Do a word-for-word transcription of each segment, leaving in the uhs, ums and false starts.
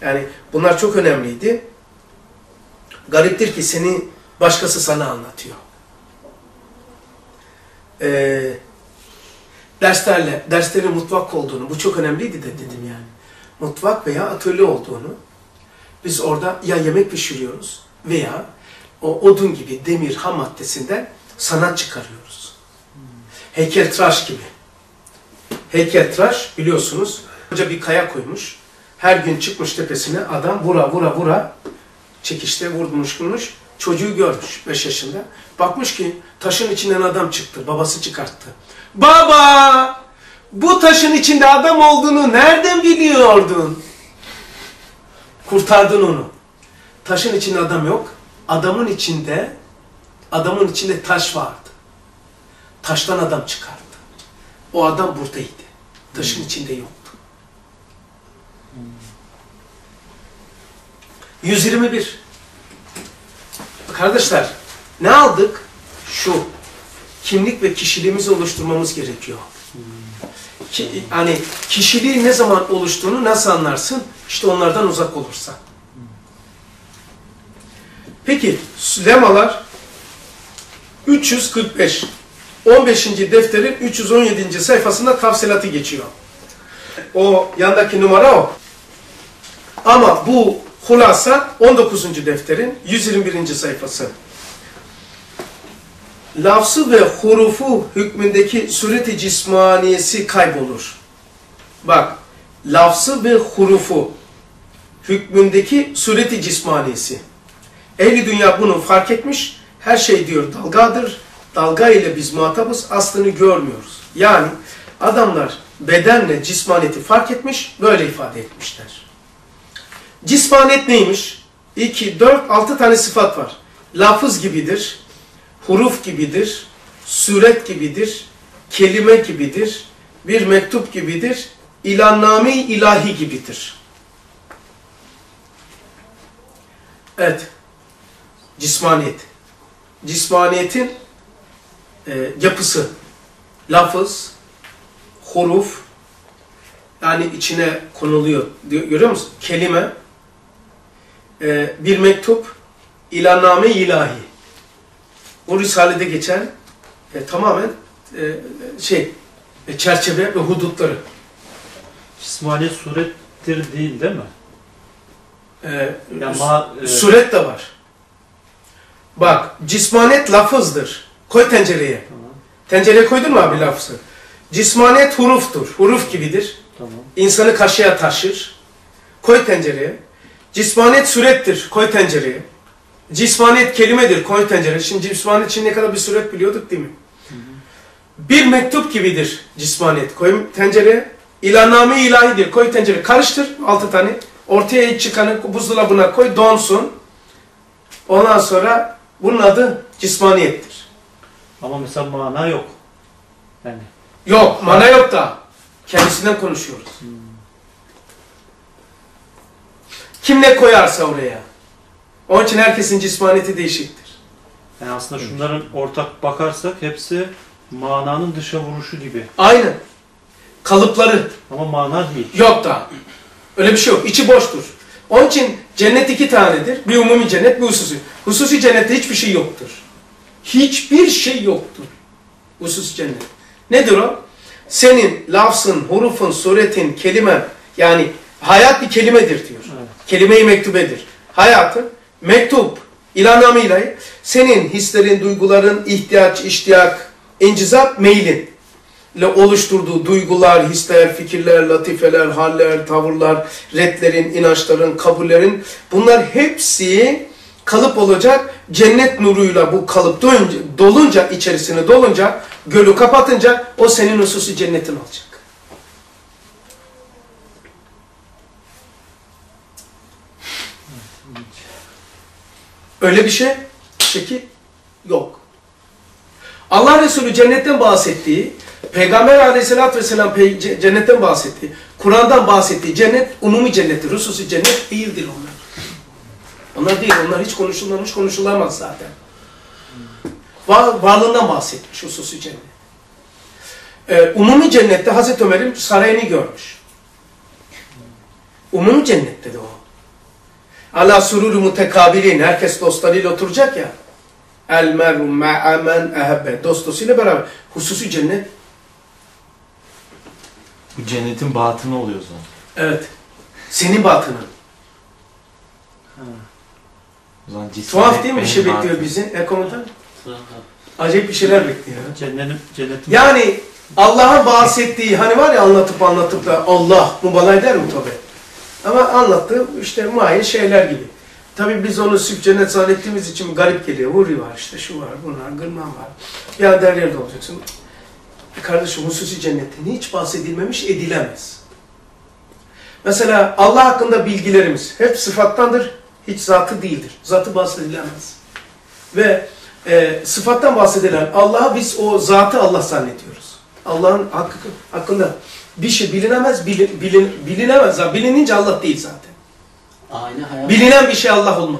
Yani bunlar çok önemliydi. Gariptir ki seni başkası sana anlatıyor. Ee, derslerle, derslerin mutfak olduğunu, bu çok önemliydi de dedim yani. Mutfak veya atölye olduğunu, biz orada ya yemek pişiriyoruz veya o odun gibi demir ham maddesinden sanat çıkarıyoruz. Heykeltıraş gibi. Heykeltıraş biliyorsunuz, hoca bir kaya koymuş, her gün çıkmış tepesine adam vura vura vura, çekişte vurmuş vurmuş, çocuğu görmüş beş yaşında. Bakmış ki taşın içinden adam çıktı, babası çıkarttı. Baba! Bu taşın içinde adam olduğunu nereden biliyordun? Kurtardın onu. Taşın içinde adam yok, adamın içinde, adamın içinde taş vardı. Taştan adam çıkardı. O adam buradaydı. Taşın hmm. içinde yoktu. Hmm. yüz yirmi bir. Kardeşler, ne aldık? Şu, kimlik ve kişiliğimizi oluşturmamız gerekiyor. Hmm. Ki, hani kişiliği ne zaman oluştuğunu nasıl anlarsın? İşte onlardan uzak olursa. Hmm. Peki, lemalar üç yüz kırk beş. on beşinci defterin üç yüz on yedinci sayfasında tafsilatı geçiyor. O yandaki numara o. Ama bu hulasa on dokuzuncu defterin yüz yirmi birinci sayfası. Lafzı ve hurufu hükmündeki sureti cismaniyesi kaybolur. Bak, lafzı ve hurufu hükmündeki sureti cismaniyesi. Ehli dünya bunu fark etmiş, her şey diyor dalgadır. Dalga ile biz muhatabız, aslını görmüyoruz. Yani adamlar bedenle cismaniyeti fark etmiş, böyle ifade etmişler. Cismaniyet neymiş? iki, dört, altı tane sıfat var. Lafız gibidir, huruf gibidir, suret gibidir, kelime gibidir, bir mektup gibidir, ilanname-i ilahi gibidir. Evet, cismaniyet. Cismaniyetin e, yapısı, lafız, huruf, yani içine konuluyor, görüyor musun? Kelime, e, bir mektup, ilanname-i ilahi. O Risale'de geçen e, tamamen e, şey, e, çerçeve ve hudutları. Cismaniyet surettir değil değil mi? E, yani ma, e... Suret de var. Bak, cismaniyet lafızdır. Koy tencereye. Tamam. Tencereye koydun mu abi lafızı? Cismaniyet huruftur. Huruf gibidir. Tamam. İnsanı kaşıya taşır. Koy tencereye. Cismaniyet surettir. Koy tencereye. Cismaniyet kelimedir. Koy tencereye. Şimdi cismaniyet için ne kadar bir suret biliyorduk değil mi? Hı hı. Bir mektup gibidir cismaniyet. Koy tencereye. İlanname-i ilahidir. Koy tencereye. Karıştır. Altı tane. Ortaya çıkanı buzdolabına koy. Donsun. Ondan sonra bunun adı cismaniyettir. Ama mesela mana yok. Yani. Yok. Mana yok da. Kendisinden konuşuyoruz. Hmm. Kim ne koyarsa oraya. Onun için herkesin cismaniyeti değişiktir. Yani aslında şunların ortak bakarsak hepsi mananın dışa vuruşu gibi. Aynen. Kalıpları. Ama mana değil. Yok da. Öyle bir şey yok. İçi boştur. Onun için cennet iki tanedir. Bir umumi cennet, bir hususi. Hususi cennette hiçbir şey yoktur. Hiçbir şey yoktur. Hususi cennet. Nedir o? Senin lafzın, hurufun, suretin, kelimen, yani hayat bir kelimedir diyor. Evet. Kelime-i mektubedir. Hayatın, mektup, ilanname ilahi, senin hislerin, duyguların, ihtiyaç, iştiyak, incizat, meylin ile oluşturduğu duygular, hisler, fikirler, latifeler, haller, tavırlar, redlerin, inançların, kabullerin, bunlar hepsi kalıp olacak. Cennet nuruyla bu kalıp dolunca, dolunca içerisine dolunca, gölü kapatınca o senin hususi cennetin olacak. Öyle bir şey, şekil yok. Allah Resulü cennetten bahsettiği, Peygamber Aleyhisselatü Vesselam cennetten bahsettiği, Kur'an'dan bahsettiği cennet umumi cennettir. Hususi cennet değildir onlar. Onlar değil, onlar hiç konuşulmamış, konuşulamaz zaten. Var, varlığından bahsetmiş hususi cennet. Ee, umumi cennette Hazreti Ömer'in sarayını görmüş. Umumi cennette de o. Ala sururu mutekabilin. Herkes dostlarıyla oturacak ya. El meru ma'amen ehebbe. Dost dostuyla beraber. Hususi cennet. Bu cennetin batını oluyor o zaman. Evet. Senin batının. O zaman Tuhaf değil mi bir şey benim bekliyor batın. bizi? E komutan? Acayip bir şeyler bekliyor. Cennetin, cennetin Yani Allah'ın bahsettiği hani var ya anlatıp anlatıp da Allah mübalağa eder mi tabi? Ama anlattığı işte muayyen şeyler gibi. Tabi biz onu süt cennet zannettiğimiz için garip geliyor. Huri var işte şu var bunlar gırman var. Ya der yerde olacaksın. E kardeşim hususi cennetten hiç bahsedilmemiş edilemez. Mesela Allah hakkında bilgilerimiz hep sıfattandır. Hiç zatı değildir. Zatı bahsedilemez. Ve e, sıfattan bahsedilen Allah'a biz o zatı Allah zannediyoruz. Allah'ın hakkı, hakkında bir şey bilinemez, bilin, bilin, bilinemez. Bilinince Allah değil zaten. Aile hayat. Bilinen bir şey Allah olmaz.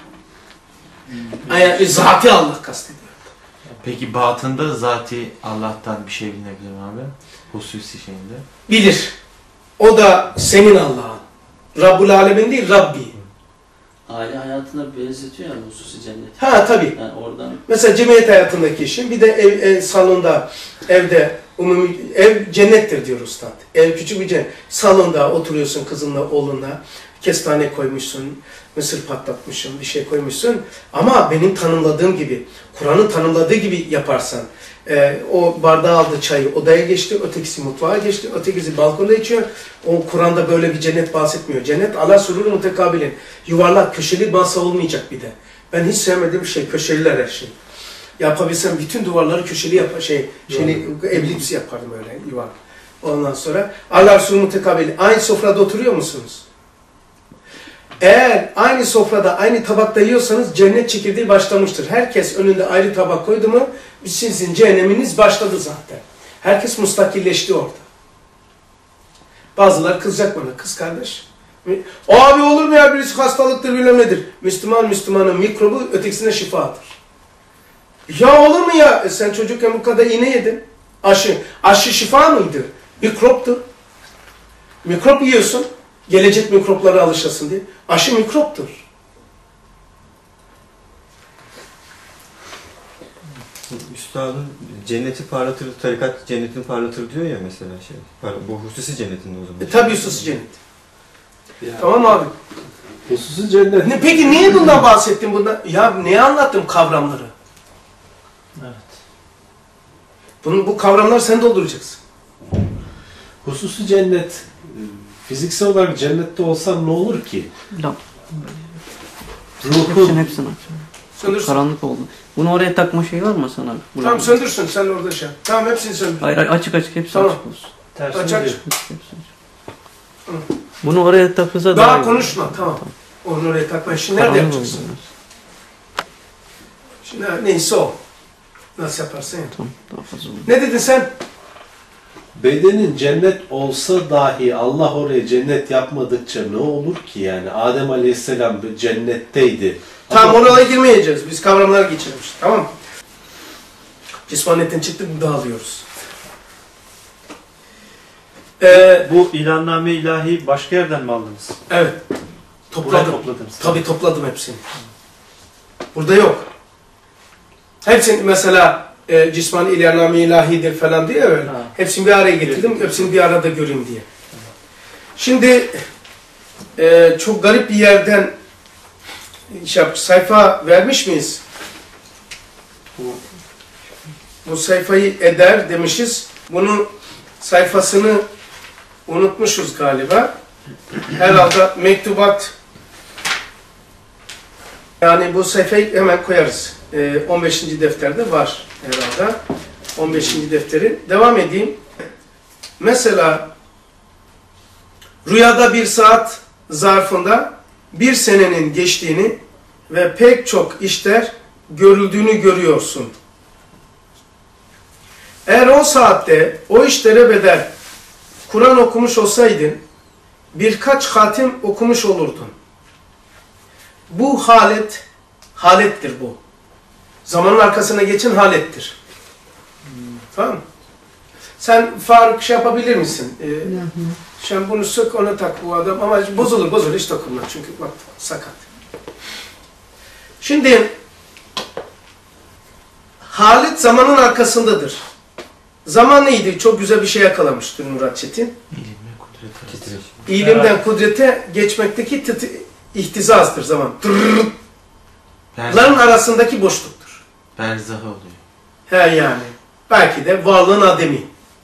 Yani zatı Allah kastediyor. Peki batında zati Allah'tan bir şey bilinebilir mi abi? Hususi şeyinde. Bilir. O da senin Allah'ın. Rabbul Alemin değil, Rabbi. Aile hayatına benzetiyor yani hususi cennet. Ha tabii. Yani oradan Mesela cemiyet hayatındaki işin, bir de ev, ev salonda, evde, umumi, ev cennettir diyor Ustad. Ev küçük bir cennet. Salonda oturuyorsun kızınla, oğlunla, kestane koymuşsun, mısır patlatmışsın, bir şey koymuşsun. Ama benim tanımladığım gibi, Kur'an'ın tanımladığı gibi yaparsan, e, o bardağı aldı çayı, odaya geçti, ötekisi mutfağa geçti, ötekisi balkonda içiyor. O Kur'an'da böyle bir cennet bahsetmiyor. Cennet ala sururu mutekabilin. Yuvarlak, köşeli masa olmayacak bir de. Ben hiç sevmediğim şey, köşeliler her şey. Yapabilsem bütün duvarları köşeli yapar, şey, şeyli, evlips yapardım öyle yuvarlak. Ondan sonra ala sururu mutekabilin. Aynı sofrada oturuyor musunuz? Eğer aynı sofrada, aynı tabakta yiyorsanız cennet çekirdeği başlamıştır. Herkes önünde ayrı tabak koydu mu, sizin cehenneminiz başladı zaten. Herkes mustakilleşti orada. Bazıları kızacak bana, kız kardeş. Abi olur mu ya, birisi hastalıktır, bilmem nedir. Müslüman, Müslümanın mikrobu ötekisine şifadır. Ya olur mu ya, e sen çocukken bu kadar iğne yedin. Aşı, aşı şifa mıydı? Mikroptur. Mikrop yiyorsun. Gelecek mikroplara alışasın diye. Aşı mikroptur. Üstadın cenneti parlatır, tarikat cennetini parlatır diyor ya mesela şey. Bu hususi cennetin o zaman. E, tabii hususi cennet. Yani, Tamam abi. hususi cennet. Ne, peki niye bundan bahsettin bundan? Ya neye anlattım kavramları? evet. Bunu, bu kavramları sen dolduracaksın. Hususi cennet, fiziksel olarak cennette olsan ne olur ki? La. Ruhun, Hepsini hepsini aç. Söndürsün. Karanlık oldu. Bunu oraya takma şeyi var mı Hasan abi? Buraya. Tamam söndürsün sen orada şey. Tamam hepsini söndür. Hayır hayır, açık açık hepsi Tamam. açık olsun. Tersini Aç aç. diyor. Açık, hepsi açık. Bunu oraya takılsa daha, Daha iyi. konuşma tamam. Onu oraya takma. Şimdi nerede Karanlık yapacaksın? oldu. Şimdi neyse o. Nasıl yaparsan yap. Tamam daha fazla oldu. Ne dedin sen? bedenin cennet olsa dahi Allah oraya cennet yapmadıkça ne olur ki yani? Adem Aleyhisselam cennetteydi. Tamam oralara girmeyeceğiz. Biz kavramlara geçelim işte. Tamam mı? Cismaniyetten çıktık dağılıyoruz. Ee, Bu ilanname ilahi başka yerden mi aldınız? evet. Buraya Topladım. topladınız. Tabii topladım hepsini. Burada yok. Hepsini mesela e, cisman ilanname ilahidir falan diye öyle. Ha. Hepsini bir araya getirdim. Hepsini bir arada göreyim diye. Şimdi e, çok garip bir yerden şey, sayfa vermiş miyiz? Bu, bu sayfayı eder demişiz. Bunun sayfasını unutmuşuz galiba. Herhalde mektubat, yani bu sayfayı hemen koyarız. Ee, on beşinci defterde var herhalde. on beşinci defteri. Devam edeyim. Mesela rüyada bir saat zarfında bir senenin geçtiğini ve pek çok işler görüldüğünü görüyorsun. Eğer o saatte o işlere bedel Kur'an okumuş olsaydın birkaç hatim okumuş olurdun. Bu halet, halettir bu. Zamanın arkasına geçen halettir. Hmm. Tamam mı? Sen Faruk şey yapabilir misin? Ee, Sen bunu sök ona tak bu adam ama bozulur bozulur hiç dokunma çünkü bak sakat. Şimdi Halit zamanın arkasındadır. Zaman neydi? Çok güzel bir şey yakalamıştır Murat Çetin. İlim ve kudret arası. Titreşim. İlimden kudrete geçmekteki tıt ihtizazdır zaman. Berz Ların arasındaki boşluktur. berzahı oluyor. He yani. Belki de varlığın ademi.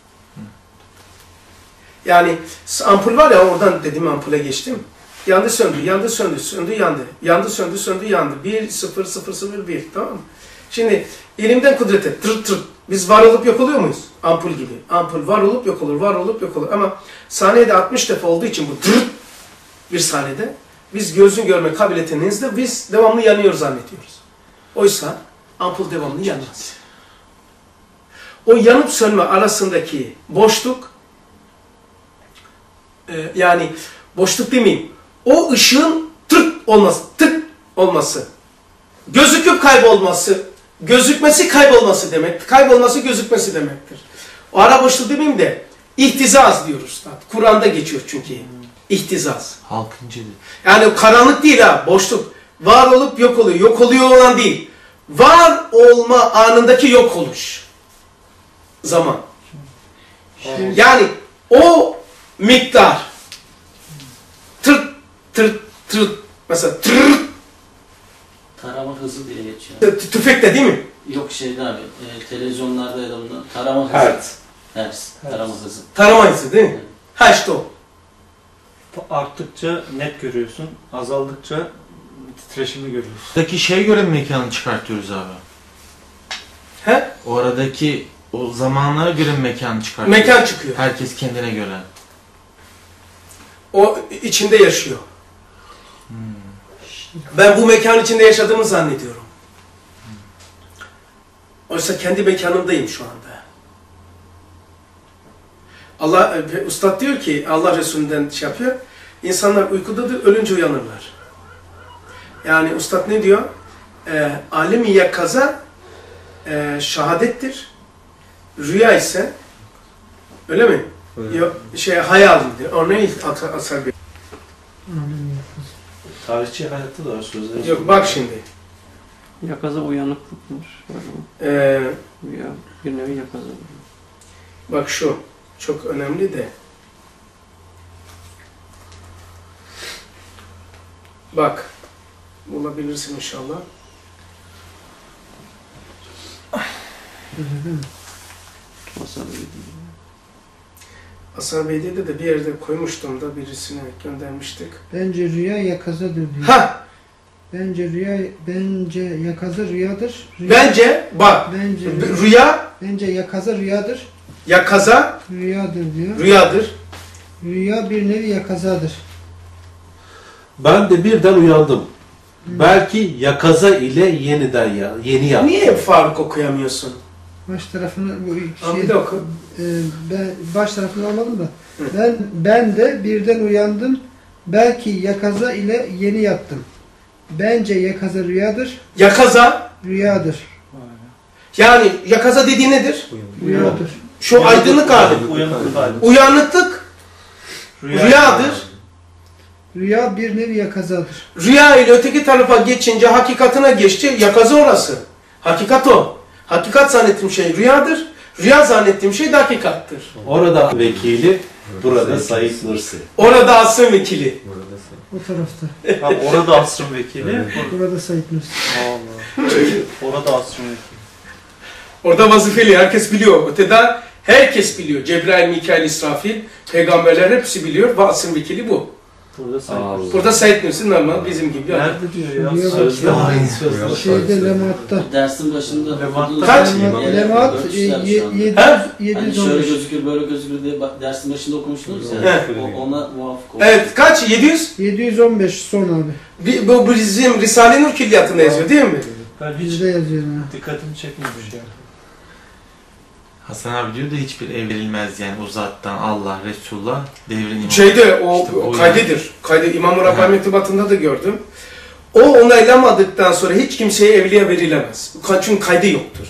Yani ampul var ya oradan dedim ampule geçtim. Yandı söndü, yandı söndü, söndü yandı. Yandı söndü, söndü yandı. bir, sıfır, sıfır, sıfır, bir. Tamam mı? Şimdi ilimden kudrete tırt tırt. Biz var olup yok oluyor muyuz? Ampul gibi. Ampul var olup yok olur, var olup yok olur. Ama saniyede altmış defa olduğu için bu tırt bir saniyede biz gözün görme kabiliyetinizde biz devamlı yanıyor zannediyoruz. Oysa ampul devamlı yanmaz. O yanıp sönme arasındaki boşluk e, yani boşluk demeyeyim. O ışığın tırt olması, tırt olması, gözüküp kaybolması, gözükmesi kaybolması demek, kaybolması gözükmesi demektir. O ara boşluk demeyeyim de ihtizaz diyoruz. Kur'an'da geçiyor çünkü. İhtizaz. Halkıncı. Yani karanlık değil ha, boşluk. Var olup yok oluyor. Yok oluyor olan değil. Var olma anındaki yok oluş. Zaman. Yani o miktar tırt tırt tırt mesela tırt Tarama hızı diye geçiyor. tüfekte değil mi? Yok şeyde abi, e, televizyonlarda ya da bunda tarama hızı. Hertz. Hertz. Tarama hızı. Tarama hızı değil mi? Ha işte o. Arttıkça net görüyorsun, azaldıkça titreşimli görüyorsun. Buradaki şeye göre mi mekanı çıkartıyoruz abi? He? Oradaki o zamanlara göre mi mekanı çıkartıyoruz? Mekan çıkıyor. Herkes kendine göre. O içinde yaşıyor. Ben bu mekan içinde yaşadığımı zannediyorum. Oysa kendi mekanımdayım şu anda. Allah, Üstad diyor ki, Allah Resulü'nden şey yapıyor, insanlar uykudadır, ölünce uyanırlar. Yani Üstad ne diyor? E, alem-i yakaza e, şehadettir. Rüya ise, öyle mi? Evet. Yok, şey hayaldir. O ne asar bir. Tarihçi hayatta da var sözleri. Yok bak şimdi. Yakaza uyanıklıkmış. E, Ya bir nevi yakaza. bak şu. Çok önemli de. Bak. Bulabilirsin inşallah. Asar Bey'de de bir yerde koymuştum da birisine göndermiştik. Bence rüya yakazadır diyor. Ha! Bence rüya bence yakaza rüyadır. Rüya, Bence bak. bence Rüya bence yakaza rüyadır. yakaza Rüyadır diyor. rüyadır. Rüya bir nevi yakazadır. Ben de birden uyandım. Belki yakaza ile yeniden ya, yeni yaptım. Niye Faruk okuyamıyorsun? Baş tarafını bu Abi şey, de oku. e, ben baş tarafını almadım da. Ben ben de birden uyandım. Belki yakaza ile yeni yattım. Bence yakaza rüyadır. Yakaza Rüyadır. yani yakaza dediği nedir? Rüyadır. Şu aydınlık hali. Uyanıklık hali. Uyanıklık Rüya- rüyadır. Rüya bir nevi yakazadır. Rüya ile öteki tarafa geçince hakikatine geçti. Yakaza orası. Hakikat o. Hakikat zannettiğim şey rüyadır. Rüya zannettiğim şey de hakikattır. Orada vekili, burada Said Nursi. Orada asrın vekili. O tarafta. Ha, orada asrın vekili. Evet. Burada Said Nursi. Allah. Orada asrın vekili. Orada vazifeli. Herkes biliyor. Öteden herkes biliyor. Cebrail, Mikail, İsrafil, peygamberler hepsi biliyor. Ve asrın vekili bu. Burada sayılır. Burada Said Nursi normal bizim gibi. Yani. Nerede diyor Rüya ya? bak Sözde ya. aynı. Şeyde Lemaat'ta. Dersin başında Levant'ta okuduğunuz kaç? yere Lemaat ölçüşler şu anda. yedi Ha? Hani şöyle yüz gözükür, böyle gözükür diye bak, dersin başında okumuştunuz ya. Evet. O, ona muvaffak olsun. Evet. Kaç? yedi yüz? yedi yüz on beş son abi. Bir- Bu, bu bizim Risale-i Nur külliyatında yazıyor değil mi? Ben hiç Bizde yazıyor ha. dikkatimi çekmemiş ya. Hasan abi diyor da hiçbir ev verilmez yani o zattan Allah, Resulullah, devrin imamı. Şeyde o, İşte o o kaydedir. Kaydı İmam-ı Ha. Rabbani Mektubatı'nda da gördüm. O onaylamadıktan sonra hiç kimseye evliya verilemez. Çünkü kaydı yoktur.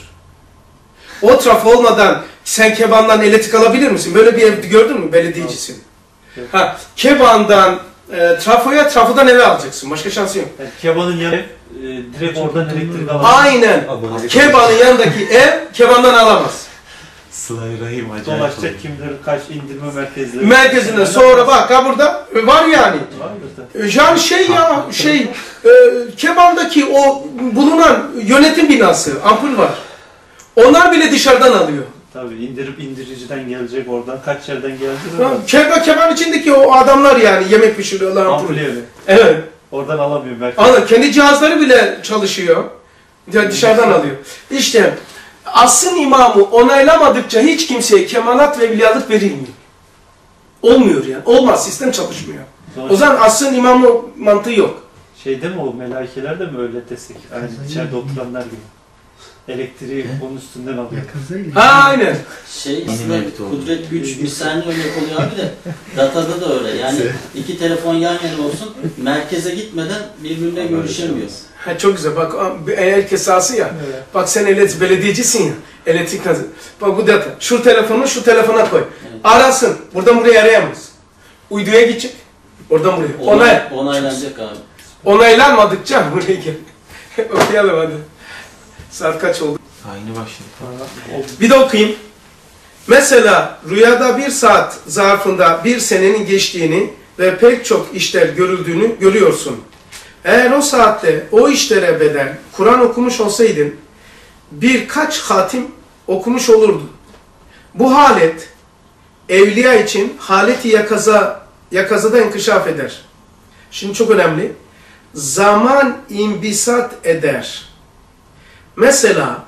O taraf olmadan sen kebandan elektrik alabilir misin? Böyle bir ev gördün mü? Belediyecisin. Ha, Keban'dan e, trafoya, trafodan eve alacaksın. Başka şansın yok. Yani Keban'ın yanı e, direkt oradan elektrik alır. Aynen. Abonelik. Keban'ın yanındaki ev Keban'dan alamaz. Sıla-i Rahim acayip Dolaşacak oluyor. kim bilir kaç indirme merkezleri. Merkezinde sonra bak ha burada var yani. Vardır da. Yani şey ya şey e, Keban'daki o bulunan yönetim binası ampul var. Onlar bile dışarıdan alıyor. Tabii indirip indiriciden gelecek oradan. Kaç yerden gelecek Ha, ama Keban, Keban içindeki o adamlar yani yemek pişiriyorlar ampul. ampulü öyle. Evet. Oradan alamıyor merkez. Anladın, kendi cihazları bile çalışıyor. Yani dışarıdan alıyor. İşte asrın imamı onaylamadıkça hiç kimseye kemalat ve evliyalık verilmiyor. Olmuyor yani. Olmaz. Sistem çalışmıyor. O zaman asrın imamı mantığı yok. Şeyde mi o melaikeler de mi öyle desek? Aynı içeride oturanlar gibi. Elektriği onun üstünden alıyor. Yakazayla. Ha aynen. Şey Yeni aslında mevcut oldu. kudret güç misali örnek oluyor abi de datada da öyle. Yani iki telefon yan yana olsun merkeze gitmeden birbirine görüşemiyor. Ha, çok güzel. Bak herkes sahası ya. Evet. Bak sen elektrik belediyecisin ya. Elektrik nasıl? Bak bu data. Şu telefonu şu telefona koy. Evet. Arasın. Buradan buraya arayamaz. Uyduya gidecek. Oradan buraya. Onay. Onay, onaylanacak abi. Onaylanmadıkça buraya gel. Okuyalım hadi. Saat kaç oldu? Aynı başladı. Bir de okuyayım. Mesela rüyada bir saat zarfında bir senenin geçtiğini ve pek çok işler görüldüğünü görüyorsun. Eğer o saatte o işlere bedel Kur'an okumuş olsaydın birkaç hatim okumuş olurdun. Bu halet evliya için haleti yakaza, yakazada inkişaf eder. Şimdi çok önemli. Zaman imbisat eder. Mesela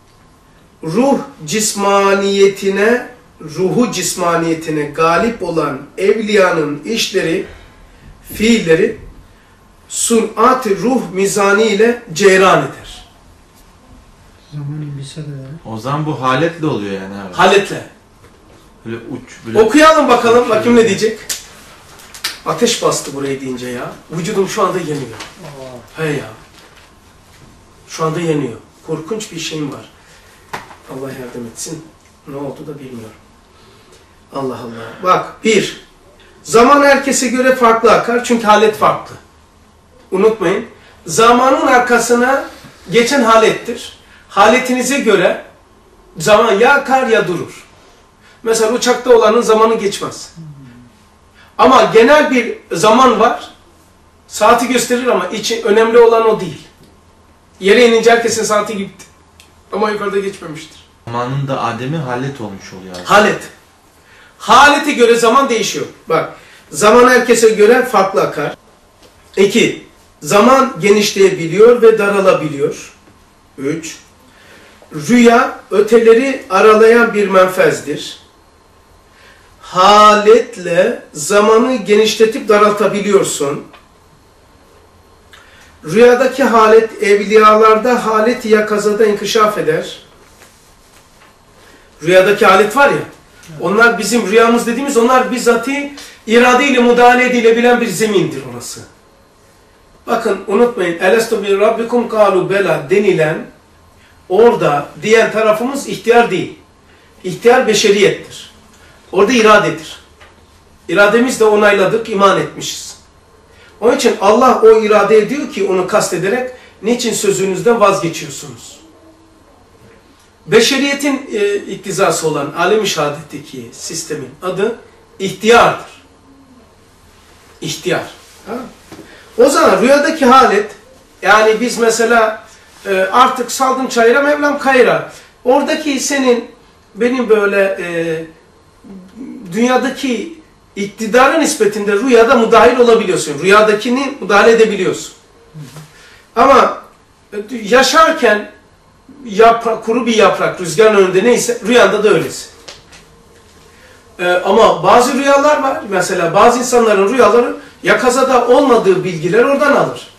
ruh cismaniyetine, ruhu cismaniyetine galip olan evliyanın işleri, fiilleri sunat-ı ruh mizani ile ceyran eder. Zamanı bir sene ya. O zaman bu haletle oluyor yani abi. Haletle. Böyle uç, böyle... Okuyalım bakalım, bakayım ne diyecek. Ateş bastı burayı deyince ya. Vücudum şu anda yanıyor. He ya. Şu anda yanıyor. Korkunç bir şeyim var. Allah yardım etsin. Ne oldu da bilmiyorum. Allah Allah. Bak bir. Zaman herkese göre farklı akar. Çünkü halet farklı. Unutmayın. Zamanın arkasına geçen halettir. Haletinize göre zaman ya akar ya durur. Mesela uçakta olanın zamanı geçmez. Ama genel bir zaman var. Saati gösterir ama içi önemli olan o değil. Yere inince herkesin saati gitti. Ama yukarıda geçmemiştir. Zamanın da ademi halet olmuş oluyor abi. Halet. Halete göre zaman değişiyor. Bak, zaman herkese göre farklı akar. İki, zaman genişleyebiliyor ve daralabiliyor. Üç, rüya öteleri aralayan bir menfezdir. Haletle zamanı genişletip daraltabiliyorsun. Rüyadaki halet evliyalarda halet yakazada inkişaf eder. Rüyadaki halet var ya, onlar bizim rüyamız dediğimiz, onlar bizzati iradeyle müdahale edilebilen bir zemindir orası. Bakın unutmayın, Elestu bi rabbikum kalu bela denilen, orada diyen tarafımız ihtiyar değil. İhtiyar beşeriyettir. Orada iradedir. İrademiz de onayladık, iman etmişiz. Onun için Allah o irade ediyor ki onu kastederek, niçin sözünüzden vazgeçiyorsunuz? Beşeriyetin e, iktizası olan alem-i şehadetteki sistemin adı ihtiyardır. İhtiyar. Ha? O zaman rüyadaki halet, yani biz mesela e, artık saldım çayıra Mevlam kayıra. Oradaki senin, benim böyle e, dünyadaki iktidarın nispetinde rüyada müdahil olabiliyorsun. Rüyadakini müdahale edebiliyorsun. Ama yaşarken yaprak, kuru bir yaprak rüzgarın önünde neyse rüyanda da öylesin. Ee, ama bazı rüyalar var. Mesela bazı insanların rüyaları yakazada olmadığı bilgiler oradan alır.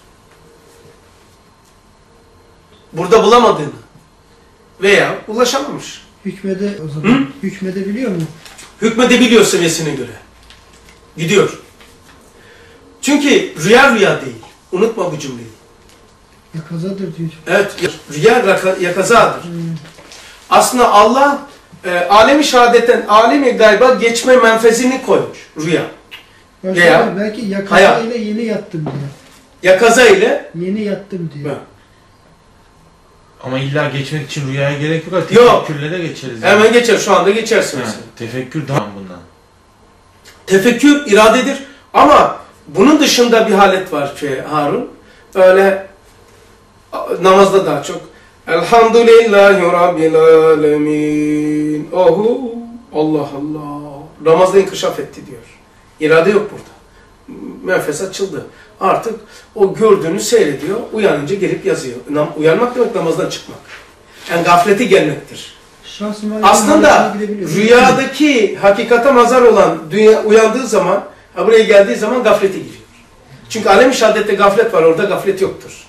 Burada bulamadığını veya ulaşamamış. Hükmede o zaman. Hı? Hükmedebiliyor mu? Hükmedebiliyor seviyesine göre. Gidiyor. Çünkü rüya rüya değil. Unutma bu cümleyi. Yakazadır diyor. Evet, rüya yakazadır. Hmm. Aslında Allah e, alem-i şehadetten alem-i gayba geçme menfezini koymuş rüya. Başka Veya belki yakaza hayal. ile yeni yattım diyor. Yakaza ile Yeni yattım diyor. Ha. Ama illa geçmek için rüyaya gerek yok. Yok. Tefekkürle de geçeriz. hemen geçer. Şu anda geçersin Ha, mesela. tefekkür daha bundan. Tefekkür iradedir. Ama bunun dışında bir halet var ki Harun. Öyle namazda daha çok. Elhamdülillahi Rabbil Alemin. Ohu. Allah Allah. Namazda inkişaf etti diyor. İrade yok burada. Menfes açıldı. Artık o gördüğünü seyrediyor. Uyanınca gelip yazıyor. Uyanmak demek namazdan çıkmak. Yani gaflete gelmektir. Şahsım Aslında rüyadaki hakikate mazhar olan dünya uyandığı zaman, ha buraya geldiği zaman gaflete giriyor. Çünkü alem-i şehadette gaflet var, orada gaflet yoktur.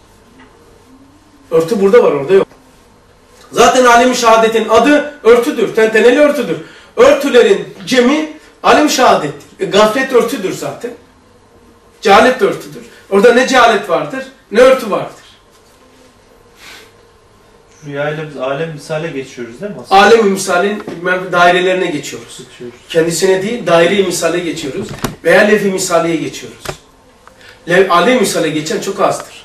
Örtü burada var, orada yok. Zaten alem-i şehadetin adı örtüdür, tenteneli örtüdür. Örtülerin cemi alem-i şehadettir. E, gaflet örtüdür zaten. Cehalet de örtüdür. Orada ne cehalet vardır, ne örtü vardır. Rüyayla biz alem misale geçiyoruz değil mi aslında? Alem-i misalin dairelerine geçiyoruz. Geçiyoruz. Kendisine değil, daire-i misale geçiyoruz. Veya levh-i misaleye geçiyoruz. Lev, alem-i misale geçen çok azdır.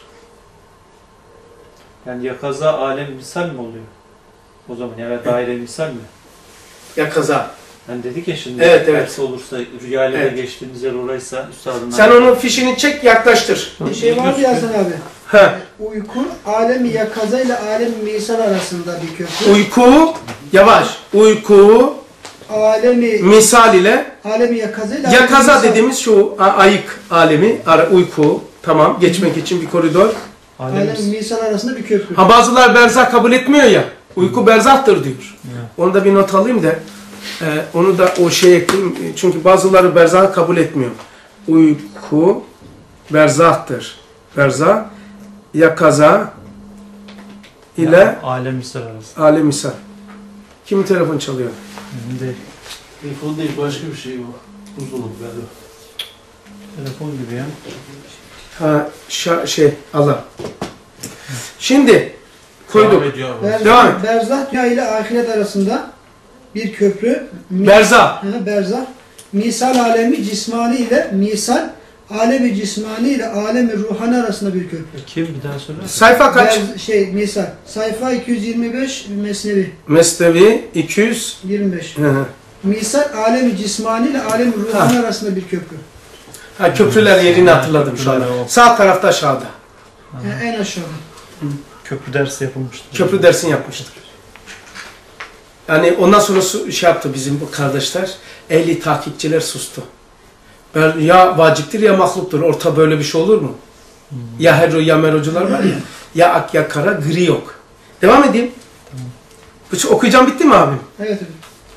Yani yakaza alem misal mi oluyor? O zaman yani daire misal mi? Ya kaza. Yani dedik ya şimdi Evet, evet. tersi olursa rüyayla Evet. da geçtiğimiz yer oraysa üstadın... Sen onun fişini çek, yaklaştır. Bir şey var ya Hasan abi. He. Uyku alemi yakaza ile alemi misal arasında bir köprü. Uyku, yavaş. Uyku, Alemi misal ile, alemi yakaza ile alemi yakaza misal. dediğimiz şu a- ayık alemi, ara, uyku. Tamam, geçmek için bir koridor. Alem Alemi misal arasında bir köprü. Ha bazılar berzah kabul etmiyor ya. Uyku berzahtır diyor. Onu da bir not alayım da e, onu da o şeye ekleyeyim. Çünkü bazıları berzahı kabul etmiyor. Uyku berzahtır. Berzah ya kaza ile yani alem misal arası. alem misal. Kimin telefon çalıyor? Benim değil. Telefon değil, başka bir şey bu. Buzdolabı galiba. Telefon gibi ya. Ha şa, şey Allah. Şimdi koyduk. Devam ediyor ama. Devam et. Berzah, berzah dünya ile ahiret arasında bir köprü. Mi- Berzah. Ha, berzah. Misal alemi cismani ile misal alemi cismani ile alemi ruhani arasında bir köprü. Kim bir daha söyle? Sayfa kaç? Berz- şey misal. Sayfa iki yüz yirmi beş Mesnevi Mesnevi iki yüz. yirmi beş. Hı hı. Misal alemi cismani ile alemi ruhani arasında bir köprü. Ha köprüler yerini hatırladım şu anda. Sağ tarafta aşağıda. Yani en aşağıda. Köprü dersi yapılmıştır. Köprü dersini yapmıştır. Yani ondan sonra su- şey yaptı bizim bu kardeşler. Ehli tahkikçiler sustu. Ben, ya vaciptir ya mahluktur. Orta böyle bir şey olur mu? Hmm. Ya hero ya merocular var ya. Ya ak ya kara gri yok. Devam edeyim. Tamam. Okuyacağım bitti mi abim? Evet. evet.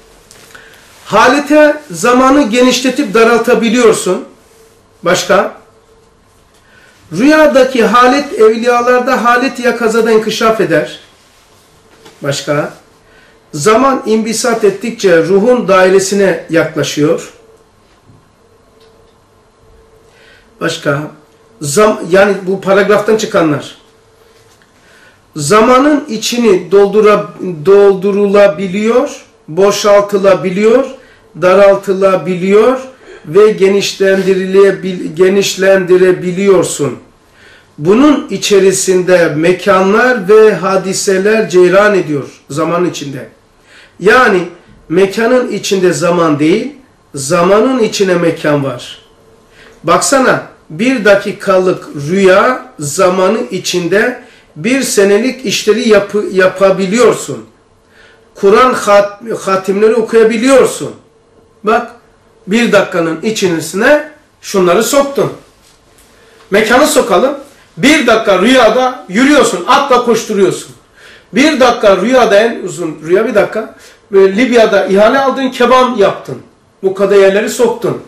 Halete zamanı genişletip daraltabiliyorsun. Başka? Rüyadaki halet evliyalarda halet ya kazada inkişaf eder. Başka? Zaman imbisat ettikçe ruhun dairesine yaklaşıyor. Başka? Zam, yani bu paragraftan çıkanlar. Zamanın içini doldura, doldurulabiliyor, boşaltılabiliyor, daraltılabiliyor ve genişlendirilebil, genişlendirebiliyorsun. Bunun içerisinde mekanlar ve hadiseler ceyran ediyor zaman içinde. Yani mekanın içinde zaman değil, zamanın içine mekan var. Baksana, bir dakikalık rüya zamanı içinde bir senelik işleri yap yapabiliyorsun. Kur'an hat hatimleri okuyabiliyorsun. Bak, bir dakikanın içerisine şunları soktun. Mekanı sokalım. Bir dakika rüyada yürüyorsun, atla koşturuyorsun. Bir dakika rüyada, en uzun rüya bir dakika. Böyle Libya'da ihale aldın, kebap yaptın. Bu kadar yerleri soktun.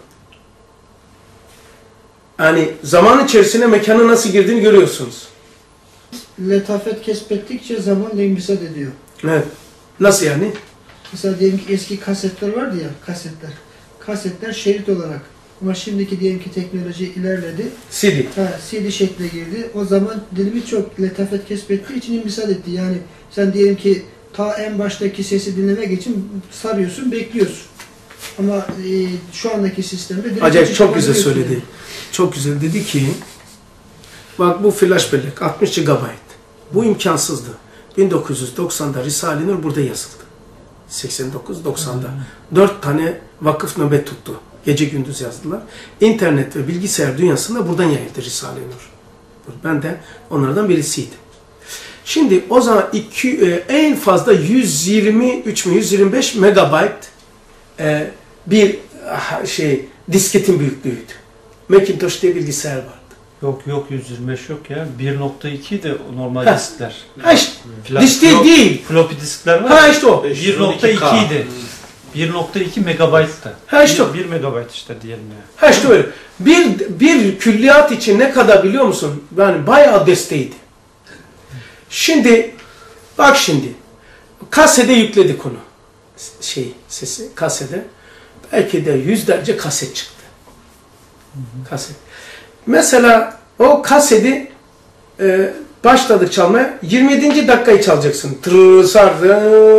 Yani zaman içerisine mekanın nasıl girdiğini görüyorsunuz. Letafet kesbettikçe zaman da imbisat ediyor. Evet. Nasıl yani? Mesela diyelim ki eski kasetler vardı ya, kasetler. Kasetler şerit olarak. Ama şimdiki diyelim ki teknoloji ilerledi. C D. Ha, C D şekle girdi. O zaman dilimi çok letafet kesbettiği için imbisat etti. Yani sen diyelim ki ta en baştaki sesi dinlemek için sarıyorsun, bekliyorsun. Ama e, şu andaki sistemde direkt Acayip çok güzel çıkartabiliyorsun söyledi. Çok güzel dedi ki bak bu flash bellek altmış gigabayt. Bu imkansızdı. bin dokuz yüz doksanda Risale-i Nur burada yazıldı. seksen dokuz doksanda. Dört tane vakıf nöbet tuttu. Gece gündüz yazdılar. İnternet ve bilgisayar dünyasında buradan yayıldı Risale-i Nur. Ben de onlardan birisiydim. Şimdi o zaman iki, en fazla yüz yirmi üç mi yüz yirmi beş megabayt e, bir şey disketin büyüklüğüydü. Macintosh diye bilgisayar vardı. Yok yok yüz yirmi beş yok ya. bir nokta iki de normal Ha. diskler. Ha işte, Flash- disk değil, flop- değil. Floppy diskler var. Ha işte o. bir nokta iki idi. bir nokta iki megabayttı. Ha işte o. bir megabayt işte diyelim ya. Ha işte öyle. Bir, bir külliyat için ne kadar biliyor musun? Yani bayağı desteğiydi. Şimdi, bak şimdi. Kasede yükledik onu. Şey, sesi, kasede. Belki de yüzlerce kaset çıktı. Kaset. Mesela o kaseti e, başladık çalmaya. yirmi yedinci dakikayı çalacaksın. Tırrrr sardı.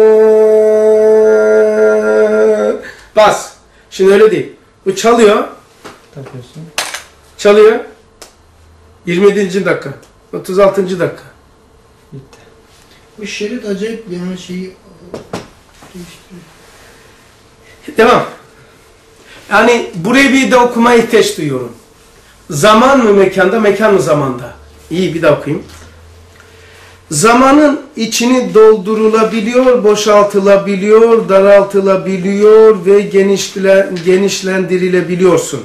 Bas. Şimdi öyle değil. Bu çalıyor. Takıyorsun. Çalıyor. yirmi yedinci dakika. otuz altıncı dakika. Bitti. Bu şerit acayip yani şeyi değiştiriyor. Devam. Yani burayı bir de okumaya ihtiyaç duyuyorum. Zaman mı mekanda, mekan mı zamanda? İyi bir daha okuyayım. Zamanın içini doldurulabiliyor, boşaltılabiliyor, daraltılabiliyor ve genişlendirilebiliyorsun.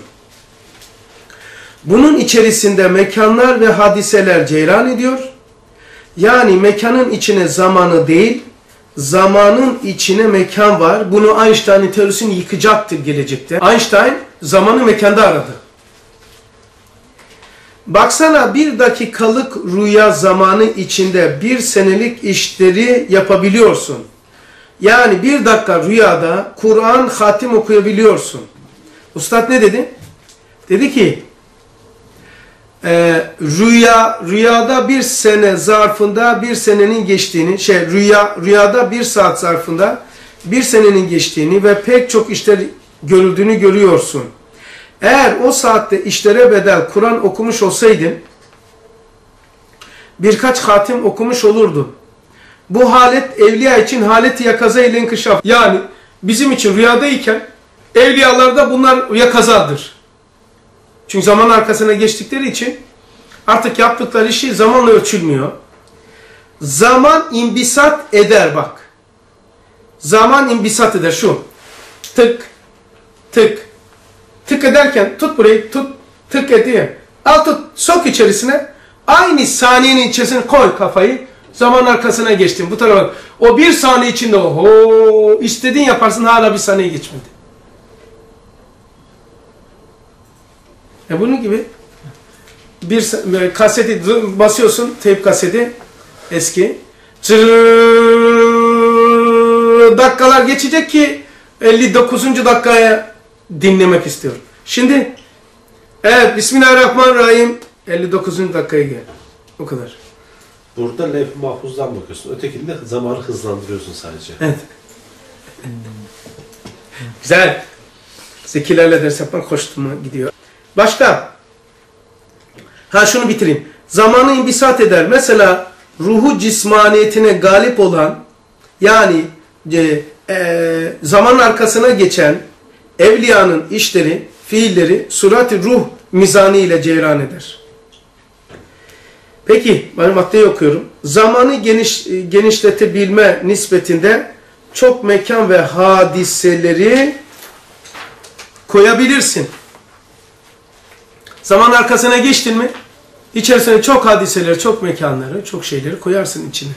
Bunun içerisinde mekanlar ve hadiseler ceyran ediyor. Yani mekanın içine zamanı değil, zamanın içine mekan var. Bunu Einstein'ın teorisini yıkacaktır gelecekte. Einstein zamanı mekanda aradı. Baksana bir dakikalık rüya zamanı içinde bir senelik işleri yapabiliyorsun. Yani bir dakika rüyada Kur'an hatim okuyabiliyorsun. Ustad ne dedi? Dedi ki e, rüya rüyada bir sene zarfında bir senenin geçtiğini, şey rüya rüyada bir saat zarfında bir senenin geçtiğini ve pek çok işler görüldüğünü görüyorsun. Eğer o saatte işlere bedel Kur'an okumuş olsaydın, birkaç hatim okumuş olurdun. Bu halet evliya için haleti yakaza ile inkişaf. Yani bizim için rüyadayken evliyalarda bunlar yakazadır. Çünkü zaman arkasına geçtikleri için artık yaptıkları işi zamanla ölçülmüyor. Zaman imbisat eder bak. Zaman imbisat eder şu. Tık, tık. Tık ederken tut burayı, tut, tık ediyor. Al tut, sok içerisine. Aynı saniyenin içerisine koy kafayı. Zaman arkasına geçtin. Bu tarafa. O bir saniye içinde oho istediğin yaparsın hala bir saniye geçmedi. E bunun gibi bir kaseti basıyorsun, teyp kaseti eski. Çırrrr, dakikalar geçecek ki elli dokuzuncu dakikaya dinlemek istiyorum. Şimdi evet Bismillahirrahmanirrahim elli dokuzuncu dakikaya gel. O kadar. Burada levh-i mahfuzdan bakıyorsun. Ötekinde zamanı hızlandırıyorsun sadece. Evet. Güzel. Zekilerle ders yapan hoşuma gidiyor. Başka? Ha şunu bitireyim. Zamanı imbisat eder. Mesela ruhu cismaniyetine galip olan yani e, e, zamanın arkasına geçen evliyanın işleri, fiilleri surat-ı ruh mizani ile ceyran eder. Peki, ben maddeyi okuyorum. Zamanı geniş, genişletebilme nispetinde çok mekan ve hadiseleri koyabilirsin. Zaman arkasına geçtin mi, içerisine çok hadiseleri, çok mekanları, çok şeyleri koyarsın içine.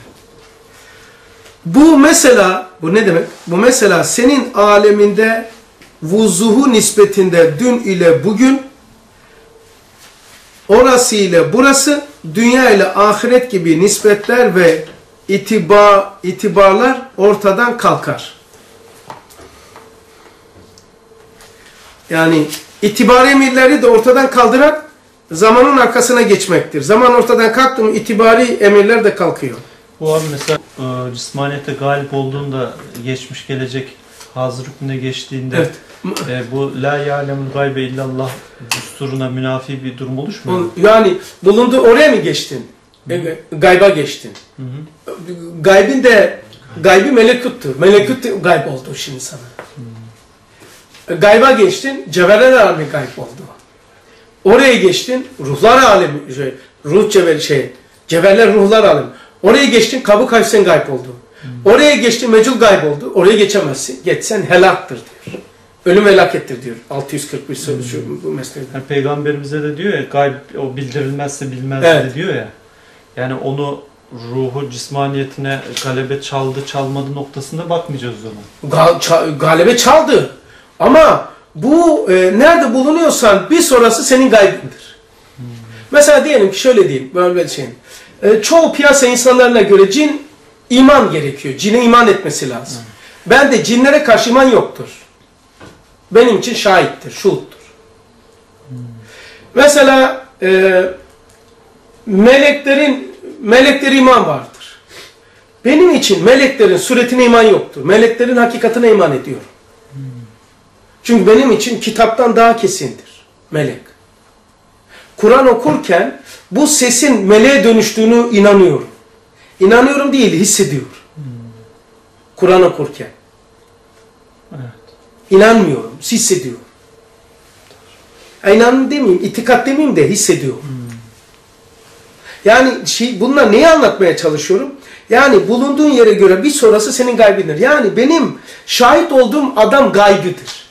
Bu mesela, bu ne demek? Bu mesela senin aleminde vuzuhu nispetinde dün ile bugün, orası ile burası, dünya ile ahiret gibi nispetler ve itibar, itibarlar ortadan kalkar. Yani itibar emirleri de ortadan kaldırarak zamanın arkasına geçmektir. Zaman ortadan kalktı mı itibari emirler de kalkıyor. Bu abi mesela e, cismaniyete galip olduğunda geçmiş gelecek hazır hükmüne geçtiğinde Evet. e, bu la ya'lemul gaybe illallah düsturuna münafi bir durum oluşmuyor mu? Yani bulundu oraya mı geçtin? E, Gayba geçtin. Hı hı. Gaybin de gaybi melekuttur. Melekut de gayb oldu şimdi sana. Hı. Gayba geçtin, cevherler alemi gayb oldu. Oraya geçtin, ruhlar alemi, şey, ruh cevher şey, cevherler ruhlar alemi. Oraya geçtin, kabı kayfsen gayb oldu. Hı. Oraya geçtin, mecul gayb oldu. Oraya geçemezsin. Geçsen helaktır diyor. Ölüm helakettir diyor. altı yüz kırk bir söz şu bu mesleğinde. Yani Peygamberimize de diyor ya, gayb o bildirilmezse bilmez Evet. de diyor ya. Yani onu ruhu cismaniyetine galebe çaldı çalmadı noktasında bakmayacağız o zaman. Gal, ça, galebe çaldı. Ama bu e, nerede bulunuyorsan bir sonrası senin gaybindir. Hmm. Mesela diyelim ki şöyle diyeyim. Böyle bir şey. E, çoğu piyasa insanlarına göre cin iman gerekiyor. Cine iman etmesi lazım. Hmm. Ben de cinlere karşı iman yoktur. Benim için şahittir, şuhuttur. Hmm. Mesela e, meleklerin melekleri iman vardır. Benim için meleklerin suretine iman yoktur. Meleklerin hakikatine iman ediyorum. Hmm. Çünkü benim için kitaptan daha kesindir melek. Kur'an okurken bu sesin meleğe dönüştüğünü inanıyorum. İnanıyorum değil, hissediyorum. Hmm. Kur'an okurken. Evet. İnanmıyorum, hissediyorum. İnan demeyeyim, itikat demeyeyim de hissediyorum. Hmm. Yani şey, bununla neyi anlatmaya çalışıyorum? Yani bulunduğun yere göre bir sonrası senin gaybindir. Yani benim şahit olduğum adam gaybidir.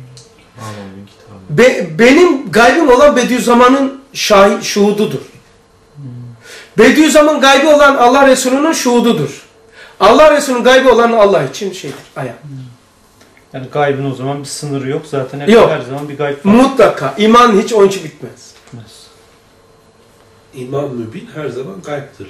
Be, benim gaybim olan Bediüzzaman'ın şahit, şuhududur. Bediüzzaman gaybi olan Allah Resulü'nün şuhududur. Allah Resulü'nün gaybi olan Allah için şeydir, ayağı. Yani gaybın o zaman bir sınırı yok zaten. Hep Yok. Her zaman bir gayb var. Mutlaka. İman hiç onun için bitmez. Bitmez. İman mübin her zaman gaybdır.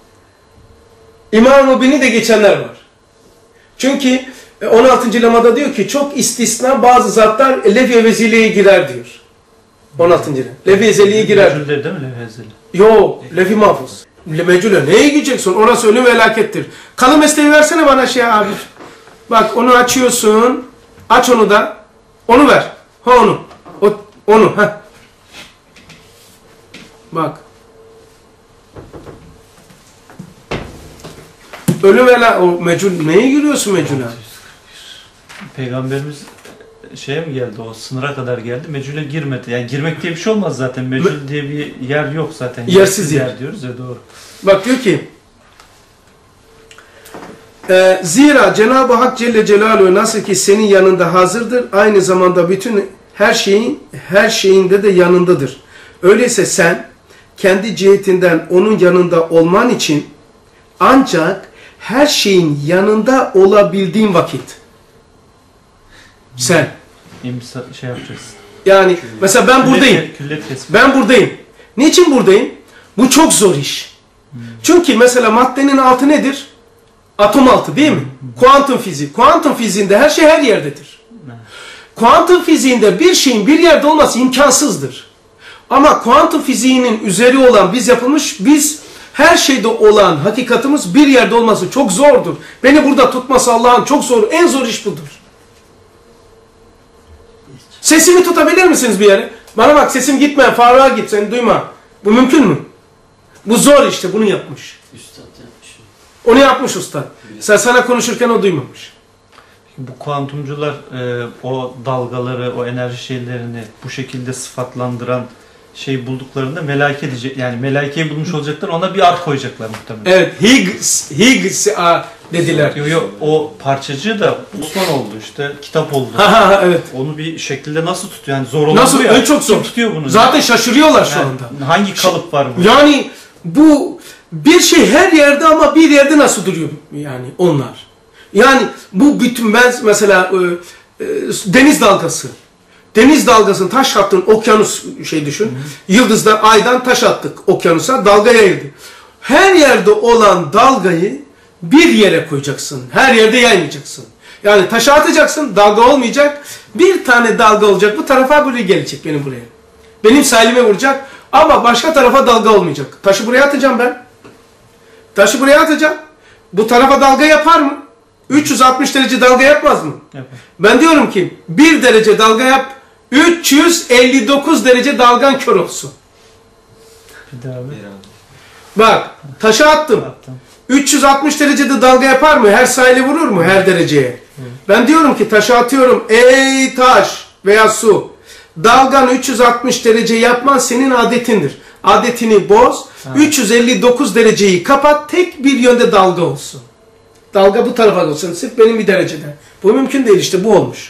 İman mübini de geçenler var. Çünkü on altıncı lemada diyor ki çok istisna bazı zatlar levh-i veziliğe girer diyor. on altıncı lem. Levh-i veziliğe girer. Mecul değil mi levh-i vezili? Yok. Levh-i mahfuz. Mecule neye gideceksin? Orası ölüm ve helakettir. Kalın mesleği versene bana şey abi. Bak onu açıyorsun. Aç onu da. Onu ver. Ha onu. O, onu. Ha. Bak. Ölüm ve la... O mecul... Neye giriyorsun mecule? Peygamberimiz şeye mi geldi, o sınıra kadar geldi. Mecule girmedi. Yani girmek diye bir şey olmaz zaten. Mecul Me diye bir yer yok zaten. Yersiz yer. yer diyoruz ya, doğru. Bak diyor ki e, zira Cenab-ı Hak Celle Celaluhu nasıl ki senin yanında hazırdır, aynı zamanda bütün her şeyin her şeyinde de yanındadır. Öyleyse sen kendi cihetinden onun yanında olman için ancak her şeyin yanında olabildiğin vakit sen İmsa şey yapacaksın. yani mesela ben buradayım. Küllet, küllet kesme. Ben buradayım. Niçin buradayım? Bu çok zor iş. Hmm. Çünkü mesela maddenin altı nedir? Atom altı değil mi? Hmm. Kuantum fiziği. Kuantum fiziğinde her şey her yerdedir. Hmm. Kuantum fiziğinde bir şeyin bir yerde olması imkansızdır. Ama kuantum fiziğinin üzeri olan biz yapılmış, biz her şeyde olan hakikatimiz bir yerde olması çok zordur. Beni burada tutması Allah'ın çok zor, en zor iş budur. Sesimi tutabilir misiniz bir yere? Bana bak sesim gitme, Faruk'a git, seni duyma. Bu mümkün mü? Bu zor işte, bunu yapmış. Üstad yapmış. Onu yapmış usta. Sen sana konuşurken o duymamış. Bu kuantumcular e, o dalgaları, o enerji şeylerini bu şekilde sıfatlandıran şey bulduklarında melaike diyecek, yani melaikeyi bulmuş olacaklar, ona bir ad koyacaklar muhtemelen. Evet, Higgs, Higgs a, dediler. Yok yok, o parçacığı da Osman oldu işte, kitap oldu. Evet. Onu bir şekilde nasıl tutuyor? Yani zor oldu nasıl? ya. En çok zor. Kim tutuyor bunu? Zaten şaşırıyorlar şu yani, anda. hangi kalıp var bu? Yani bu bir şey her yerde ama bir yerde nasıl duruyor yani onlar? Yani bu bütün ben mesela e, e, deniz dalgası. Deniz dalgasını taş attın, okyanus şey düşün. Hı hı. Yıldızdan, aydan taş attık okyanusa, dalga yayıldı. Her yerde olan dalgayı bir yere koyacaksın. Her yerde yaymayacaksın. Yani taşı atacaksın, dalga olmayacak. Bir tane dalga olacak, bu tarafa buraya gelecek, benim buraya. Benim sahilime vuracak ama başka tarafa dalga olmayacak. Taşı buraya atacağım ben. Taşı buraya atacağım. Bu tarafa dalga yapar mı? üç yüz altmış derece dalga yapmaz mı? Yapar. Ben diyorum ki bir derece dalga yap, üç yüz elli dokuz derece dalgan kör olsun. Bir daha bir Bak taşı attım. attım. üç yüz altmış derecede dalga yapar mı? Her sahile vurur mu? Her dereceye. Ben diyorum ki taşı atıyorum. Ey taş veya su. Dalgan üç yüz altmış derece yapman senin adetindir. Adetini boz. Ha. üç yüz elli dokuz dereceyi kapat. Tek bir yönde dalga olsun. Dalga bu tarafa olsun. Sırf benim bir derecede. Bu mümkün değil işte. Bu olmuş.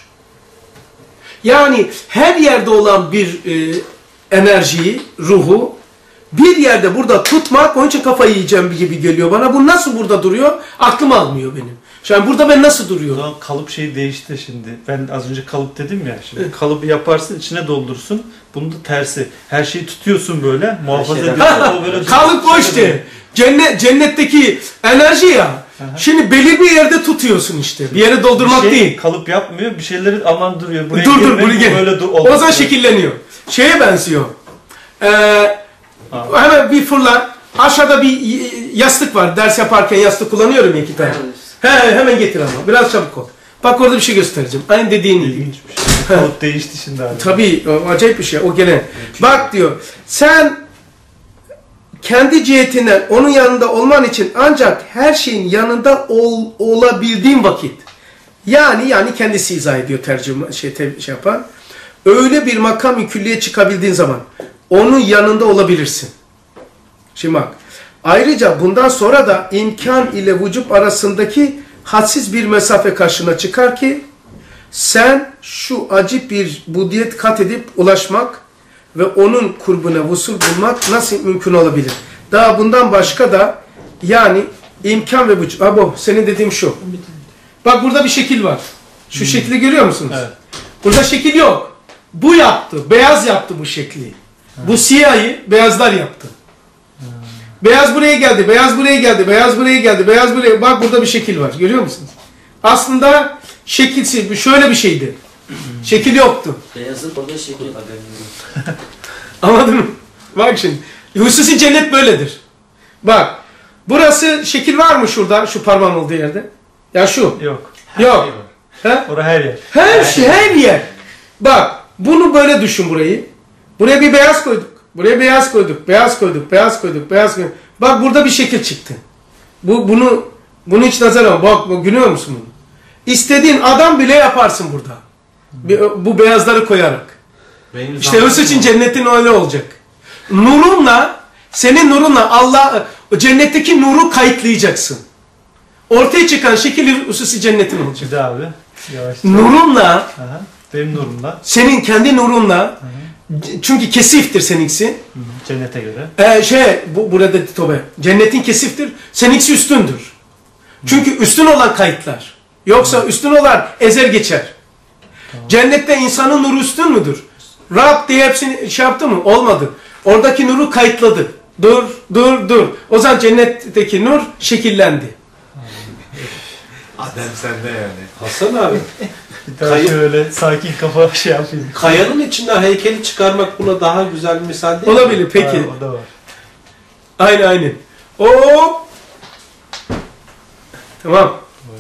Yani her yerde olan bir e, enerjiyi, ruhu bir yerde burada tutmak, onun için kafayı yiyeceğim gibi geliyor bana. Bu nasıl burada duruyor? Aklım almıyor benim. Şimdi burada ben nasıl O duruyorum? zaman kalıp şeyi değişti şimdi. Ben az önce kalıp dedim ya. Şimdi kalıbı yaparsın, içine doldursun. Bunun da tersi. Her şeyi tutuyorsun böyle, muhafaza şeyden- ediyorsun. O böyle Kalıp o işte. Cennet, cennetteki enerji ya. Aha. Şimdi belli bir yerde tutuyorsun işte. Bir yere doldurmak bir şey değil. kalıp yapmıyor. Bir şeyleri aman duruyor. Buraya Dur dur girmek, buraya gel. böyle dur. O zaman şekilleniyor. Şeye benziyor. Ee, Ha. hemen bir fırlar. Aşağıda bir y- yastık var. Ders yaparken yastık kullanıyorum ya iki tane. He, hemen getir ama. Biraz çabuk ol. Bak orada bir şey göstereceğim. Aynı dediğin gibi. İlginç bir şey. Kalıp değişti şimdi abi. Tabii o acayip bir şey. O gene. Bak diyor. Sen kendi cihetinden onun yanında olman için ancak her şeyin yanında ol, olabildiğin vakit. Yani yani kendisi izah ediyor tercüme şey, te, şey yapan. Öyle bir makam-ı külliye çıkabildiğin zaman onun yanında olabilirsin. Şimdi bak. Ayrıca bundan sonra da imkan ile vücut arasındaki hadsiz bir mesafe karşına çıkar ki sen şu acip bir budiyet kat edip ulaşmak ve onun kurbuna vusul bulmak nasıl mümkün olabilir? Daha bundan başka da yani imkan ve vücut. Abo senin dediğim şu. Bak burada bir şekil var. Şu hmm. şekli görüyor musunuz? Evet. Burada şekil yok. Bu yaptı. Beyaz yaptı bu şekli. Hmm. Bu siyahı beyazlar yaptı. Hmm. Beyaz buraya geldi. Beyaz buraya geldi. Beyaz buraya geldi. Beyaz buraya. Bak burada bir şekil var. Görüyor musunuz? Aslında şekilsiz. Şöyle bir şeydi. Şekil yoktu. Beyazın orada şekil. Anladın mı? Bak şimdi. Hususi cennet böyledir. Bak. Burası şekil var mı şurada? Şu parmağın olduğu yerde. Ya şu. Yok. Yok. He? Orada her yer. Her şey, her yer. Bak. Bunu böyle düşün burayı. Buraya bir beyaz koyduk. Buraya beyaz koyduk. Beyaz koyduk. Beyaz koyduk. Beyaz koyduk. Bak burada bir şekil çıktı. Bu bunu bunu hiç nazar al. Bak, bak görüyor musun bunu? İstediğin adam bile yaparsın burada. Bu beyazları koyarak. Benim İşte o için cennetin öyle olacak. Nurunla, senin nurunla Allah, o cennetteki nuru kayıtlayacaksın. Ortaya çıkan şekil hususi cennetin olacak. Bir daha abi. Yavaş. Nurunla, Aha. Benim nurumla. senin kendi nurunla, çünkü kesiftir seninkisi. Hı hı. Cennete göre. Ee, şey, bu, burada tobe. Cennetin kesiftir, seninkisi üstündür. Hı. Çünkü üstün olan kayıtlar. Yoksa hı. üstün olan ezer geçer. Tamam. Cennette insanın nuru üstün müdür? Rab diye hepsini şey yaptı mı? Olmadı. Oradaki nuru kayıtladı. Dur, dur, dur. O zaman cennetteki nur şekillendi. Adem sende yani. Hasan abi, Bir daha Kayıp- şöyle sakin kafa şey yapayım. kayanın içinden heykeli çıkarmak buna daha güzel bir misal değil mi? Olabilir peki. Ha, o da var. Aynen aynen. Hop. Tamam.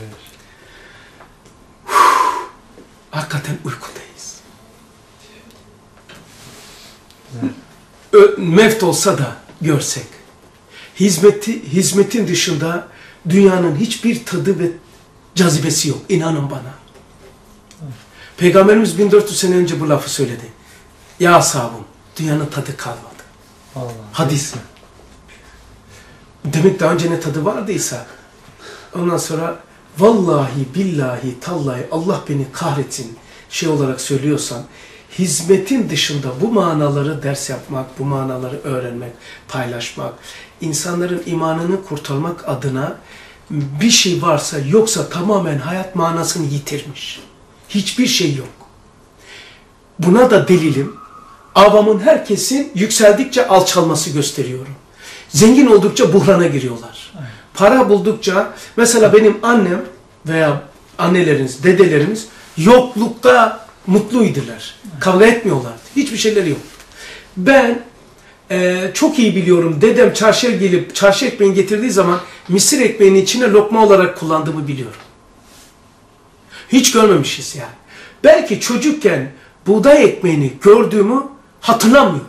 Hakikaten uykudayız. Ö- Mevt olsa da görsek. Hizmeti, hizmetin dışında dünyanın hiçbir tadı ve cazibesi yok. İnanın bana. Peygamberimiz bin dört yüz sene önce bu lafı söyledi. Ya ashabım, dünyanın tadı kalmadı. Allah. Hadis. Demek daha önce ne tadı vardıysa. Ondan sonra vallahi billahi tallahi Allah beni kahretsin şey olarak söylüyorsan hizmetin dışında bu manaları ders yapmak, bu manaları öğrenmek, paylaşmak, insanların imanını kurtarmak adına bir şey varsa yoksa tamamen hayat manasını yitirmiş. Hiçbir şey yok. Buna da delilim. Avamın herkesin yükseldikçe alçalması gösteriyorum. Zengin oldukça buhrana giriyorlar. Para buldukça, mesela benim annem veya annelerimiz, dedelerimiz yoklukta mutluydular. Kavga etmiyorlardı. Hiçbir şeyleri yok. Ben e, çok iyi biliyorum. Dedem çarşıya gelip çarşı ekmeğini getirdiği zaman mısır ekmeğini içine lokma olarak kullandığımı biliyorum. Hiç görmemişiz yani. Belki çocukken buğday ekmeğini gördüğümü hatırlamıyorum.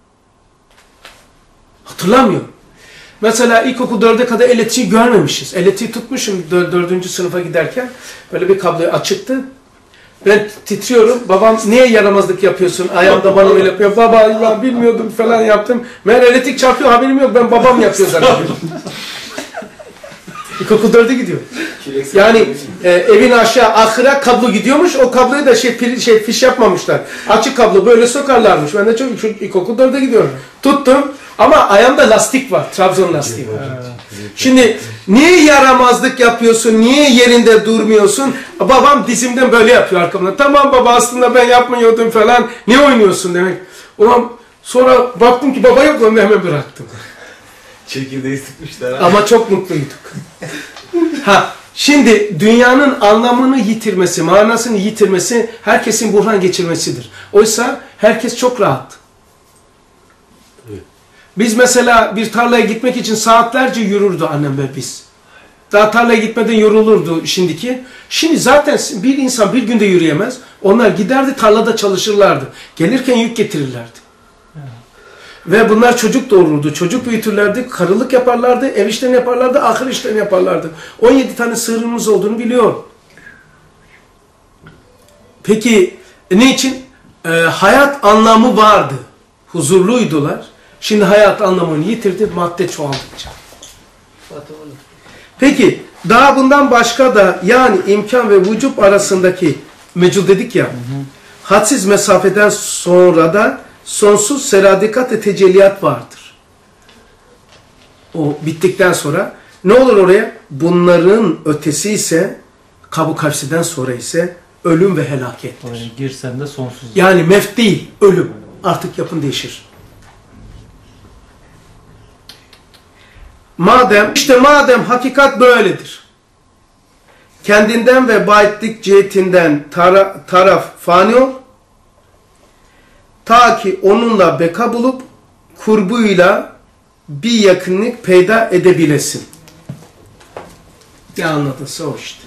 Hatırlamıyorum. Mesela ilkokul dörde kadar elektriği görmemişiz. Elektriği tutmuşum dördüncü sınıfa giderken. Böyle bir kabloyu açıktı. Ben titriyorum. Babam niye yaramazlık yapıyorsun? Ayağımda bana öyle yapıyor. Baba ya bilmiyordum falan yaptım. Meğer elektrik çarpıyor haberim yok. Ben babam yapıyor zannediyorum. İlkokul dörde gidiyor. Yani e, evin aşağı ahıra kablo gidiyormuş. O kabloyu da şey, pil, şey fiş yapmamışlar. Açık kablo böyle sokarlarmış. Ben de çok, çok ilkokul dörde gidiyorum. Tuttum. Ama ayağımda lastik var. Trabzon lastiği var. Şimdi niye yaramazlık yapıyorsun? Niye yerinde durmuyorsun? Babam dizimden böyle yapıyor arkamdan. Tamam baba aslında ben yapmıyordum falan. Ne oynuyorsun demek. Ulan sonra baktım ki baba yok, onu hemen bıraktım. Çekirdeği sıkmışlar. Ama çok mutluyduk. Ha, şimdi dünyanın anlamını yitirmesi, manasını yitirmesi herkesin buhran geçirmesidir. Oysa herkes çok rahat. Biz mesela bir tarlaya gitmek için saatlerce yürürdü annem ve biz. Daha tarlaya gitmeden yorulurdu şimdiki. Şimdi zaten bir insan bir günde yürüyemez. Onlar giderdi tarlada çalışırlardı. Gelirken yük getirirlerdi. Ve bunlar çocuk doğururdu. Çocuk büyütürlerdi. Karılık yaparlardı. Ev işlerini yaparlardı. Ahır işlerini yaparlardı. on yedi tane sığırımız olduğunu biliyor. Peki ne için? Ee, hayat anlamı vardı. Huzurluydular. Şimdi hayat anlamını yitirdi madde çoğaldıkça. Peki daha bundan başka da yani imkan ve vücut arasındaki mecul dedik ya, hı hı. hadsiz mesafeden sonra da sonsuz seradikat ve tecelliyat vardır. O bittikten sonra ne olur oraya? Bunların ötesi ise kabu karşıdan sonra ise ölüm ve helakettir. Oraya girsen de sonsuz. Yani mevt değil, ölüm. Artık yapın değişir. Madem, işte madem hakikat böyledir. Kendinden ve baitlik cihetinden tara, taraf fani ol. Ta ki onunla beka bulup kurbuyla bir yakınlık peyda edebilesin. Ya anladınsa o işte.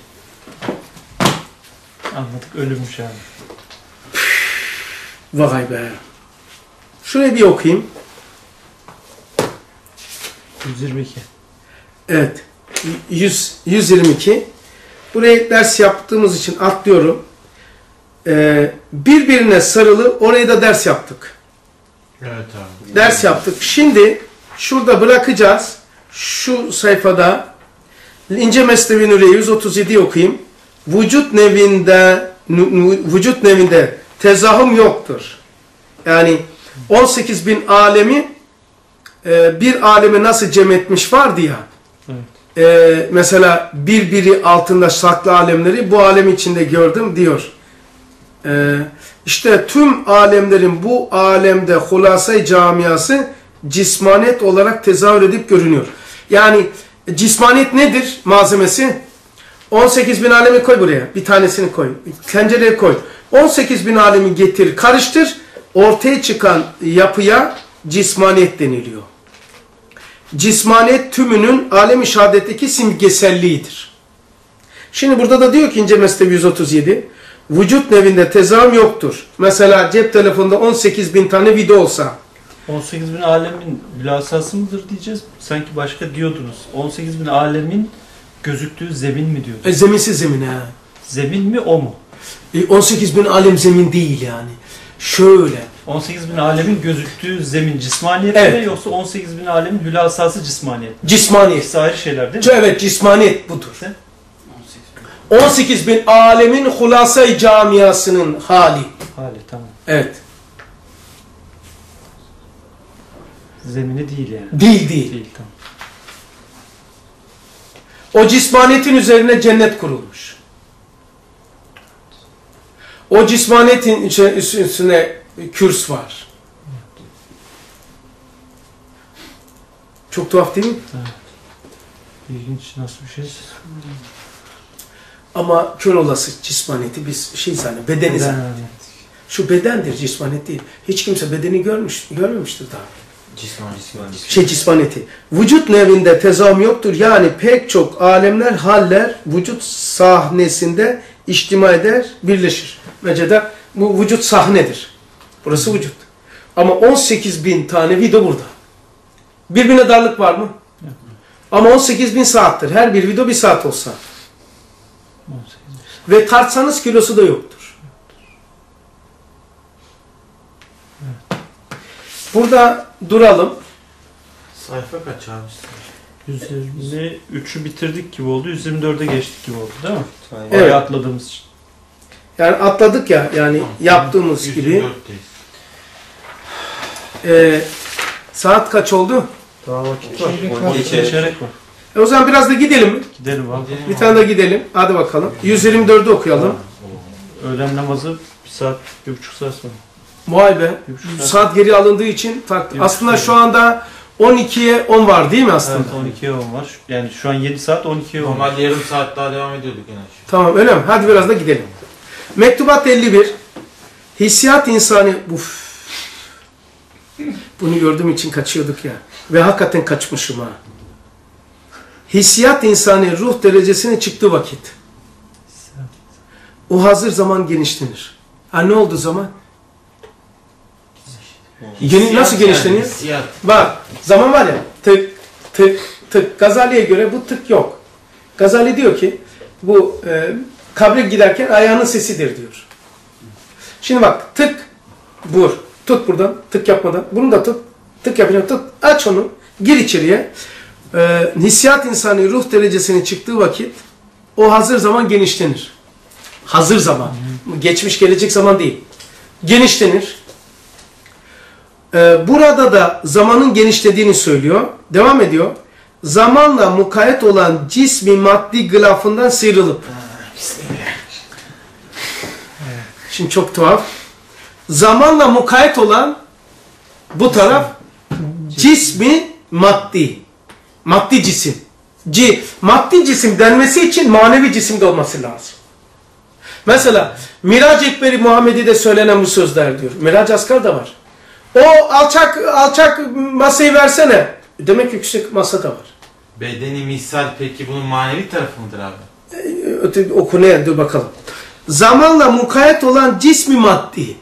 Anladık, ölümmüş yani. Vay be. Şurayı bir okuyayım. yüz yirmi iki. Evet. yüz, yüz yirmi iki. Buraya ders yaptığımız için atlıyorum. Ee, birbirine sarılı oraya da ders yaptık. Evet abi. Ders yaptık. Şimdi şurada bırakacağız. Şu sayfada İnce Mesnevi Nuriye yüz otuz yedi'yi okuyayım. Vücut nevinde vücut nevinde tezahüm yoktur. Yani on sekiz bin alemi bir alemi nasıl cem etmiş vardı ya. Evet. E, mesela birbiri altında saklı alemleri bu alem içinde gördüm diyor. E, işte tüm alemlerin bu alemde hulasa-i camiası cismaniyet olarak tezahür edip görünüyor. Yani cismaniyet nedir malzemesi? on sekiz bin alemi koy buraya. Bir tanesini koy. Tencereye koy. on sekiz bin alemi getir, karıştır. Ortaya çıkan yapıya cismaniyet deniliyor. Cismaniyet tümünün alem-i şehadetteki simgeselliğidir. Şimdi burada da diyor ki İnce Mesnevi yüz otuz yedi. Vücut nevinde tezahüm yoktur. Mesela cep telefonunda on sekiz bin tane video olsa. on sekiz bin alemin hülasası mıdır diyeceğiz. Sanki başka diyordunuz. on sekiz bin alemin gözüktüğü zemin mi diyordunuz? E, zeminsiz zemin ha. Zemin mi o mu? E, on sekiz bin alem zemin değil yani. Şöyle. on sekiz bin alemin gözüktüğü zemin cismaniyet evet. mi yoksa on sekiz bin alemin hülasası cismaniyet mi? Cismaniyet. İkisi ayrı şeyler değil mi? Evet, cismaniyet budur. on sekiz bin alemin hulasa-i camiasının hali. Hali, tamam. Evet. Zemini değil yani. Değil değil. Değil, tamam. O cismaniyetin üzerine cennet kurulmuş. O cismaniyetin üstüne kürs var. Çok tuhaf değil mi? Evet. İlginç, nasıl bir şey? Ama kör olası cismaniyeti biz şey zannediyoruz, bedeni Beden, zannediyoruz. evet. Şu bedendir, cismaniyet değil. Hiç kimse bedeni görmüş, görmemiştir daha. Cisman, cisman, cisman. Şey cismaniyeti. Vücut nevinde tezahüm yoktur. Yani pek çok alemler, haller vücut sahnesinde içtima eder, birleşir. Vecede bu vücut sahnedir. Burası vücut. Ama on sekiz bin tane video burada. Birbirine darlık var mı? Yok. Ama on sekiz bin saattir. Her bir video bir saat olsa. Ve tartsanız kilosu da yoktur. Burada duralım. Sayfa kaç abi? yüz yirmi üçü bitirdik gibi oldu. yüz yirmi dörde geçtik gibi oldu değil mi? Evet. Oraya atladığımız için. Yani atladık ya, yani Tamam. yaptığımız yüz gibi. yirmi dörtteyiz. Ee, saat kaç oldu? Daha vakit var. Çeyrek on var. iki. Çeyrek var. E o zaman biraz da gidelim mi? Gidelim abi. Bir tane daha gidelim. Hadi bakalım. yüz yirmi dördü okuyalım. Öğlen namazı bir saat, bir buçuk saat sonra. Vay be. Bir buçuk saat. Saat geri alındığı için farklı. Bir Aslında buçuk şu anda on ikiye on var değil mi aslında? Evet, on ikiye on var. Yani şu an yedi saat, on ikiye on var. Normalde yarım saat daha devam ediyorduk en aşağı. Tamam öyle mi? Hadi biraz da gidelim. Mektubat elli bir. Hissiyat insani... Uf. Bunu gördüğüm için kaçıyorduk ya. Ve hakikaten kaçmışım ha. Hissiyat insani ruh derecesine çıktığı vakit. O hazır zaman genişlenir. Ha ne oldu zaman? Geni, nasıl Hissiyat genişleniyor? Yani, hissiyat. Bak zaman var ya tık tık tık. Gazali'ye göre bu tık yok. Gazali diyor ki bu e, kabre giderken ayağının sesidir diyor. Şimdi bak tık vur. Tut buradan tık yapmadan. Bunu da tut. Tık yapacağım. Tut. Aç onu. Gir içeriye. E, hissiyat insanı ruh derecesine çıktığı vakit o hazır zaman genişlenir. Hazır zaman. Geçmiş gelecek zaman değil. Genişlenir. Ee, burada da zamanın genişlediğini söylüyor. Devam ediyor. Zamanla mukayyet olan cismi maddi gılafından sıyrılıp. Şimdi çok tuhaf. Zamanla mukayyet olan bu taraf cismi maddi. Maddi cisim. C, maddi cisim denmesi için manevi cisim de olması lazım. Mesela Mirac Ekberi Muhammedi'de söylenen bu sözler diyor. Mirac Asgar da var. O alçak alçak masayı versene. Demek ki yüksek masa da var. Bedeni misal peki bunun manevi tarafı mıdır abi? Öte oku ne? Dur bakalım. Zamanla mukayyet olan cismi maddi.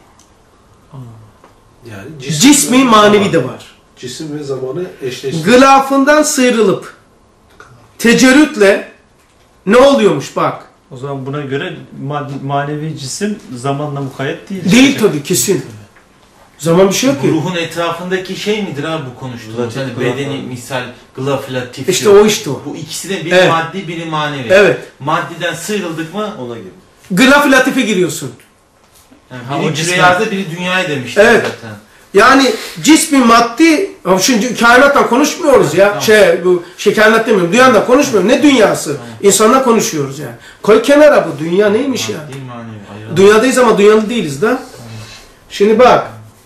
Yani Cismi manevi de var. Cisim ve zamanı eşleşti. Gılafından sıyrılıp tecerrütle ne oluyormuş bak. O zaman buna göre ma- manevi cisim zamanla mukayyet değil. Değil işte. tabii kesin. Zaman bir şey yok Bu ki. ruhun etrafındaki şey midir abi bu konuştuğumuz? Latif, Hani gılaf bedeni abi. misal, gılaf, latif. İşte o işte o. Bu ikisi de biri Evet. maddi, biri manevi. Evet. Maddiden sıyrıldık mı? Ona gibi. Graf latife giriyorsun. Yani Ha, biri o cismen. küre biri dünyaya demişler Evet. zaten. Yani cismi maddi, ama şimdi kainattan konuşmuyoruz ya. Tamam. Şey, bu şey kainat demiyorum. Dünyadan konuşmuyorum. Ne dünyası? Tamam. İnsanla konuşuyoruz yani. Koy kenara bu. Dünya neymiş ya? Maddi, manevi. Ayrı. Dünyadayız ama dünyalı değiliz da. Şimdi bak.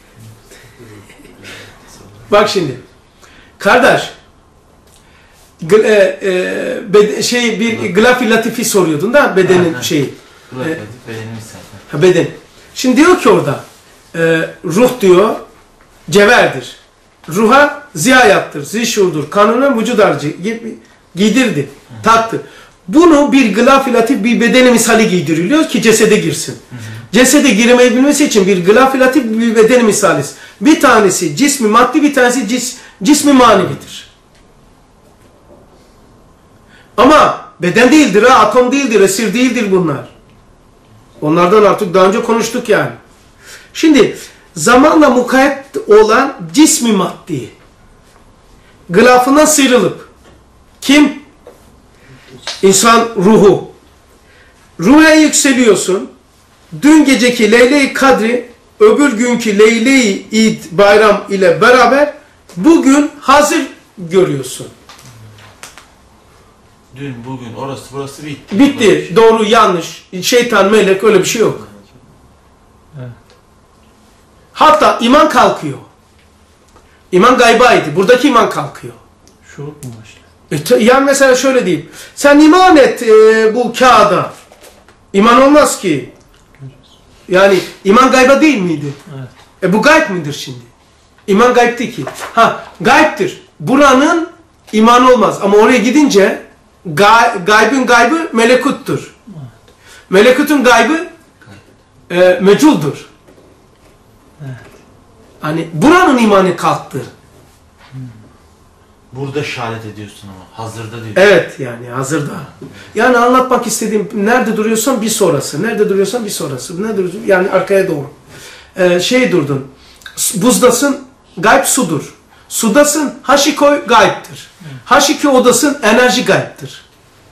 Bak şimdi. Kardeş. Gl- e, e, bed- şey bir glaf-i latifi soruyordun da bedenin Ha, ha. şeyi. Gılaf, E, latif, bedeni misal. Ha, beden. Şimdi diyor ki orada e, ruh diyor cevherdir. Ruha ziyayattır, zişurdur, kanuna vücud harcı gi- giydirdi, taktı. Bunu bir glaf-i latif bir bedeni misali giydiriliyor ki cesede girsin. Hı hı. Cesede giremeyebilmesi için bir glaf-i latif bir bedeni misalisi. Bir tanesi cismi maddi, bir tanesi cis, cismi manevidir. Ama beden değildir ha, atom değildir, esir değildir bunlar. Onlardan artık daha önce konuştuk yani. Şimdi zamanla mukayyet olan cismi maddi gılafından sıyrılıp kim? İnsan ruhu. Ruha yükseliyorsun. Dün geceki Leyle-i Kadri öbür günkü Leyle-i İd bayram ile beraber bugün hazır görüyorsun. Dün, bugün, orası, burası bitti. Bitti. Doğru, yanlış. Şeytan, melek öyle bir şey yok. Evet. Hatta iman kalkıyor. İman gaybaydı. Buradaki iman kalkıyor. Şurup mu başlıyor? E, t- yani mesela şöyle diyeyim. Sen iman et e, bu kağıda. İman olmaz ki. Yani iman gayba değil miydi? Evet. E bu gayb midir şimdi? İman gayb değil ki. Ha gaybtir. Buranın imanı olmaz. Ama oraya gidince gay, gaybın gaybı melekuttur. Melekutun gaybı e, meculdur. Evet. Hani buranın imanı kalktı. Burada şehadet ediyorsun ama. Hazırda diyorsun. Evet yani hazırda. Yani anlatmak istediğim nerede duruyorsan bir sonrası. Nerede duruyorsan bir sonrası. Nerede duruyorsan, yani arkaya doğru. Ee, şey durdun. Buzdasın gayb sudur. Sudasın haşikoy gayiptir. Haşiki odasın enerji gayiptir.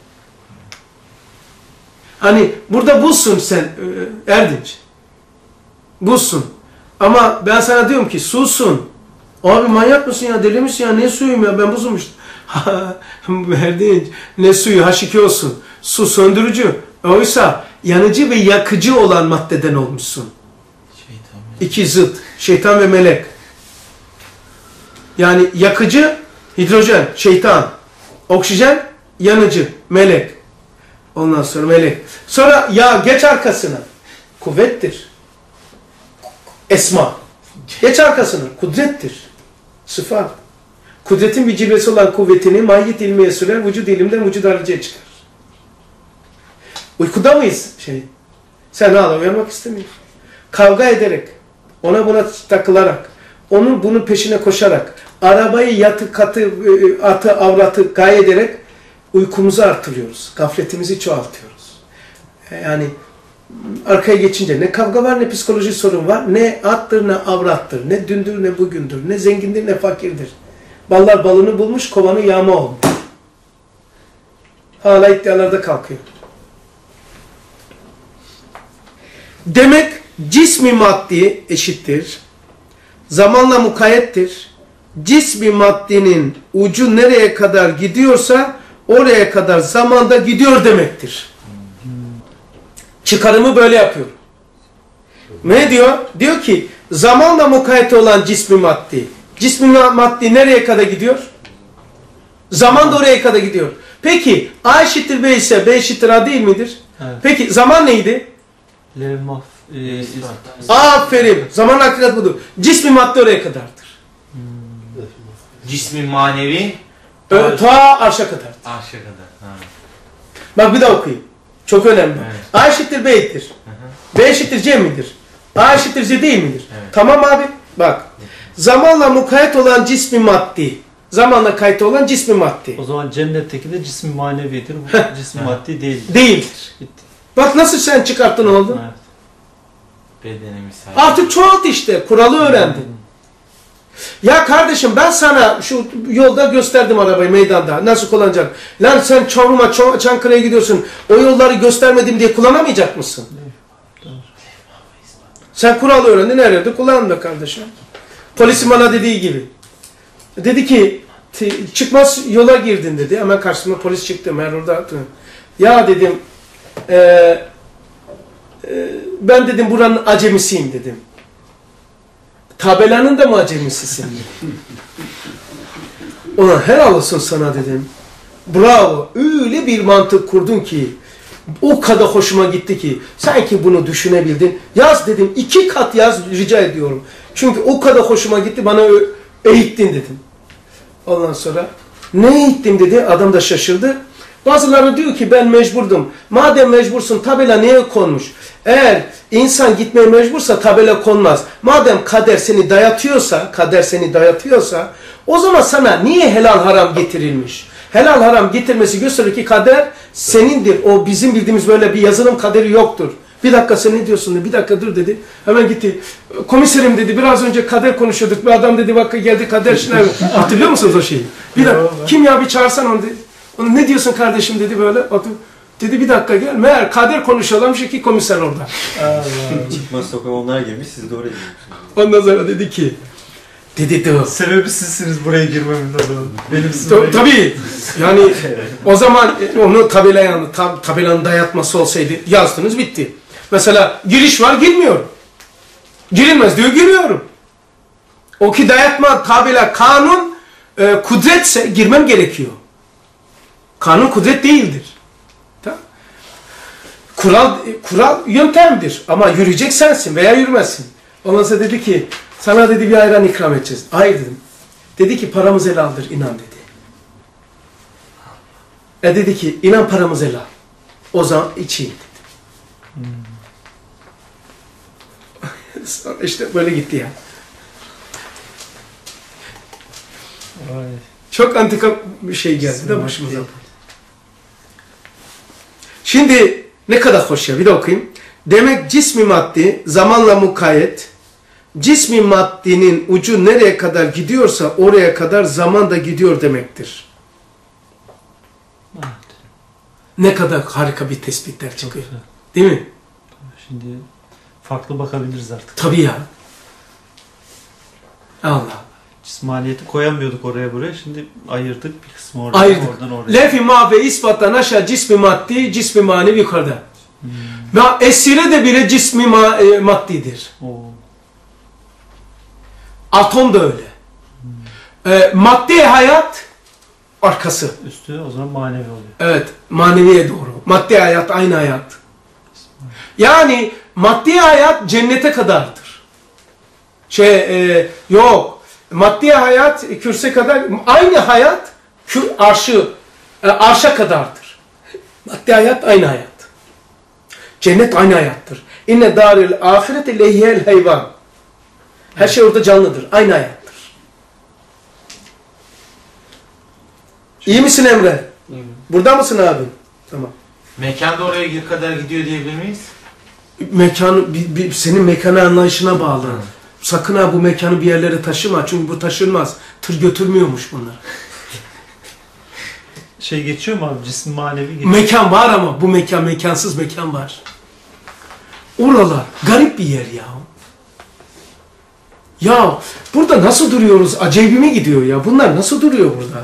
Hani burada buzsun sen e, Erdinç. Buzsun. Ama ben sana diyorum ki susun. Abi manyak mısın ya, deli misin ya, ne suyum ya, ben buzum işte. Erdinç, ne suyu, H iki olsun. Su söndürücü. Oysa yanıcı ve yakıcı olan maddeden olmuşsun. Şeytan. İki zıt. Şeytan ve melek. Yani yakıcı, hidrojen, şeytan. Oksijen, yanıcı, melek. Ondan sonra melek. Sonra ya geç arkasına. Kuvvettir. Esma. Geç arkasına. Kudrettir. Sıfat. Kudretin bir cilvesi olan kuvvetini mahiyet ilmiye sürer, vücud ilimden vücud hariceye çıkar. Uykuda mıyız? Şey, sen hala uyanmak istemiyorsun. Kavga ederek, ona buna takılarak, onun bunun peşine koşarak, arabayı yatı, katı, atı, avratı gaye ederek uykumuzu artırıyoruz. Gafletimizi çoğaltıyoruz. Yani arkaya geçince ne kavga var, ne psikolojik sorun var, ne attır, ne avrattır, ne dündür, ne bugündür, ne zengindir, ne fakirdir. Ballar balını bulmuş, kovanı yağma olmuş. Hala iddialarda kalkıyor. Demek cismi maddi eşittir. Zamanla mukayyettir. Cismi maddinin ucu nereye kadar gidiyorsa oraya kadar zamanda gidiyor demektir. Çıkarımı böyle yapıyor. Ne diyor? Diyor ki zamanla mukayyet olan cismi maddi. Cismi maddi nereye kadar gidiyor? Zaman da oraya kadar gidiyor. Peki A eşittir B ise B eşittir A değil midir? Evet. Peki zaman neydi? Levmaf. E, Aferin. Zaman hakikat budur. Cismi madde oraya kadardır. Cismi manevi Ö, ta arşa kadar. arşa kadar. Ha. Bak bir daha okuyayım. Çok önemli. Evet. A eşittir B'dir. B eşittir C midir? A eşittir C değil midir? Evet. Tamam abi. Bak. Zamanla mukayyet olan cismi maddi. Zamanla kayıt olan cismi maddi. O zaman cennetteki de cismi manevidir. Bu cismi maddi değildir. Değildir. Bitti. Bak nasıl sen çıkarttın oldu. Evet. Bedene misal. Artık çoğalt işte. Kuralı öğrendin. Ya kardeşim ben sana şu yolda gösterdim arabayı meydanda. Nasıl kullanacak? Lan sen Çorum'a, Ço- Çankırı'ya gidiyorsun. O yolları göstermedim diye kullanamayacak mısın? Sen kuralı öğrendin. Nerede? Kullan be kardeşim. Polisin bana dediği gibi. Dedi ki çıkmaz yola girdin dedi. Hemen karşıma polis çıktı. Ben orada ya dedim e, e, ben dedim buranın acemisiyim dedim. Tabelanın da mı acemisisin? Ona helal olsun sana dedim. Bravo. Öyle bir mantık kurdun ki o kadar hoşuma gitti ki sanki bunu düşünebildin. Yaz dedim. iki kat yaz rica ediyorum. Çünkü o kadar hoşuma gitti bana eğittin dedim. Ondan sonra ne eğittim dedi. Adam da şaşırdı. Bazıları diyor ki ben mecburdum. Madem mecbursun tabela niye konmuş? Eğer insan gitmeye mecbursa tabela konmaz. Madem kader seni dayatıyorsa, kader seni dayatıyorsa o zaman sana niye helal haram getirilmiş? Helal haram getirmesi gösterir ki kader senindir. O bizim bildiğimiz böyle bir yazılım kaderi yoktur. Bir dakika sen ne diyorsun dedi. Bir dakika dur dedi. Hemen gitti. Komiserim dedi. Biraz önce kader konuşuyorduk. Bir adam dedi bak geldi kader şuna. Hatırlıyor musunuz o şeyi? Bir dakika. Kim ya bir çağırsan onu dedi. Onu ne diyorsun kardeşim dedi böyle. Dedi bir dakika gel. Meğer kader konuşuyorlarmış iki komiser orada. Çıkmaz sokağa onlar girmiş, siz de oraya girmişsiniz. Ondan sonra dedi ki dedi de Sebebi sizsiniz buraya girmemin adına. Benim siz Ta- tabii. Yani o zaman onu tabelaya, tab tabelanın dayatması olsaydı yazdınız bitti. Mesela giriş var girmiyorum. Girilmez diyor giriyorum. O ki dayatma tabela kanun e, kudretse girmem gerekiyor. Kanun kudret değildir. Tamam. Kural kural yöntemdir ama yürüyecek sensin veya yürümezsin. Ondan sonra dedi ki sana dedi bir ayran ikram edeceğiz. Hayır dedim. Dedi ki paramız helaldir inan dedi. E dedi ki inan paramız helal. O zaman içeyim dedi. İşte böyle gitti ya. Vay. Çok antika bir şey geldi de başımıza. Şimdi ne kadar hoş ya, bir de okuyayım. Demek cismi maddi zamanla mukayyet, cismi maddinin ucu nereye kadar gidiyorsa oraya kadar zaman da gidiyor demektir. Evet. Ne kadar harika bir tespitler çıkıyor. güzel. Değil mi? Şimdi farklı bakabiliriz artık. Tabii ya. Allah. Cismaniyeti koyamıyorduk oraya buraya. Şimdi ayırdık bir kısmı oradan, Ayırdık. oradan oraya. Lefi ma ve ispattan aşağı cismi maddi, cismi manevi yukarıda. Hmm. Ve esire de bile cismi ma e, maddidir. Oo. Atom da öyle. Hmm. E, maddi hayat arkası. Üstü o zaman manevi oluyor. Evet, maneviye doğru. Maddi hayat aynı hayat. Yani maddi hayat cennete kadardır. Şey e, yok. Maddi hayat kürse kadar, aynı hayat kür, arşı e, arşa kadardır. Maddi hayat aynı hayat. Cennet aynı hayattır. İnne daril ahireti lehiyel hayvan. Her şey orada canlıdır. Aynı hayattır. İyi misin Emre? İyi. Burada mısın abi? Tamam. Mekanda oraya kadar gidiyor diyebilir miyiz? Mekanı, bir, bir, senin mekanı anlayışına bağlı. Hı. Sakın ha bu mekanı bir yerlere taşıma. Çünkü bu taşınmaz. Tır götürmüyormuş bunlar. Şey geçiyor mu abi? Cisim manevi geçiyor. Mekan var ama bu mekan, mekansız mekan var. Oralar garip bir yer ya. Ya burada nasıl duruyoruz? Acayibime gidiyor ya. Bunlar nasıl duruyor burada?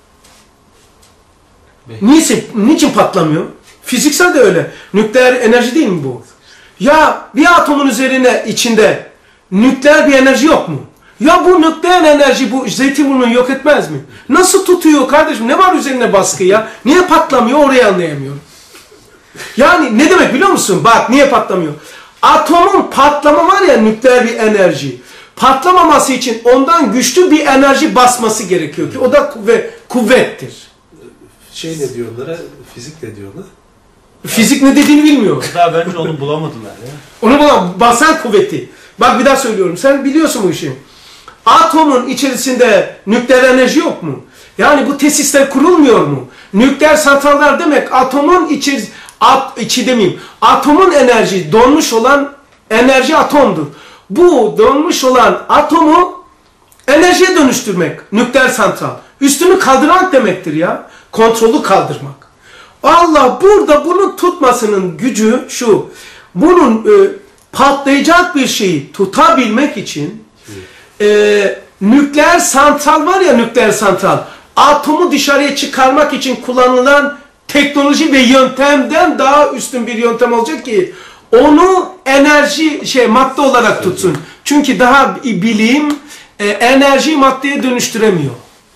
Niçin, niçin patlamıyor? Fiziksel de öyle. Nükleer enerji değil mi bu? Ya bir atomun üzerine içinde nükleer bir enerji yok mu? Ya bu nükleer enerji bu Zeytinburnu'nu yok etmez mi? Nasıl tutuyor kardeşim? Ne var üzerine baskı ya? Niye patlamıyor? Orayı anlayamıyorum. Yani ne demek biliyor musun? Bak niye patlamıyor? Atomun patlama var ya, nükleer bir enerji. Patlamaması için ondan güçlü bir enerji basması gerekiyor ki o da kuvvet, kuvvettir. Şey ne diyorlar? Fizik ne diyorlar? Fizik ne dediğini bilmiyor. Daha bence onu bulamadılar ya. Onu buna basan kuvveti. Bak bir daha söylüyorum. Sen biliyorsun bu işi. Atomun içerisinde nükleer enerji yok mu? Yani bu tesisler kurulmuyor mu? Nükleer santraller demek atomun içi, at, içi demeyeyim. Atomun enerji, donmuş olan enerji atomdur. Bu donmuş olan atomu enerjiye dönüştürmek. Nükleer santral. Üstünü kaldırmak demektir ya. Kontrolü kaldırmak. Allah burada bunun tutmasının gücü şu. Bunun e, patlayacak bir şeyi tutabilmek için e, nükleer santral var ya, nükleer santral. Atomu dışarıya çıkarmak için kullanılan teknoloji ve yöntemden daha üstün bir yöntem olacak ki onu enerji şey madde olarak tutsun. Çünkü daha bilim e, enerjiyi maddeye dönüştüremiyor.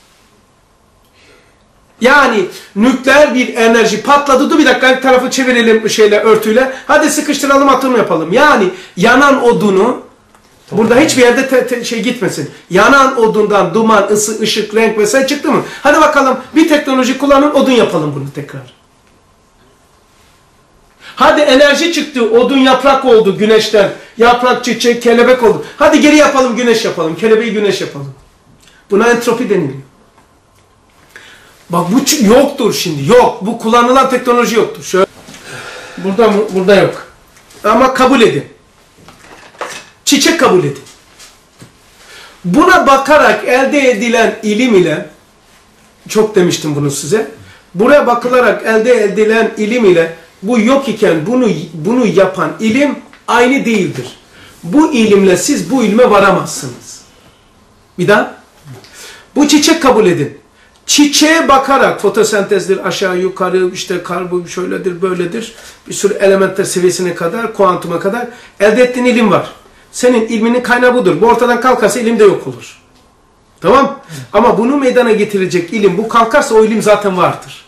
Yani nükleer bir enerji patladı. Dur bir dakika, tarafı çevirelim şeyle, örtüyle. Hadi sıkıştıralım, atım yapalım. Yani yanan odunu burada hiçbir yerde te, te, şey gitmesin. Yanan odundan duman, ısı, ışık, renk vesaire çıktı mı? Hadi bakalım bir teknoloji kullanın, odun yapalım bunu tekrar. Hadi enerji çıktı, odun yaprak oldu güneşten. Yaprak, çiçek, kelebek oldu. Hadi geri yapalım, güneş yapalım. Kelebeği güneş yapalım. Buna entropi deniliyor. Bak bu yoktur şimdi. Yok. Bu kullanılan teknoloji yoktur. Şöyle. Burada mı? Burada yok. Ama kabul edin. Çiçek kabul edin. Buna bakarak elde edilen ilim ile, çok demiştim bunu size. Buraya bakılarak elde edilen ilim ile bu yok iken bunu bunu yapan ilim aynı değildir. Bu ilimle siz bu ilme varamazsınız. Bir daha. Bu çiçek kabul edin. Çiçeğe bakarak fotosentezdir, aşağı yukarı işte karbon şöyledir böyledir, bir sürü elementler seviyesine kadar, kuantuma kadar elde ettiğin ilim var. Senin ilminin kaynağı budur. Bu ortadan kalkarsa ilim de yok olur. Tamam? Hı. Ama bunu meydana getirecek ilim, bu kalkarsa o ilim zaten vardır.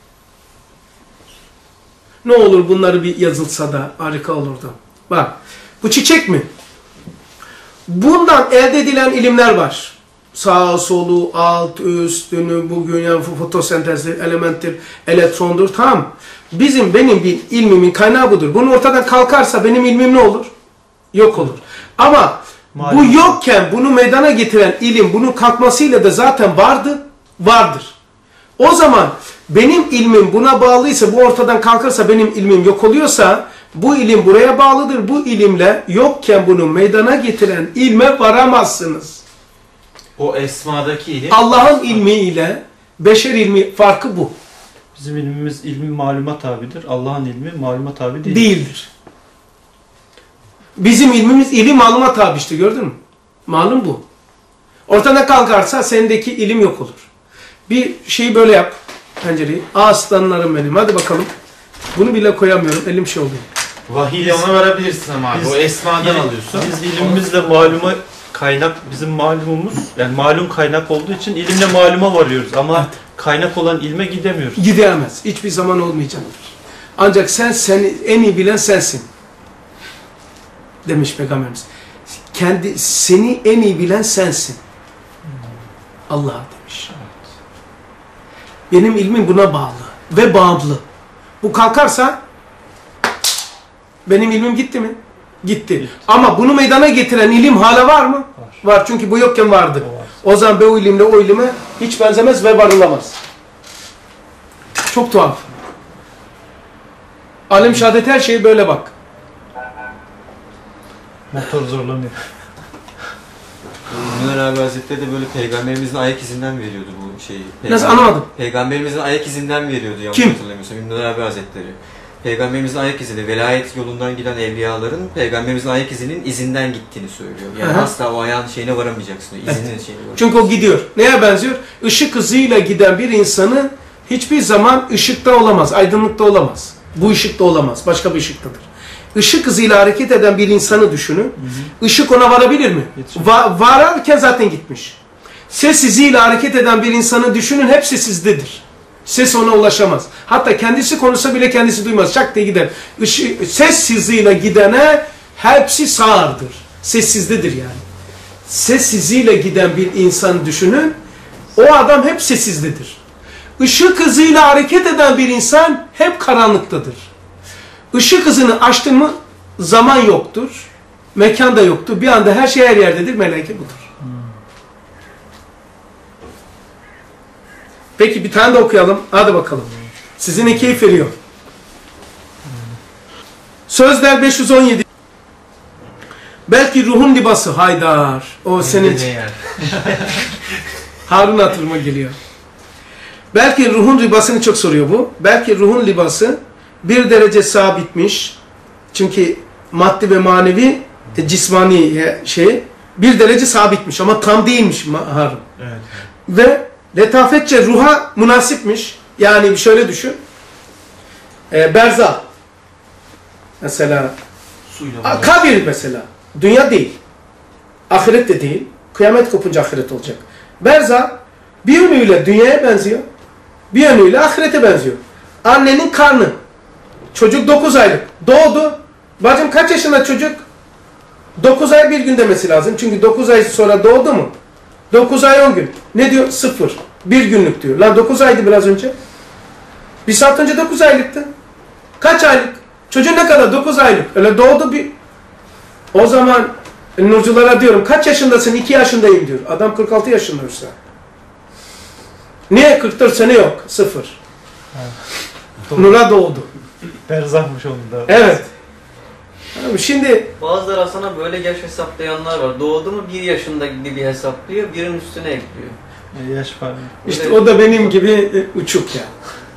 Ne olur bunları bir yazılsa da harika olurdu. Bak, bu çiçek mi? Bundan elde edilen ilimler var. Sağ, solu, alt, üstünü, bugün yani fotosentezdir, elementtir, elektrondur, tamam. Bizim, benim bir ilmimin kaynağı budur. Bunu ortadan kalkarsa benim ilmim ne olur? Yok olur. Ama Malum. bu yokken bunu meydana getiren ilim, bunun kalkmasıyla da zaten vardı, vardır. O zaman benim ilmim buna bağlıysa, bu ortadan kalkarsa benim ilmim yok oluyorsa, bu ilim buraya bağlıdır. Bu ilimle yokken bunu meydana getiren ilme varamazsınız. O esmadaki ilim. Allah'ın ilmi ile beşer ilmi farkı bu. Bizim ilmimiz ilmi maluma tabidir. Allah'ın ilmi maluma tabi değil. Değildir. Bizim ilmimiz ilim maluma tabi işte, gördün mü? Malum bu. Ortadan kalkarsa sendeki ilim yok olur. Bir şeyi böyle yap. Pencereyi. Aslanlarım benim. Hadi bakalım. Bunu bile koyamıyorum. Elim şey oluyor. Vahiyle ona verebilirsin ama abi. Biz- O esmadan Yani alıyorsun. Biz ilimimizle maluma kaynak, bizim malumumuz, yani malum kaynak olduğu için ilimle maluma varıyoruz ama Evet. kaynak olan ilme gidemiyoruz. Gidemez. Hiçbir zaman olmayacaktır. Ancak sen seni en iyi bilen sensin. Demiş Peygamberimiz. Kendi seni en iyi bilen sensin. Allah demiş. Benim ilmim buna bağlı ve bağımlı. Bu kalkarsa benim ilmim gitti mi? Gitti. Gitti. Ama bunu meydana getiren ilim hala var mı? Var. Var. Çünkü bu yokken vardı. O var. O zaman be o ilimle o ilime hiç benzemez ve varılamaz. Çok tuhaf. Alem şehadet her şeyi böyle bak. Motor zorlanıyor. Münir abi Hazretleri de böyle peygamberimizin ayak izinden veriyordu bu şeyi. Nasıl, Peygamber- anlamadım. Peygamberimizin ayak izinden veriyordu yanlış Kim? hatırlamıyorsam. Münir abi Hazretleri. Peygamberimizin ayak izini, velayet yolundan giden evliyaların peygamberimizin ayak izinin izinden gittiğini söylüyor. Yani Hı hı. asla o ayağın şeyine varamayacaksın. O izinin şeyine varamayacaksın. Çünkü o gidiyor. Neye benziyor? Işık hızıyla giden bir insanı hiçbir zaman ışıkta olamaz, aydınlıkta olamaz. Bu ışıkta olamaz, başka bir ışıktadır. Işık hızıyla hareket eden bir insanı düşünün. Işık ona varabilir mi? Yetişemez. Va vararken zaten gitmiş. Ses hızıyla hareket eden bir insanı düşünün, hep sessizdedir. Ses ona ulaşamaz. Hatta kendisi konuşsa bile kendisi duymaz. Şak diye gider. Işı, ses hızıyla gidene hepsi sağırdır. Sessizdedir yani. Ses hızıyla giden bir insan düşünün, o adam hep sessizdedir. Işık hızıyla hareket eden bir insan hep karanlıktadır. Işık hızını aştın mı zaman yoktur, mekan da yoktur. Bir anda her şey her yerdedir, meleke budur. Peki bir tane de okuyalım. Hadi bakalım. Size ne keyif veriyor? Sözler beş yüz on yedi. Belki ruhun libası Haydar. O senin Ne yer? Harun hatırıma geliyor. Belki ruhun libasını çok soruyor bu. Belki ruhun libası bir derece sabitmiş. Çünkü maddi ve manevi e, cismani şey bir derece sabitmiş ama tam değilmiş Harun. Evet. Ve letafetçe ruha münasipmiş. Yani şöyle düşün. E, berzah. Mesela Suyla a- bağlı. kabir mesela. Dünya değil. Ahiret de değil. Kıyamet kopunca ahiret olacak. Berzah bir yönüyle dünyaya benziyor. Bir yönüyle ahirete benziyor. Annenin karnı. Çocuk dokuz aylık. Doğdu. Bacım kaç yaşında çocuk? dokuz ay bir gün demesi lazım. Çünkü dokuz ay sonra doğdu mu? dokuz ay on gün. Ne diyor? Sıfır. Bir günlük diyor. Lan dokuz aydı biraz önce. Bir saat önce dokuz aylıktı. Kaç aylık? Çocuğun ne kadar? dokuz aylık. Öyle doğdu bir... O zaman nurculara diyorum kaç yaşındasın? iki yaşındayım diyor. Adam kırk altı yaşındaysa. Niye? kırk dört sene yok. Sıfır. Nur'a doğdu. Berzahmış onun da. Evet. Şimdi Bazıları aslında böyle yaş hesaplayanlar var. Doğdu mu bir yaşında gibi hesaplıyor, birin üstüne ekliyor. E, yaş farkı. işte o da benim gibi e, uçuk ya.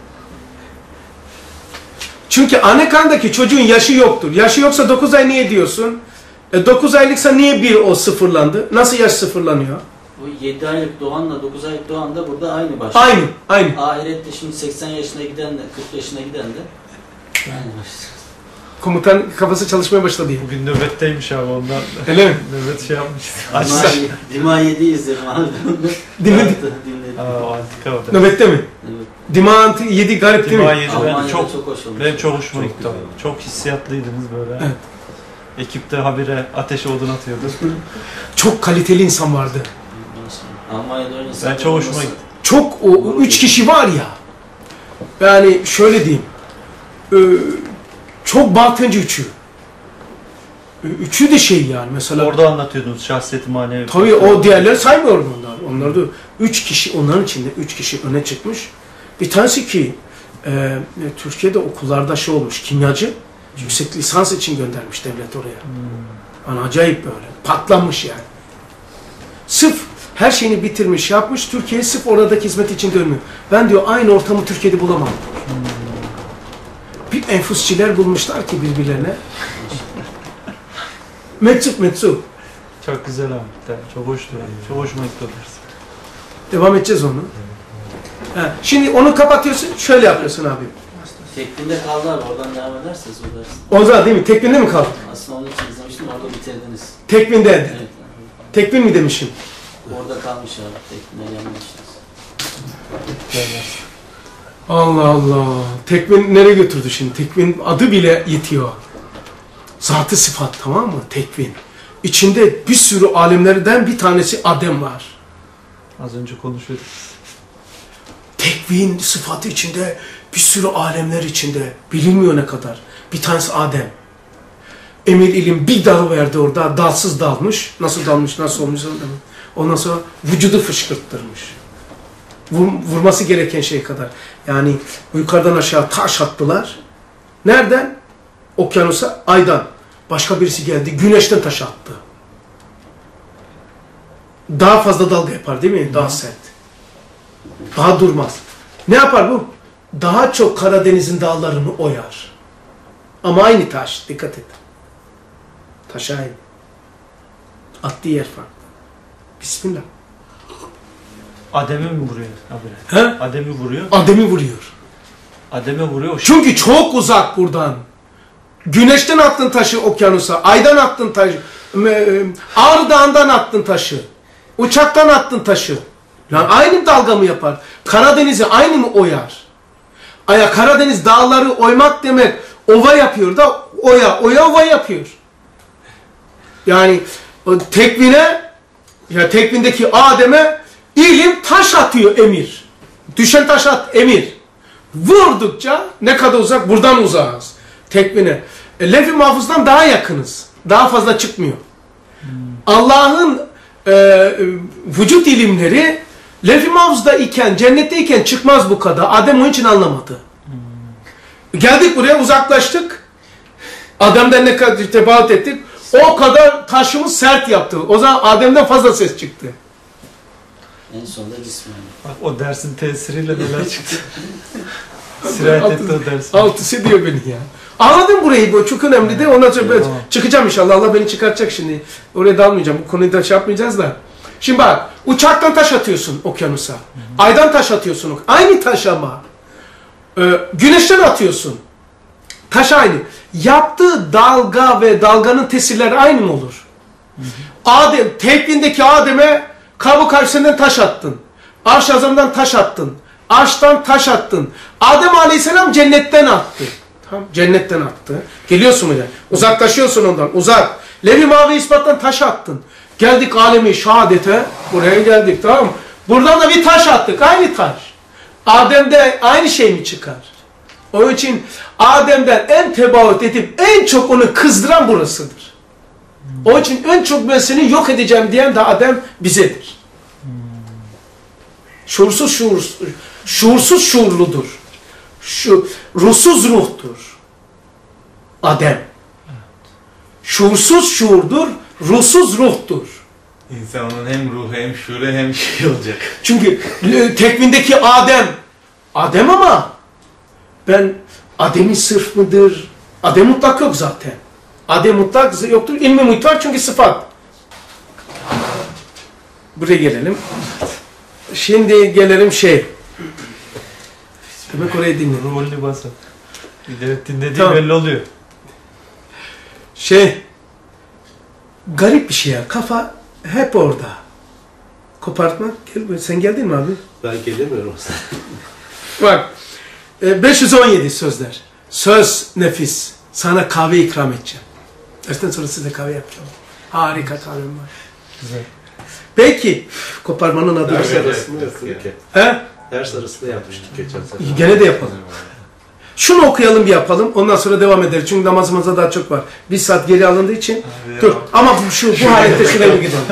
Çünkü anne karnındaki çocuğun yaşı yoktur. Yaşı yoksa dokuz ay niye diyorsun? E, dokuz aylıksa niye bir o sıfırlandı? Nasıl yaş sıfırlanıyor? Bu yedi aylık doğanla dokuz aylık doğan da burada aynı başlıyor. Aynı, aynı. Ahirette şimdi seksen yaşına giden de kırk yaşına giden de aynı başlıyor. Komutan kafası çalışmaya başladı. ya. Bugün nöbetteymiş abi ondan. Öyle mi? Nöbet şey yapmış. Dima, Açsa. Dima yedi izledim abi. Dinledin. Dinledim. Aa, o antika o da. Nöbette mi? Evet. Dimant yedi garip değil Dima mi? yedi. Almanya'da Ben çok, çok, hoş olmuş. benim çok hoşuma Çok gitti. güzel. Çok hissiyatlıydınız böyle. Evet. Ekipte habire ateşe odun atıyordu. Çok kaliteli insan vardı. Almanya'da öyle Ben insanlar çok hoşuma olması- gitti. Çok o üç kişi var ya. Yani şöyle diyeyim. e, çok batıncı üçü. E, üçü de şey yani mesela. Orada anlatıyordunuz şahsiyeti manevi. Tabii o diğerleri saymıyorum onlar. Onlar da üç kişi, onların içinde üç kişi öne çıkmış. Bir tanesi ki e, Türkiye'de okullarda şey olmuş, kimyacı. Hmm. Yüksek lisans için göndermiş devlet oraya. Hmm. Yani acayip böyle. Patlanmış yani. Sırf her şeyini bitirmiş, yapmış. Türkiye'ye sırf oradaki hizmet için dönmüyor. Ben diyor aynı ortamı Türkiye'de bulamam. Hmm. Bir enfusçiler bulmuşlar ki birbirlerine. Meczup meczup. Çok güzel abi. Çok hoştu yani. Çok hoşuma gitti o ders. Devam edeceğiz onu. Ha, şimdi onu kapatıyorsun, şöyle yapıyorsun abi. Tekvinde kaldı abi, oradan devam ederseniz o ders. O zaman değil mi? Tekvinde mi kaldı? Aslında onun için izlemiştim, orada bitirdiniz. Tekvinde. Evet. Tekvin mi demişim? Orada kalmış abi, tekvinde yanmıştınız. Allah Allah. Tekvin nereye götürdü şimdi? Tekvin adı bile yetiyor. Zat-ı sıfat, tamam mı? Tekvin. İçinde bir sürü alemlerden bir tanesi Adem var. Az önce konuşuyorduk. Tekvin sıfatı içinde bir sürü alemler içinde. Bilinmiyor ne kadar. Bir tanesi Adem. Emir ilim bir dal verdi orada. Dalsız dalmış. Nasıl dalmış, nasıl olmuş. Ondan sonra vücudu fışkırttırmış. Vur, vurması gereken şey kadar. Yani yukarıdan aşağı taş attılar. Nereden? Okyanusa, aydan. Başka birisi geldi, güneşten taş attı. Daha fazla dalga yapar değil mi? Daha sert. Daha durmaz. Ne yapar bu? Daha çok Karadeniz'in dağlarını oyar. Ama aynı taş, dikkat et. Taş aynı. Attığı yer farklı. Bismillah. Adem'i mi vuruyor abi? He? Adem'i vuruyor. Adem'i vuruyor. Adem'e vuruyor. Çünkü çok uzak buradan. Güneşten attın taşı okyanusa, aydan attın taşı, Ağrı Dağı'ndan attın taşı, uçaktan attın taşı. Yani aynı dalga mı yapar? Karadeniz'i aynı mı oyar? Aya Karadeniz dağları oymak demek, ova yapıyor da oya, oya ova yapıyor. Yani o tekvine, ya tekvindeki Adem'e ilim taş atıyor emir. Düşen taş at emir. Vurdukça ne kadar uzak? Buradan uzağız. Tekvine. E, Lef-i Mahfuz'dan daha yakınız. Daha fazla çıkmıyor. Hmm. Allah'ın e, vücut ilimleri Lef-i Mahfuz'da iken, cennette iken çıkmaz bu kadar. Adem onun için anlamadı. Hmm. Geldik buraya, uzaklaştık. Adem'den ne kadar tebaat ettik. O kadar taşımız sert yaptı. O zaman Adem'den fazla ses çıktı. En sonunda cismani. Bak o dersin tesiriyle neler çıktı. Sirayet etti o dersin. Altısı diyor beni ya. Anladın burayı, bu çok önemli de ondan sonra evet, tamam. Çıkacağım inşallah. Allah beni çıkartacak şimdi. Oraya dalmayacağım. Bu konuyu da şey yapmayacağız da. Şimdi bak, uçaktan taş atıyorsun okyanusa. Hı hı. Aydan taş atıyorsun. Aynı taş ama. Ee, güneşten atıyorsun. Taş aynı. Yaptığı dalga ve dalganın tesirleri aynı mı olur? Hı hı. Adem, tekvindeki Adem'e kabı karşısından taş attın. Arş azamdan taş attın. Arştan taş attın. Adem Aleyhisselam cennetten attı. Tamam, cennetten attı. Geliyorsun mu ya? Uzaklaşıyorsun ondan. Uzak. Lev-i Mavi ispattan taş attın. Geldik alemi şehadete. Buraya geldik, tamam mı? Buradan da bir taş attık. Aynı taş. Adem'de aynı şey mi çıkar? Onun için Adem'den en tebaut edip en çok onu kızdıran burasıdır. Onun için en çok ben seni yok edeceğim diyen de Adem bizedir. Şuursuz şuursuz, şuursuz şuurludur. Şu ruhsuz ruhtur. Adem. Şuursuz şuurdur, ruhsuz ruhtur. İnsanın hem ruhu hem şuuru hem şey olacak. Çünkü tekvindeki Adem, Adem ama ben Adem'i sırf mıdır? Adem mutlak yok zaten. Adem mutlak yoktur. İlmi mutlak çünkü sıfat. Buraya gelelim. Şimdi gelelim şey. Demek orayı dinledim. Rolü basa. Bir de dinlediği tamam. Belli oluyor. Şey, garip bir şey ya. Kafa hep orada. Kopartmak. Gel, sen geldin mi abi? Ben gelemiyorum. Bak, beş yüz on yedi sözler. Söz nefis. Sana kahve ikram edeceğim. Dersten sonra size kahve yapacağım. Harika kahvem var. Güzel. Peki, koparmanın adı. Ders arasında yaptık. He? Ders arasında yapmıştık geçen sefer. Gene de yapalım. Şunu okuyalım bir yapalım. Ondan sonra devam ederiz. Çünkü namazımızda daha çok var. Bir saat geri alındığı için. Abi Dur. ya. Ama bu, şu, bu halette şuraya bir gidelim.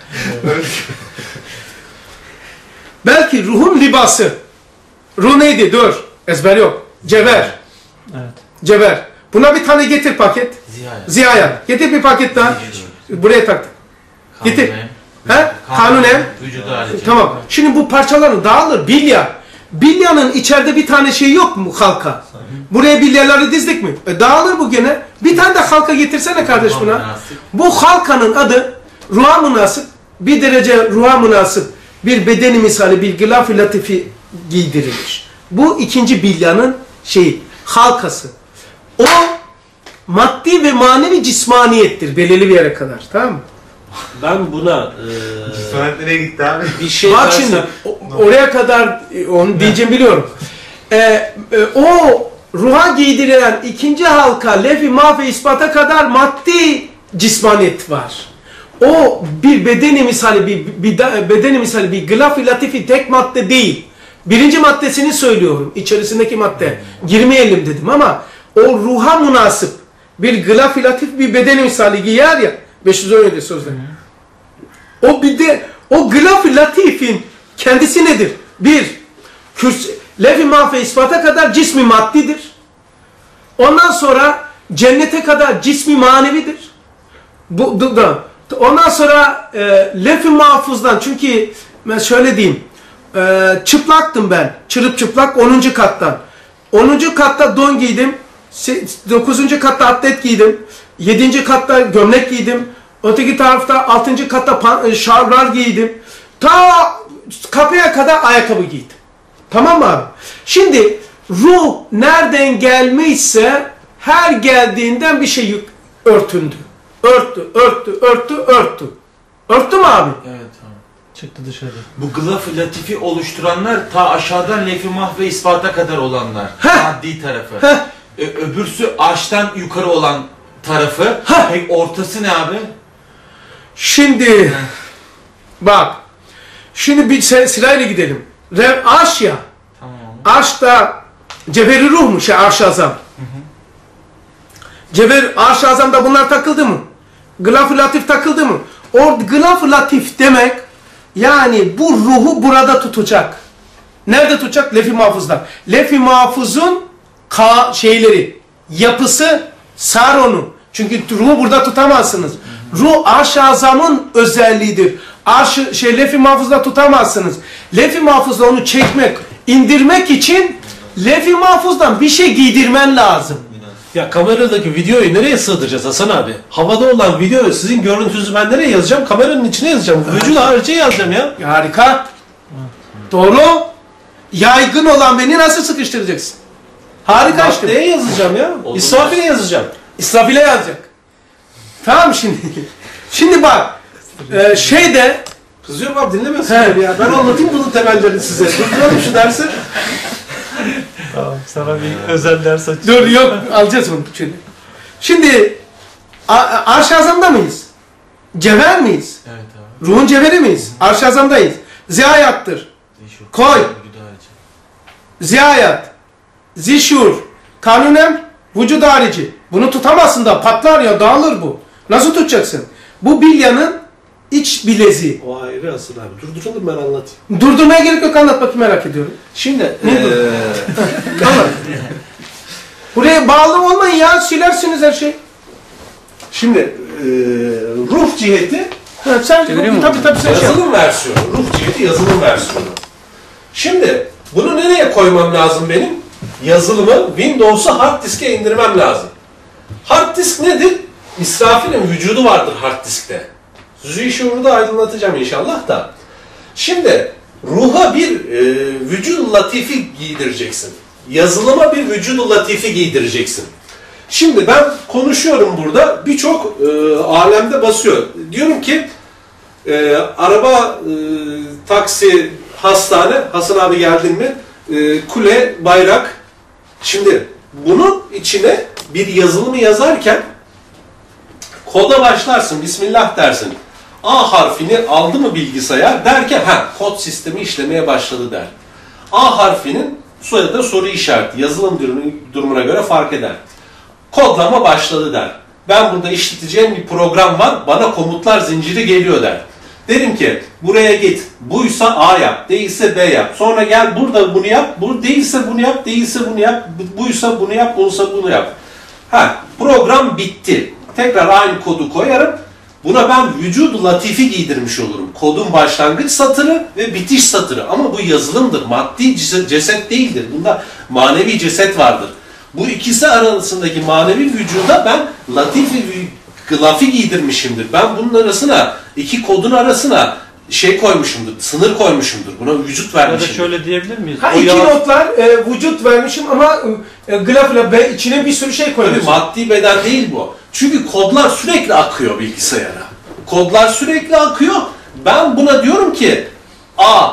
Belki ruhun libası. Ruh neydi? Dur. Ezber yok. Cevher. Evet. Cevher. Buna bir tane getir paket. Ziyaya. Ziyaya. Getir bir paket daha. Buraya taktık. Getir. Kanunem. He? Kanunem. Vücudu harici. Tamam. Şimdi bu parçaların dağılır. Bilya. Bilyanın içeride bir tane şey yok mu halka? Buraya bilyaları dizdik mi? E, dağılır bu gene. Bir tane de halka getirsene kardeş buna. Bu halkanın adı ruha münasip, bir derece ruha münasip bir bedeni misali bir gılaf-ı latifi giydirilir. Bu ikinci bilyanın şeyi, halkası. O maddi ve manevi cismaniyettir belirli bir yere kadar. Tamam mı? Ben buna Sonra nereye gitti abi? e, bir şey Bak versem- şimdi o- oraya kadar e, onu diyeceğim biliyorum. Ee, e, o ruha giydirilen ikinci halka lef-i mahve ispata kadar maddi cismaniyet var. O bir bedeni misali bir, bir da- bedeni misali bir gılaf-ı latifi tek madde değil. Birinci maddesini söylüyorum. İçerisindeki madde. Girmeyelim dedim ama o ruha münasip bir gılaf-ı latif bir bedeni misali giyer ya. beş yüz on yedi sözde. O bir de o gılaf-ı latifin kendisi nedir? Bir, kürs, lef-i mahve ispata kadar cismi maddidir. Ondan sonra cennete kadar cismi manevidir. Bu, bu da. Ondan sonra e, lef-i mahfuzdan, çünkü ben şöyle diyeyim, e, çıplaktım ben, çırıp çıplak onuncu kattan. onuncu katta don giydim, dokuzuncu katta atlet giydim, yedinci katta gömlek giydim, öteki tarafta altıncı katta pan, şarlar giydim, ta kapıya kadar ayakkabı giydim. Tamam mı abi? Şimdi ruh nereden gelmişse her geldiğinden bir şey yük, örtündü. Örttü, örttü, örttü, örttü. Örttü mü abi? Evet tamam. Çıktı dışarı. Bu gılaf-ı latifi oluşturanlar ta aşağıdan lef-i mahve ispata kadar olanlar. Heh. Maddi tarafı. Heh. Ö- öbürsü arştan yukarı olan tarafı. Heh. Peki ortası ne abi? Şimdi bak. Şimdi bir se- sırayla gidelim. Rev arş ya. Tamam. Arş da cevheri ruh mu? Şey arş-ı azam. Cevher arş-ı azamda bunlar takıldı mı? Gılaf-ı latif takıldı mı? O gılaf-ı latif demek yani bu ruhu burada tutacak. Nerede tutacak? Lef-i mahfuzda. Lef-i mahfuzun ka şeyleri, yapısı sar onu. Çünkü ruhu burada tutamazsınız. Ruh arş-ı azamın özelliğidir. Arş şey lef-i mahfuzda tutamazsınız. Lef-i mahfuzda onu çekmek, indirmek için lef-i mahfuzdan bir şey giydirmen lazım. Ya kameradaki videoyu nereye sığdıracağız Hasan abi? Havada olan videoyu sizin görüntünüzü ben nereye yazacağım? Kameranın içine yazacağım. Vücudu harici yazacağım ya. Harika. Doğru. Yaygın olan beni nasıl sıkıştıracaksın? Harika işte. Neye yazacağım ya? İsrafil'e yazacağım. İsrafil'e yazacak. Tamam şimdi. Şimdi bak. E, şeyde Kızıyorum abi dinlemiyorsun He. beni ya. Ben anlatayım bunun temellerini size. Durduralım şu dersi. Tamam, sana bir özel ders açayım. dur yok alacağız onu şimdi. Şimdi A- Arş-ı Azam'da mıyız? Cevher miyiz? Evet abi. Ruhun cevheri miyiz? Arş-ı Azam'dayız. Ziyayattır. Zişur. Koy. Vücudu harici. Ziyayat. Zişur. Kanunem. Vücud harici. Bunu tutamazsın da patlar ya dağılır bu. Nasıl tutacaksın? Bu bilyanın iç bileziği. O ayrı Hasan abi. Durduralım ben anlatayım. Durdurmaya gerek yok, anlat bakayım, merak ediyorum. Şimdi Ne eee, Anlat. Buraya bağlı olmayın ya, silersiniz her şey. şimdi eee, ruh ciheti Ha, sen tabii tabii sen şey yap. yazılım versiyonu. Ruh ciheti yazılım versiyonu. Şimdi bunu nereye koymam lazım benim? Yazılımı Windows'u hard diske indirmem lazım. Hard disk nedir? İsrafil'in vücudu vardır hard diskte. Zişur'u da aydınlatacağım inşallah da. Şimdi ruha bir e, vücudu latifi giydireceksin. Yazılıma bir vücudu latifi giydireceksin. Şimdi ben konuşuyorum burada. Birçok e, alemde basıyor. Diyorum ki e, araba, e, taksi, hastane, Hasan abi geldin mi? E, kule, bayrak. Şimdi bunun içine bir yazılımı yazarken koda başlarsın, Bismillah dersin. A harfini aldı mı bilgisayar derken, ha kod sistemi işlemeye başladı der. A harfinin soyadı soru işareti. Yazılım durumuna göre fark eder. Kodlama başladı der. Ben burada işleteceğim bir program var. Bana komutlar zinciri geliyor der. Derim ki buraya git. Buysa A yap. Değilse B yap. Sonra gel burada bunu yap. Bu değilse bunu yap. Değilse bunu yap. Buysa bunu yap. Buysa bunu yap. Ha, program bitti. Tekrar aynı kodu koyarım. Buna ben vücudu latifi giydirmiş olurum. Kodun başlangıç satırı ve bitiş satırı. Ama bu yazılımdır. Maddi ceset değildir. Bunda manevi ceset vardır. Bu ikisi arasındaki manevi vücuda ben latifi lafi giydirmişimdir. Ben bunun arasına, iki kodun arasına şey koymuşumdur, sınır koymuşumdur. Buna vücut vermişimdir. Ya da şöyle diyebilir miyiz? Ha, o iki yalan... notlar e, vücut vermişim ama e, grafla be, içine bir sürü şey koymuşum. Tabii maddi beden değil bu. Çünkü kodlar sürekli akıyor bilgisayara. Kodlar sürekli akıyor. Ben buna diyorum ki A,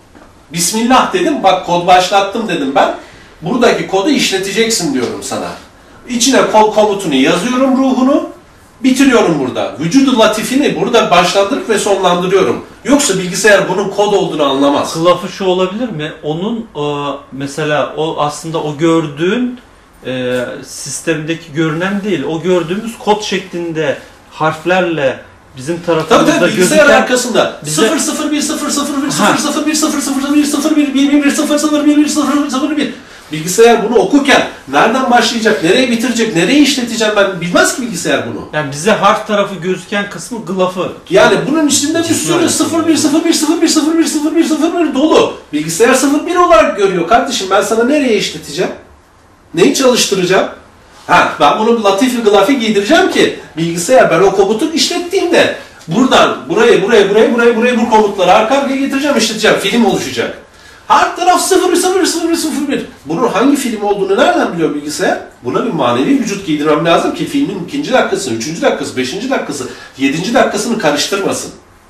Bismillah dedim, bak kod başlattım dedim ben. Buradaki kodu işleteceksin diyorum sana. İçine kod komutunu yazıyorum, ruhunu, bitiriyorum burada. Vücudu latifini burada başlandırıp ve sonlandırıyorum. Yoksa bilgisayar bunun kod olduğunu anlamaz. Kılıfı şu olabilir mi? Onun o, mesela o aslında o gördüğün e, sistemdeki görünen değil. O gördüğümüz kod şeklinde harflerle bizim tarafımızda tabii tabii bilgisayar gözüken arkasında sıfır sıfır bir sıfır sıfır bir sıfır sıfır bir sıfır sıfır bir sıfır bir bir bir sıfır sıfır bir bir sıfır sıfır bir. Bilgisayar bunu okurken nereden başlayacak, nereye bitirecek, nereye işleteceğim ben bilmez ki bilgisayar bunu. Yani bize harf tarafı gözüken kısmı glafı. Yani bunun içinde bir sürü sıfır bir sıfır bir sıfır bir sıfır bir sıfır bir sıfır bir dolu. Bilgisayar sıfır bir olarak görüyor kardeşim. Ben sana nereye işleteceğim? Neyi çalıştıracağım? Ha, ben bunu latifi glafi giydireceğim ki bilgisayar ben o komutu işlettiğimde buradan buraya buraya buraya buraya buraya bu komutları arka arkaya getireceğim, işleteceğim. Film oluşacak. Her taraf sıfır sıfır sıfır sıfır bir. Bunun hangi film olduğunu nereden biliyor bilgisayar? Buna bir manevi vücut giydirmem lazım ki filmin ikinci dakikası, üçüncü dakikası, beşinci dakikası, yedinci dakikasını karıştırmasın.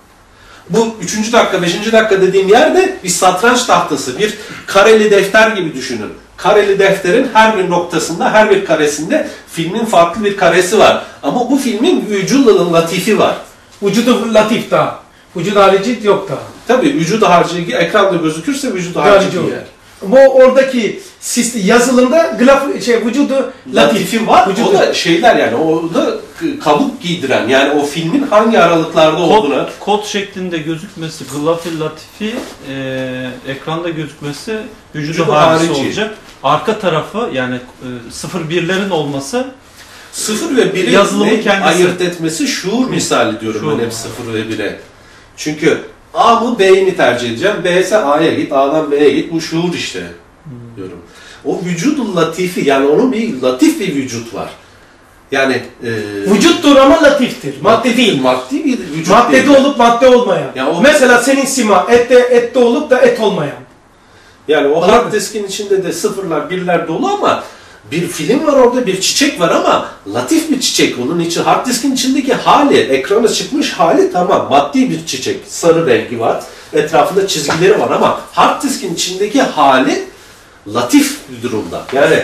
Bu üçüncü dakika, beşinci dakika dediğim yerde bir satranç tahtası, bir kareli defter gibi düşünün. Kareli defterin her bir noktasında, her bir karesinde filmin farklı bir karesi var. Ama bu filmin vücudu latifi var. Vücudu latif daha. Vücudu harici yok daha. Tabii vücudu harici, ekranda gözükürse vücudu harici giyer. Bu oradaki sistem, yazılımda glaf, şey, vücudu latif. Latifi var. Vücudu. O da şeyler yani, o da kabuk giydiren, yani o filmin hangi aralıklarda Kod, olduğunu. kod şeklinde gözükmesi, glafi latifi, e, ekranda gözükmesi vücudu, Vücudu harici harici olacak. Arka tarafı yani e, sıfır birlerin olması Sıfır ve biri yazılımı ne kendisi. ayırt etmesi şuur misali diyorum Şuur. ben hep sıfır ve bire. Çünkü A mı B'yi mi tercih edeceğim? B ise A'ya git, A'dan B'ye git. Bu şuur işte hmm. diyorum. O vücudu latifi, yani onun bir latif bir vücut var. Yani e, vücuttur ama latiftir. Madde değil. Maddi bir vücut Maddede değil. olup madde olmayan. Ya o, mesela senin sima ette ette olup da et olmayan. Yani o Anladın hard diskin içinde de sıfırlar, birler dolu ama bir film var orada, bir çiçek var ama latif bir çiçek. Onun için hard diskin içindeki hali, ekrana çıkmış hali tamam, maddi bir çiçek. Sarı rengi var, etrafında çizgileri var ama hard diskin içindeki hali latif bir durumda. Yani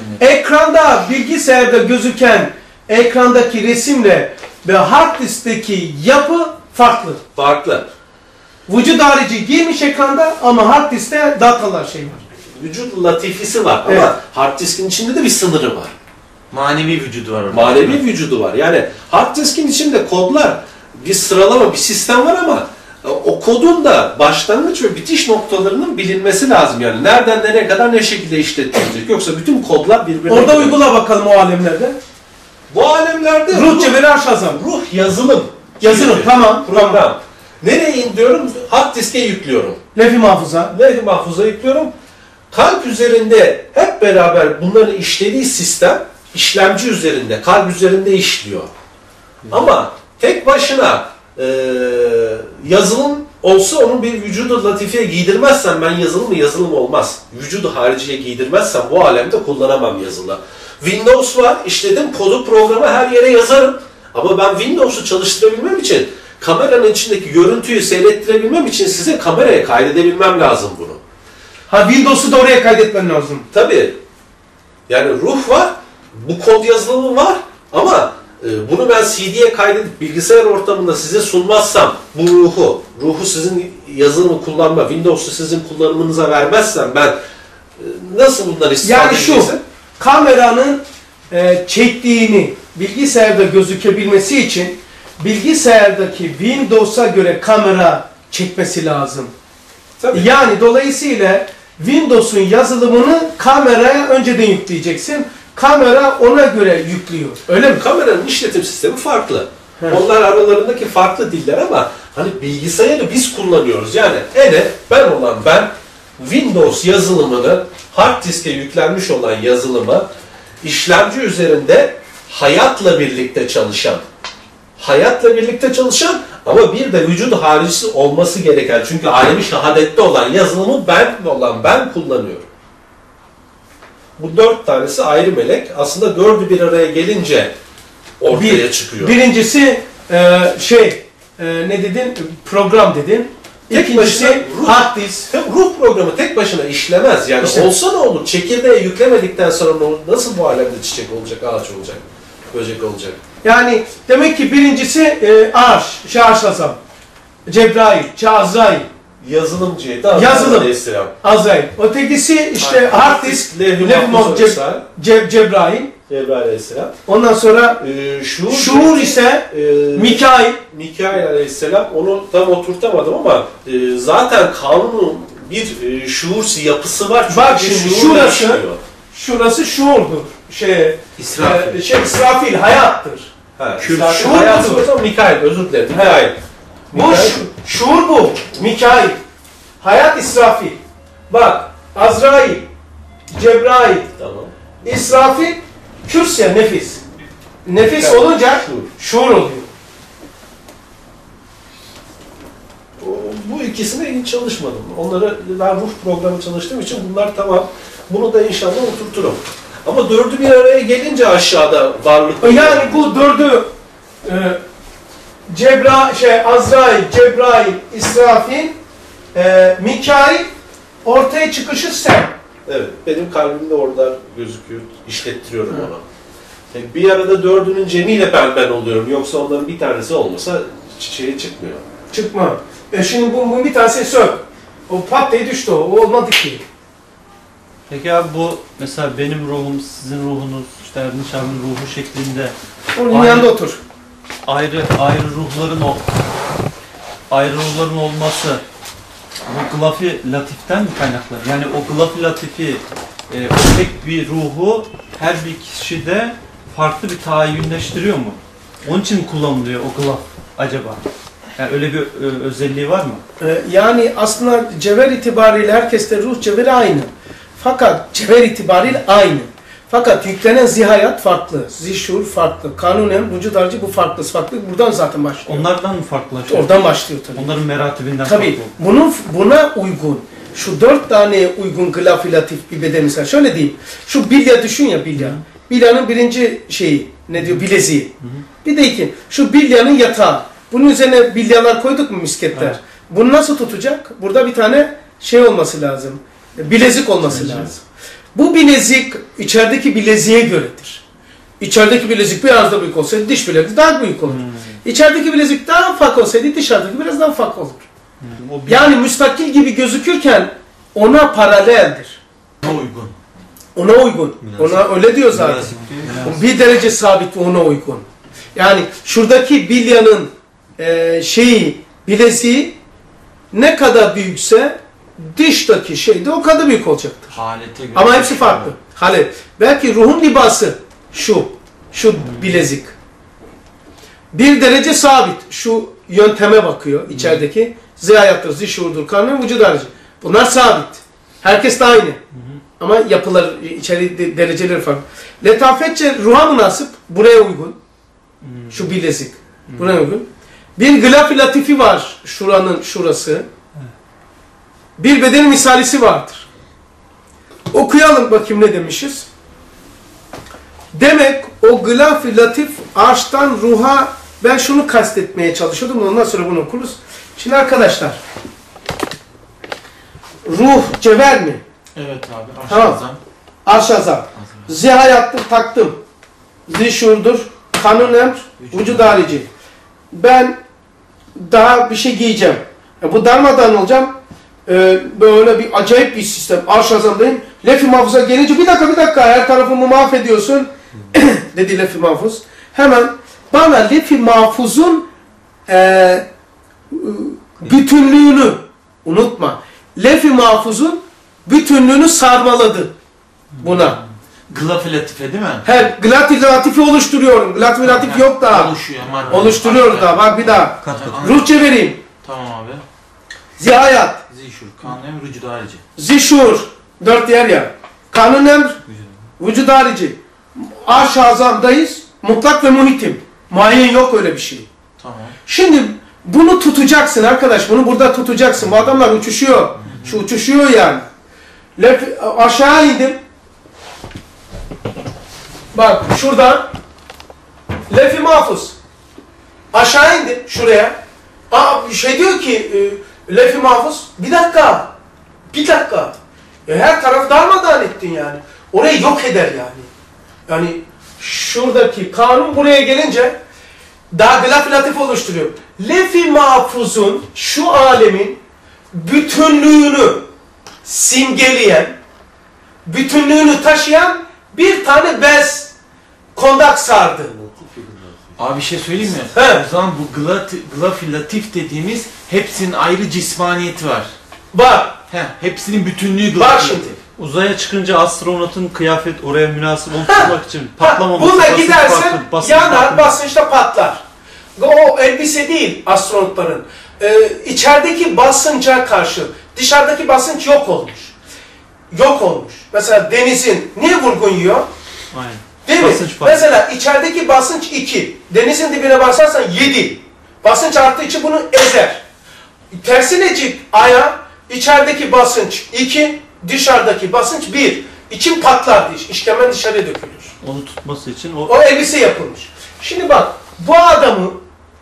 ekranda, bilgisayarda gözüken ekrandaki resimle ve hard diskteki yapı farklı. Farklı. Vücut harici girmiş ekranda ama hard diskte datalar şey var. Vücut latifisi var Evet. ama hard diskin içinde de bir sınırı var. Manevi vücudu var orada. Manevi vücudu var. Yani hard diskin içinde kodlar, bir sıralama, bir sistem var ama o kodun da başlangıç ve bitiş noktalarının bilinmesi lazım. Yani nereden nereye kadar ne şekilde işletilecek. Yoksa bütün kodlar birbirine... Orada girer. uygula bakalım o alemlerde. Bu alemlerde Ruh ruh, cebeli aşazam. ruh yazılım. Yazılım, Şimdi, tamam. Program. Tamam. Nereye indiriyorum? Hard diske yüklüyorum. Lef-i mahfuza. Lef-i mahfuza yüklüyorum. Kalp üzerinde hep beraber bunların işlediği sistem işlemci üzerinde, kalp üzerinde işliyor. Ama tek başına e, yazılım olsa onun bir vücudu latifiye giydirmezsem ben yazılım mı yazılım olmaz. Vücudu hariciye giydirmezsem bu alemde kullanamam yazılı. Windows var, işledim kodu programı her yere yazarım. Ama ben Windows'u çalıştırabilmem için kameranın içindeki görüntüyü seyrettirebilmem için size kameraya kaydedebilmem lazım bunu. Ha, Windows'u da oraya kaydetmen lazım. Tabii. Yani ruh var, bu kod yazılımı var ama e, bunu ben C D'ye kaydedip bilgisayar ortamında size sunmazsam bu ruhu, ruhu sizin yazılımı kullanma, Windows'u sizin kullanımınıza vermezsem ben nasıl bunları istifade Yani şu, edeceksin? kameranın e, çektiğini bilgisayarda gözükebilmesi için bilgisayardaki Windows'a göre kamera çekmesi lazım. Tabii. Yani dolayısıyla Windows'un yazılımını kameraya önceden yükleyeceksin. Kamera ona göre yüklüyor. Öyle mi? Kameranın işletim sistemi farklı. Evet. Onlar aralarındaki farklı diller ama hani bilgisayarı biz kullanıyoruz. Yani ene ben olan ben Windows yazılımını hard diske yüklenmiş olan yazılımı işlemci üzerinde hayatla birlikte çalışan hayatla birlikte çalışan ama bir de vücut haricisi olması gereken çünkü alemi şehadette olan yazılımı ben olan ben kullanıyorum. Bu dört tanesi ayrı melek. Aslında dördü bir araya gelince ortaya Bir, çıkıyor. Birincisi e, şey e, ne dedin? Program dedin. Tek İkincisi başına ruh- hard disk. Tabii ruh programı tek başına işlemez. Yani İşte- olsa ne olur? Çekirdeğe yüklemedikten sonra ne olur? Nasıl bu alemde çiçek olacak, ağaç olacak, böcek olacak? Yani demek ki birincisi e, Arş, Şahşazam, Cebrail, Azrail, Yazılımcı, Yazılım. Aleyhisselam. Azrail. Ötekisi işte hard disk, Levh-i Levh-i Mahfuz Mahfuz, Aleyhisselam, Ce- Cebrail. Cebrail Aleyhisselam. Ondan sonra Ee, şuur, şuur ise e, Mikail. Mikail Aleyhisselam. Onu tam oturtamadım ama e, zaten kanunun bir e, şuur yapısı var. Çünkü Bak bir şimdi şuurla şurası, işliyor. şurası şuurdur. Şey, İsrafil. e, şey İsrafil, hayattır. Ha, Şuur- zaten şuur hayatı budur. o Mikail, özür dilerim. Mikail. Bu şu- şuur bu. Mikail. Hayat İsrafil. Bak Azrail, Cebrail, Tamam. İsrafil, kürsüye nefis. Nefis Evet, olunca şuur. şuur oluyor. O- Bu ikisine hiç çalışmadım. Onları ben ruh programı çalıştığım için bunlar tamam. Bunu da inşallah oturturum. Ama dördü bir araya gelince aşağıda varlık. Yani bu dördü e, Cebra, şey, Azrail, Cebrail, İsrafil, e, Mikail, ortaya çıkışı sen. Evet, benim kalbimde orada gözüküyor. İşlettiriyorum onu. Yani bir arada dördünün cemiyle ben ben oluyorum. Yoksa onların bir tanesi olmasa çiçeği çıkmıyor. Çıkma. E şimdi bu, bu bir tanesi sök. O pat diye düştü o. O olmadı ki. Peki abi bu mesela benim ruhum, sizin ruhunuz, işte Erdinç abinin ruhu şeklinde Onun Aynen. yanında otur. ayrı ayrı ruhların o ayrı ruhların olması bu gılaf-ı latiften mi kaynaklanır? Yani o gılaf-ı latifi e, o tek bir ruhu her bir kişide farklı bir tahayyünleştiriyor mu? Onun için mi kullanılıyor o gılaf acaba? Yani öyle bir e, özelliği var mı? E, yani aslında cevher itibariyle herkeste ruh cevheri aynı. Fakat cevher itibariyle aynı. Fakat yüklenen zihayat farklı. Zişur farklı. Kanunen vücut harcı bu farklı. Farklı buradan zaten başlıyor. Onlardan mı farklılaşıyor? Oradan başlıyor tabii. Onların meratibinden Tabii farklı. bunun buna uygun, şu dört tane uygun gılaf-ı latif bir beden mesela. Şöyle diyeyim, şu bilya düşün ya bilya. Bilyanın birinci şeyi, ne diyor, bileziği. Bir de iki, şu bilyanın yatağı. Bunun üzerine bilyalar koyduk mu misketler? Evet. Bunu nasıl tutacak? Burada bir tane şey olması lazım, bilezik olması Bilezik. lazım. Bu bilezik içerideki bileziğe göredir. İçerideki bilezik biraz da büyük olsaydı dış bilezik daha büyük olur. Hmm. İçerideki bilezik daha ufak olsaydı dışarıdaki biraz daha ufak olur. Hmm. O bir- Yani müstakil gibi gözükürken ona paraleldir. Ona uygun. Ona uygun. Münasip. Ona öyle diyor zaten. Münasip diyor. Bir derece sabit ve ona uygun. Yani şuradaki bilyanın e, şeyi, bileziği ne kadar büyükse dıştaki şey de o kadar büyük olacaktır. Halete göre. Ama hepsi farklı. Hani belki ruhun libası şu, şu bilezik. Bir derece sabit. Şu yönteme bakıyor içerideki. Zihayattır, zişurdur, kanun, vücut harici. Bunlar sabit. Herkes de aynı. Hı hı. Ama yapılar, içeri de, dereceleri farklı. Letafetçe ruha münasip, buraya uygun. Hı. Şu bilezik. Hı. Buraya uygun. Bir gılaf-ı latifi var şuranın şurası. Hı. Bir beden misalisi vardır. Okuyalım bakayım ne demişiz. Demek o gılaf-ı latif arştan ruha, ben şunu kastetmeye çalışıyordum, ondan sonra bunu okuruz. Şimdi arkadaşlar, ruh cevher mi? Evet abi. Tamam. Aşağıdan. Arşazam. Zihayattır taktım. Zişurdur. Kanun emr. Vücud harici. Ben daha bir şey giyeceğim. Ya bu darmadan olacağım. Ee, böyle bir acayip bir sistem. Arşazamdayım. Lef-i mahfuza gelince bir dakika bir dakika her tarafımı mahvediyorsun dedi lef-i mahfuz. Hemen bana lef-i mahfuzun e, bütünlüğünü unutma. Lef-i mahfuzun bütünlüğünü sarmaladı buna. Gılaf-ı latife değil mi? Her glat-i latifi oluşturuyorum. Glat-i latif Yani yok daha. Oluşuyor. Madde. Oluşturuyoruz daha. Bak bir daha. Kat kat. Ruhçe vereyim. Tamam abi. Zihayat. Zişur, kanun vücudu harici. Zişur. Dört yer ya. Kanun emr. Vücud harici. Arş-ı azamdayız. Mutlak ve muhitim. Muayyen yok öyle bir şey. Tamam. Şimdi bunu tutacaksın arkadaş. Bunu burada tutacaksın. Bu adamlar uçuşuyor. Şu uçuşuyor yani. Lef, aşağı indim. Bak şuradan. Lef-i mahfuz. Aşağı indim şuraya. Aa, şey diyor ki e, lef-i mahfuz. Bir dakika. Bir dakika. E, her taraf darmadağın ettin yani. Orayı yok eder yani. Yani şuradaki kanun buraya gelince daha gılaf latif oluşturuyor. Lef-i mahfuzun şu alemin bütünlüğünü simgeleyen, bütünlüğünü taşıyan bir tane bez kondak sardı. Abi bir şey söyleyeyim mi? He. O zaman bu glat, glaf-ı latif dediğimiz hepsinin ayrı cismaniyeti var. Bak, Heh, hepsinin bütünlüğü bak glaf-ı şimdi. latif. Uzaya çıkınca astronotun kıyafet oraya münasip olmak için patlamaması, Buna basınç gidersen farkı, basınç yanar, farkı. basınçta patlar. O elbise değil astronotların. Ee, içerideki basınca karşı dışarıdaki basınç yok olmuş. Yok olmuş. Mesela denizin niye vurgun yiyor? Aynen. Değil mi? Basınç farkı. Mesela içerideki basınç iki. Denizin dibine basarsan yedi. Basınç arttığı için bunu ezer. Tersine cip aya içerideki basınç iki, dışarıdaki basınç bir. İçin patlar diş. İşkemen dışarıya dökülür. Onu tutması için o, O elbise yapılmış. Şimdi bak bu adamı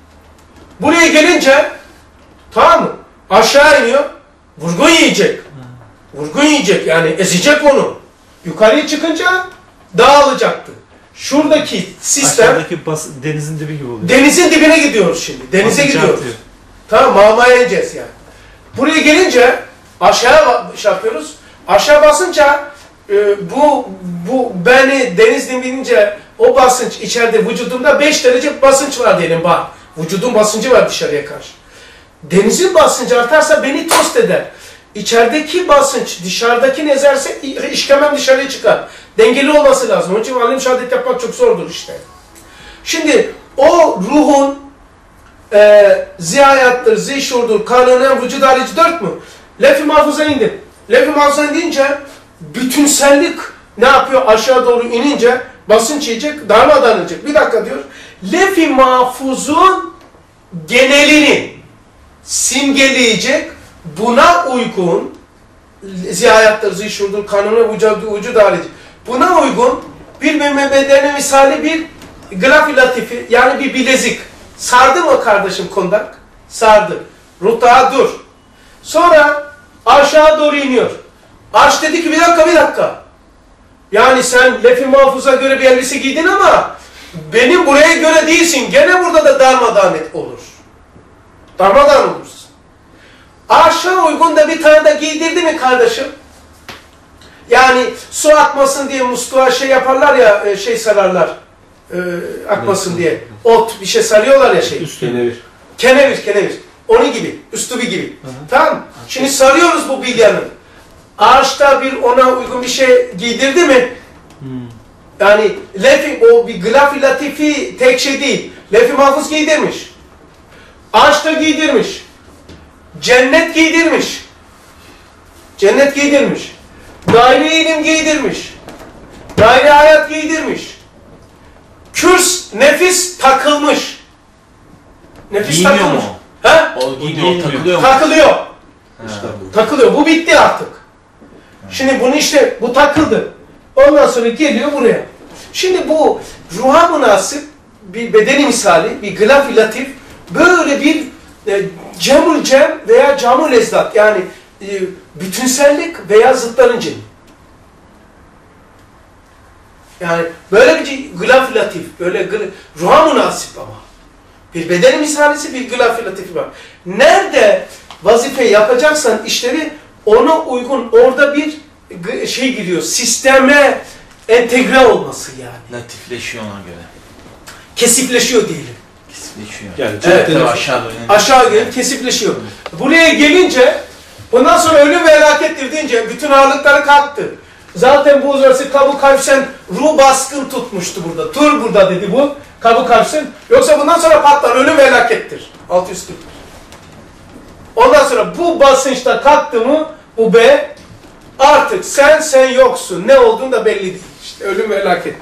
buraya gelince tamam mı? Aşağı iniyor. Vurgun yiyecek. Vurgun yiyecek yani ezecek onu. Yukarıya çıkınca dağılacaktı. Şuradaki sistem aşağıdaki bas, denizin dibi gibi oluyor. denizin dibine gidiyoruz şimdi. Denize Basınç gidiyoruz. artıyor. Tamam mağmaya ineceğiz yani. Buraya gelince aşağı şey yapıyoruz. Aşağı basınca e, bu bu beni deniz dibince o basınç içeride vücudumda beş derece basınç var diyelim bak. Vücudun basıncı var dışarıya karşı. Denizin basıncı artarsa beni tost eder. İçerideki basınç dışarıdakini ezerse işkemem dışarıya çıkar. Dengeli olması lazım. Onun için alim şehadet yapmak çok zordur işte. Şimdi o ruhun e, zihayattır, zişurdur, kanunen, vücud harici dört mü? Lef-i mahfuza indim. Lef-i mahfuza indince bütünsellik ne yapıyor? Aşağı doğru inince basınç yiyecek, darmadağın edecek. Bir dakika diyor. Lef-i mahfuzun genelini simgeleyecek, buna uygun zihayattır, zişurdur, kanunen, vücud, vücud harici. Buna uygun bir bedene misali bir graf-ı latifi yani bir bilezik. Sardı mı kardeşim kondak? Sardı. Ruhta dur. Sonra aşağı doğru iniyor. Arş dedi ki bir dakika bir dakika. Yani sen lef-i mahfuza göre bir elbise giydin ama benim buraya göre değilsin. Gene burada da darmadağın et olur. Darmadağın olursun. Aşağı uygun da bir tane de giydirdi mi kardeşim? Yani su akmasın diye musluğa şey yaparlar ya, şey sararlar. E, akmasın diye. Ot bir şey sarıyorlar ya şey. Kenevir. Kenevir, kenevir. Onun gibi, üslubi gibi. Hı hı. Tamam. Şimdi sarıyoruz bu bilyanı. Ağaçta bir ona uygun bir şey giydirdi mi? Hmm. Yani lefi, o bir glaf-ı latifi tek şey değil. Lef-i mahfuz giydirmiş. Ağaçta giydirmiş. Cennet giydirmiş. Cennet giydirmiş. Daire ilim giydirmiş. Daire hayat giydirmiş. Kürs, nefis takılmış. Nefis Giyiniyor takılmış. mu? He? O gidiyor, takılıyor mu? Takılıyor. İşte bu. Takılıyor. Bu bitti artık. Şimdi bunu işte, bu takıldı. Ondan sonra geliyor buraya. Şimdi bu ruha münasip bir bedeni misali, bir glaf-ı latif, böyle bir e, cemul cem veya camul ezdat, yani e, bütünsellik veya zıtların cemi. Yani böyle bir glaf-ı latif, böyle ruha münasip ama. Bir bedeni misalisi, bir glaf-ı latifi var. Nerede vazife yapacaksan işleri ona uygun, orada bir g- şey giriyor, sisteme entegre olması yani. Latifleşiyor ona göre. Kesifleşiyor diyelim. Kesifleşiyor. Yani Evet, cepte Aşağı doğru. Aşağı gelip kesifleşiyor. Buraya gelince ondan sonra ölüm ve helakettir deyince bütün ağırlıkları kalktı. Zaten bu uzarsı Kabu Kavsen ruh baskın tutmuştu burada. Tur burada dedi bu. Kabu Kavsen. Yoksa bundan sonra patlar. Ölüm ve helakettir. altı yüz kırk. Ondan sonra bu basınçta kalktı mı bu B artık sen sen yoksun. Ne olduğun da belli değil. İşte ölüm ve helakettir.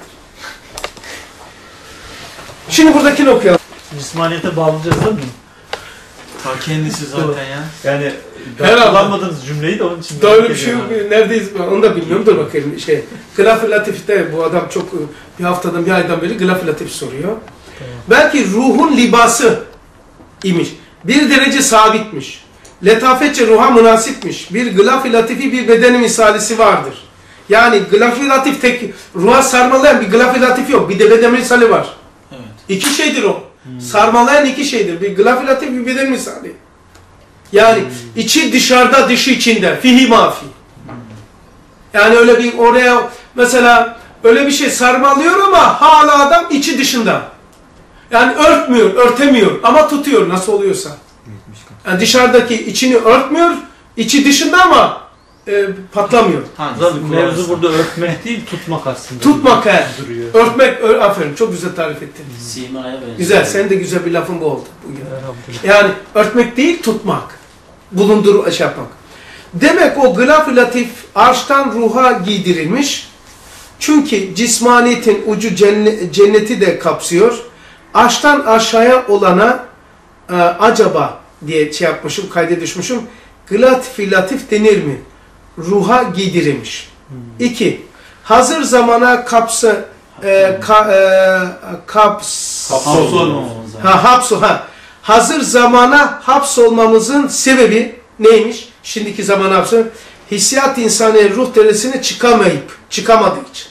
Şimdi buradakini okuyalım. Cismaniyete bağlayacağız değil mi? Ta kendisi zaten ya. Yani Herhalde. kullanmadığınız cümleyi de onun için. Daha öyle merak bir şey yok. ediyorum. Neredeyiz onu da bilmiyorum. Dur bakayım. Şey, Gılaf-ı Latif'te bu adam çok bir haftadan bir aydan beri Gılaf-ı Latif soruyor. Tamam. Belki ruhun libası imiş. Bir derece sabitmiş. Letafetçe ruha münasipmiş. Bir Gılaf-ı Latifi bir bedeni misalisi vardır. Yani Gılaf-ı Latif tek ruha sarmalayan bir Gılaf-ı Latif yok. Bir de beden misali var. Evet. İki şeydir o. Hmm. Sarmalayan iki şeydir. Bir Gılaf-ı Latif bir beden misali. Yani hmm. içi dışarıda, dışı içinde. Fihi mafi. Hmm. Yani öyle bir oraya mesela öyle bir şey sarmalıyor ama hala adam içi dışında. Yani örtmüyor, örtemiyor ama tutuyor nasıl oluyorsa. Yani dışarıdaki içini örtmüyor, içi dışında ama e, patlamıyor. Zaten mevzu burada örtmek değil, tutmak aslında. Tutmak he. Duruyor. Örtmek, ör, aferin çok güzel tarif ettin. Simaya benziyor. Güzel, senin de güzel bir lafın bu oldu bugün. Yani örtmek değil, tutmak. Bulundur, şey yapmak. Demek o Gılaf-ı Latif arştan ruha giydirilmiş. Çünkü cismaniyetin ucu cenneti de kapsıyor. Arştan aşağıya olana e, acaba diye şey yapmışım, kayda düşmüşüm. Gılaf-ı Latif denir mi? Ruha giydirilmiş. Hmm. İki, hazır zamana kapsı e, ka, e, kaps Hapsolmamamız. ha hapso ha hazır zamana hapsolmamızın sebebi neymiş? Şimdiki zaman hapsı hissiyat insanı ruh derecesine çıkamayıp çıkamadığı için.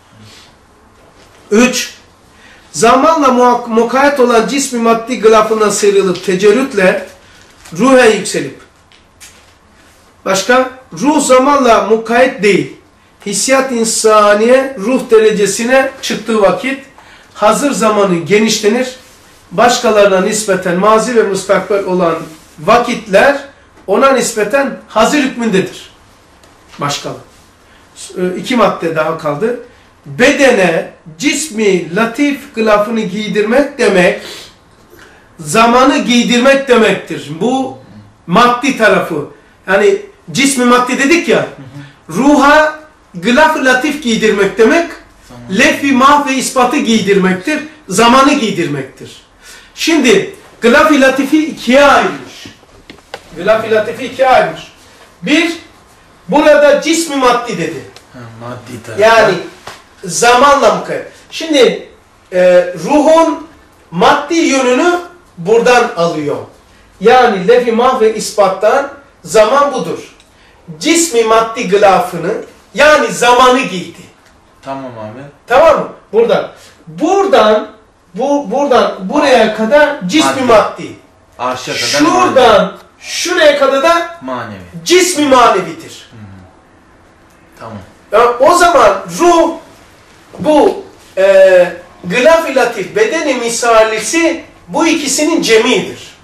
Üç, zamanla mukayyet olan cismi maddi gılafından sıyrılıp tecerrütle ruhen yükselip. Başka? Ruh zamanla mukayyet değil. Hissiyat insaniye ruh derecesine çıktığı vakit hazır zamanı genişlenir. Başkalarına nispeten mazi ve müstakbel olan vakitler ona nispeten hazır hükmündedir. Başkaları. İki madde daha kaldı. Bedene cismi latif gılafını giydirmek demek zamanı giydirmek demektir. Bu maddi tarafı. Yani cismi maddi dedik ya, ruha gılaf-ı latif giydirmek demek, lef-i mah ve ispatı giydirmektir, zamanı giydirmektir. Şimdi gılaf-ı latifi ikiye ayrılmış. Gılaf-ı latifi ikiye ayrılmış. Bir, burada cismi maddi dedi. Ha, maddi tarafı. Yani zamanla mukayyet. Şimdi e, ruhun maddi yönünü buradan alıyor. Yani lef-i mah ve ispattan zaman budur. Cismi maddi gılafını yani zamanı giydi. Tamam abi. Tamam mı? Buradan. Buradan bu buradan buraya kadar cismi Maddi. maddi. Arşa kadar Şuradan manevi. şuraya kadar da Manevi. cismi manevidir. Hı hı. Tamam. Yani o zaman ruh bu e, gılaf-ı latif bedeni misalisi bu ikisinin cemidir.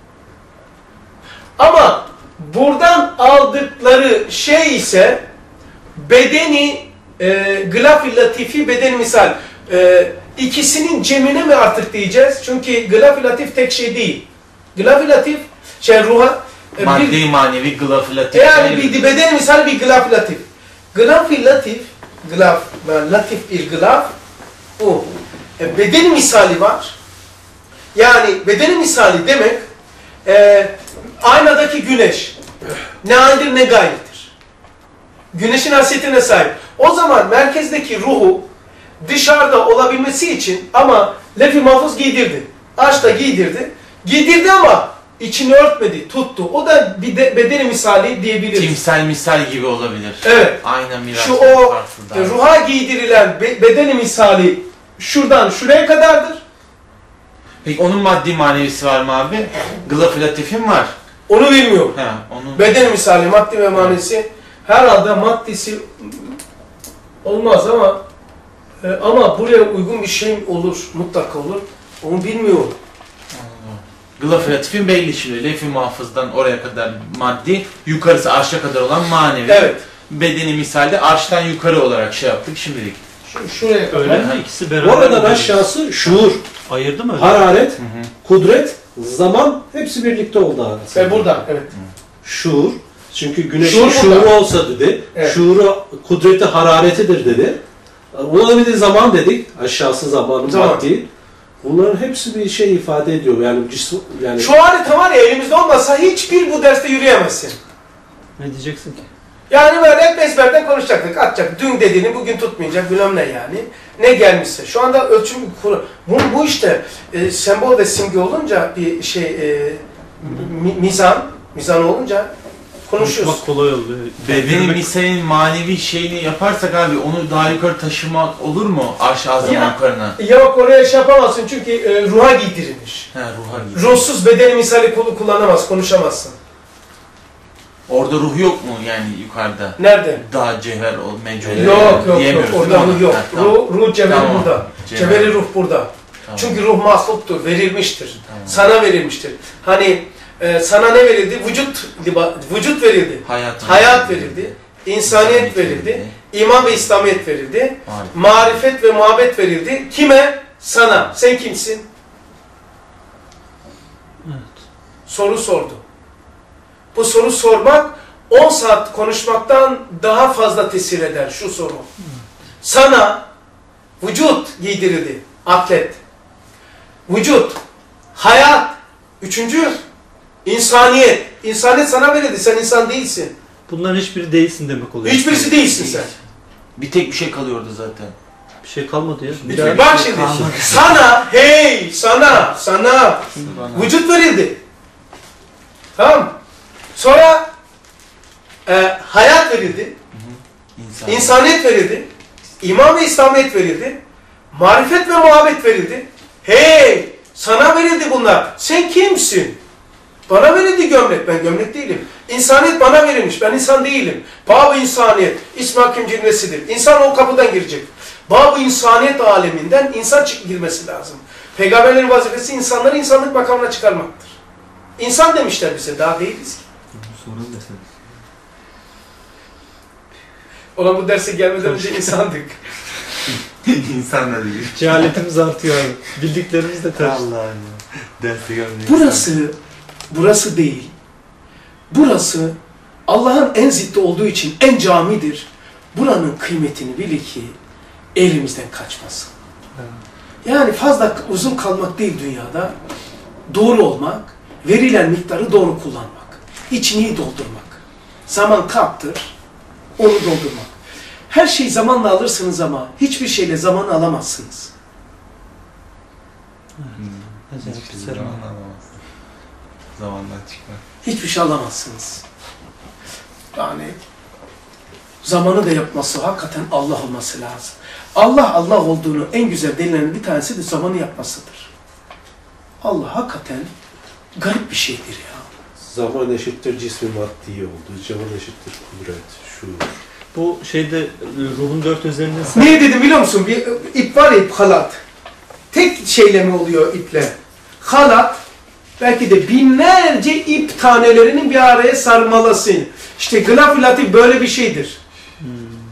Ama buradan aldıkları şey ise bedeni e, gılaf-ı latifi bedeni misal. E, ikisinin cemine mi artık diyeceğiz? Çünkü gılaf-ı latif tek şey değil. Gılaf-ı latif şey ruha e, Maddi bir, manevi gılaf-ı latif. yani bir bedeni misal bir gılaf-ı latif. Gılaf-ı latif gılaf, latif bir gılaf o. E, bedeni misali var. Yani bedeni misali demek e, aynadaki güneş ne haldir ne gayredir. Güneşin hasiyetine sahip. O zaman merkezdeki ruhu dışarıda olabilmesi için ama lef-i mahfuz giydirdi. Ağaç da giydirdi. Giydirdi ama içini örtmedi, tuttu. O da bir de bedeni misali diyebiliriz. Timsel misal gibi olabilir. Evet. Aynen miras. Şu o e, ruha giydirilen be, bedeni misali şuradan şuraya kadardır. Peki onun maddi manevisi var mı abi? Gılaf-ı latifin var. Onu bilmiyorum. He, onun... Bedeni misali, maddi ve manesi herhalde maddesi olmaz ama e, ama buraya uygun bir şey olur, mutlaka olur. Onu bilmiyorum. Gılaf-ı Latif'in belli şimdi. Lef-i Mahfız'dan oraya kadar maddi, yukarısı arşa kadar olan manevi. Evet. Bedeni misalde arştan yukarı olarak şey yaptık şimdilik. Şu, şuraya kadar. Öyle mi? İkisi beraber. Oradan mi? aşağısı şuur, Ayırdı mı öyle? hararet, kudret, zaman hepsi birlikte oldu arasında. Ve burada, evet. Şuur. Çünkü güneşin Şuur şuuru burada. olsa dedi. Evet. Şuuru, kudreti, hararetidir dedi. Ona bir de zaman dedik. Aşağısı zamanın Zaman. maddi. Bunların hepsi bir şey ifade ediyor. Yani cisim, yani Şu harita var ya elimizde olmasa hiçbir bu derste yürüyemezsin. Ne diyeceksin ki? Yani böyle hep ezberden konuşacaktık, atacak. Dün dediğini bugün tutmayacak, bilmem ne yani. Ne gelmişse. Şu anda ölçüm, bu, bu işte e, sembol ve simge olunca bir şey, e, mi, mizan, mizan olunca konuşuyoruz. Konuşmak kolay oluyor. Bedeni Bilmek- misalin manevi şeyini yaparsak abi onu daha yukarı taşımak olur mu? Arş-ı azam Ya. yukarına. Yok oraya şey yapamazsın çünkü e, ruha giydirilmiş. He ruha gidiyor. Ruhsuz bedeni misali kulu kullanamaz, konuşamazsın. Orada ruh yok mu yani yukarıda? Nerede? Daha cevher ol, mecul. Yok yok yok, diyemiyoruz orada değil mi ruh ona? yok. Ha, tamam. Ruh, ruh cevheri Tamam. burada. Cevher. Cevheri ruh burada. Tamam. Çünkü ruh mahluktur, verilmiştir. Tamam. Sana verilmiştir. Hani e, sana ne verildi? Vücut liba- vücut verildi. Hayat, Hayat verildi. İnsaniyet verildi. İman ve İslamiyet verildi. Marifet. Marifet ve muhabbet verildi. Kime? Sana. Sen kimsin? Evet. Soru sordu. Bu soru sormak on saat konuşmaktan daha fazla tesir eder şu soru. Sana vücut giydirildi. Atlet. Vücut. Hayat. Üçüncü. İnsaniyet. İnsaniyet sana verildi. Sen insan değilsin. Bunların hiçbiri değilsin demek oluyor. Hiçbirisi değilsin sen. Bir tek bir şey kalıyordu zaten. Bir şey kalmadı ya. Bir Bak tek şimdi. kalmadı. Sana, hey, sana, sana Bana. vücut verildi. Tamam. Sonra e, hayat verildi. İnsan. İnsaniyet verildi. İman ve İslamiyet verildi. Marifet ve muhabbet verildi. Hey! Sana verildi bunlar. Sen kimsin? Bana verildi gömlek. Ben gömlek değilim. İnsaniyet bana verilmiş. Ben insan değilim. Bab-ı insaniyet. İsmi hakim cümlesidir. İnsan o kapıdan girecek. Bab-ı insaniyet aleminden insan çık girmesi lazım. Peygamberlerin vazifesi insanları insanlık makamına çıkarmaktır. İnsan demişler bize. Daha değiliz ki. Sorun desene. Olan bu derse gelmeden önce insandık. İnsanlar değil. Cehaletimiz artıyor abi. Bildiklerimiz de ters. Allah'ım ya. Dersi görmeyi. Burası, burası değil. Burası Allah'ın en ziddi olduğu için en camidir. Buranın kıymetini bil ki elimizden kaçmasın. Yani fazla uzun kalmak değil dünyada. Doğru olmak, verilen miktarı doğru kullanmak. İçini doldurmak. Zaman kaptır, onu doldurmak. Her şeyi zamanla alırsınız ama hiçbir şeyle zamanı alamazsınız. Hiçbir zaman alamazsın. Zamandan çıkmak. Hiçbir şey alamazsınız. Yani zamanı da yapması hakikaten Allah olması lazım. Allah Allah olduğunu en güzel delillerin bir tanesi de zamanı yapmasıdır. Allah hakikaten garip bir şeydir ya. zaman eşittir cismi maddi oldu. Zaman eşittir kudret, şuur. Bu şeyde ruhun dört özelliğini sen... Niye dedim biliyor musun? Bir ip var ya ip, halat. Tek şeyle mi oluyor iple? Halat belki de binlerce ip tanelerinin bir araya sarmalası. İşte gılaf-ı latif böyle bir şeydir. Hmm.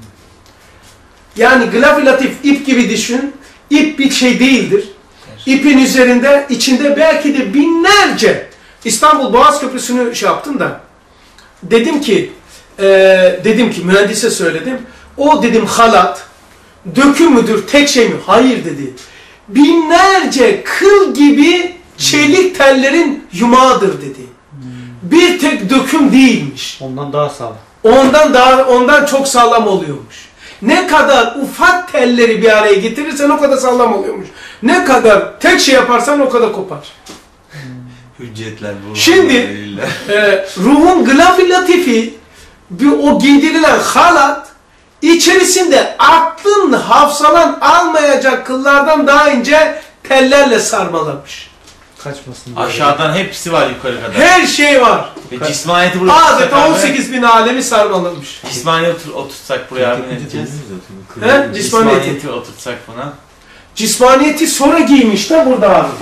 Yani gılaf-ı latif ip gibi düşün. İp bir şey değildir. İpin üzerinde, içinde belki de binlerce. İstanbul Boğaz Köprüsü'nü şey yaptım da. Dedim ki, e, dedim ki mühendise söyledim. O dedim halat, döküm müdür, tek şey mi? Hayır dedi. Binlerce kıl gibi çelik tellerin yumağıdır dedi. Bir tek döküm değilmiş. Ondan daha sağlam. Ondan daha ondan çok sağlam oluyormuş. Ne kadar ufak telleri bir araya getirirsen o kadar sağlam oluyormuş. Ne kadar tek şey yaparsan o kadar kopar. Hüccetler bu. Şimdi e, ruhun gılaf-ı latifi bir o giydirilen halat içerisinde aklın hafsalan almayacak kıllardan daha ince tellerle sarmalamış. Kaçmasın diye. Aşağıdan hepsi var yukarı kadar. Her şey var. Ve cismaniyeti buraya Adeta oturtsak on abi, sekiz bin alemi sarmalamış. Cismaniyeti otur, oturtsak buraya abi ne diyeceğiz? He? Cismaniyeti. Cismaniyeti oturtsak buna. Cismaniyeti sonra giymiş de burada abi.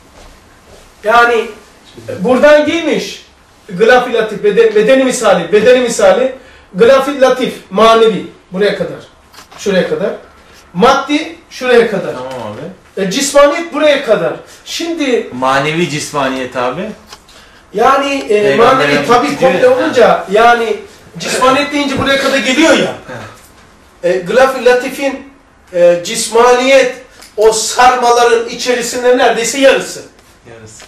Yani buradan giymiş. Gılaf-ı latif, beden, bedeni misali, bedeni misali, gılaf-ı latif, manevi buraya kadar. Şuraya kadar. Maddi şuraya kadar. Tamam abi. E, cismaniyet buraya kadar. Şimdi Manevi cismaniyet abi. yani e, Peygamber manevi tabi gidiyor komple ya. olunca yani cismaniyet deyince buraya kadar geliyor ya. E, Gılaf-ı latifin e, cismaniyet o sarmaların içerisinde neredeyse yarısı. Yarısı.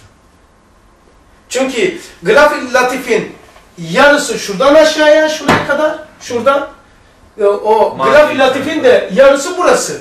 Çünkü Gılaf-ı latifin yarısı şuradan aşağıya, şuraya kadar, şuradan. E, o Manevi Gılaf-ı latifin de yarısı burası.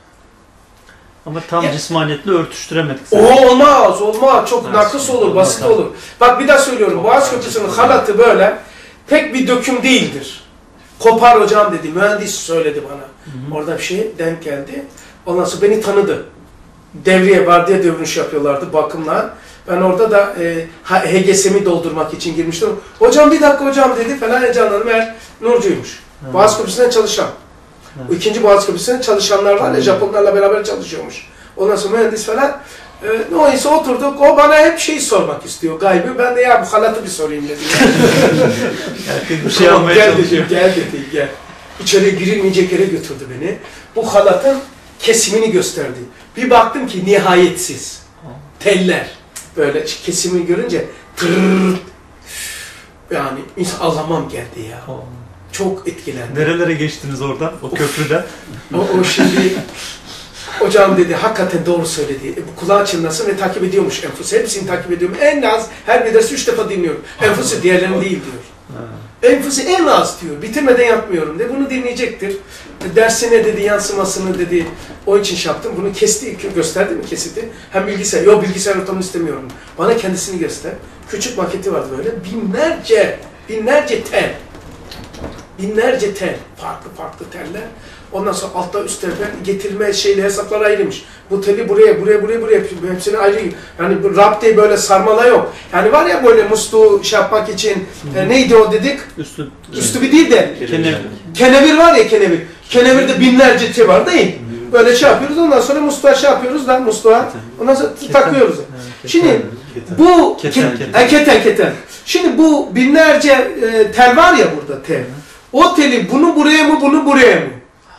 Ama tam Ya- cismaniyetle örtüştüremedik. O olmaz, olmaz. Çok Nasıl? nakıs olur, basit Olmaz. olur. Bak bir daha söylüyorum. Çok Boğaz bence Köprüsü'nün çok halatı böyle tek bir döküm değildir. Kopar hocam dedi, mühendis söyledi bana. Orada bir şey denk geldi. Ondan sonra beni tanıdı. Devriye, vardiya dövünüş yapıyorlardı bakımla. Ben orada da e, H G S'mi doldurmak için girmiştim. Hocam bir dakika hocam dedi falan heyecanlandım. Meğer Nurcu'ymuş. Boğaz Köprüsü'nden çalışan. O ikinci Boğaz Köprüsü'nden çalışanlar var ya, Japonlarla beraber çalışıyormuş. Ondan sonra mühendis falan. E, neyse oturduk. O bana hep şey sormak istiyor gaybı. Ben de ya bu halatı bir sorayım dedim. Herkes bir şey Tamam, almaya gel çalışıyor. dedi, gel dedi, gel. İçeri girilmeyecek yere götürdü beni. Bu halatın kesimini gösterdi. Bir baktım ki nihayetsiz. Teller. Böyle kesimini görünce tırrrrt. Yani insan ağlamam geldi ya. Çok etkilendim. Nerelere geçtiniz oradan, o köprüden? O, o şimdi hocam dedi hakikaten doğru söyledi. E, bu kulağı çınlasın ve takip ediyormuş Enfusi. Hepsini takip ediyorum. En az her bir dersi üç defa dinliyorum. Enfusi diğerlerini değil diyor. Enfusi en az diyor. Bitirmeden yapmıyorum de. Bunu dinleyecektir. Dersine dedi yansımasını dedi. O için şey yaptım. Bunu kesti, gösterdi mi kesiti? Hem bilgisayar. Yok bilgisayar ortamını istemiyorum. Bana kendisini göster. Küçük maketi vardı böyle. Binlerce, binlerce tel. Binlerce tel. Farklı farklı teller. Ondan sonra altta üstte getirme şeyle hesaplar ayrıymış. Bu teli buraya, buraya, buraya, buraya hepsini ayrı. Yani bu rap diye böyle sarmala yok. Yani var ya böyle musluğu şey yapmak için e, neydi o dedik? Üstü, Üstü bir değil de kenevir. kenevir var ya kenevir. Kenevirde binlerce şey var değil. Böyle şey yapıyoruz ondan sonra musluğa şey yapıyoruz da musluğa. Ondan sonra takıyoruz. Şimdi bu Keten, ke- keten. e, keten keten. Şimdi bu binlerce e, tel var ya burada tel. O teli bunu buraya mı bunu buraya mı?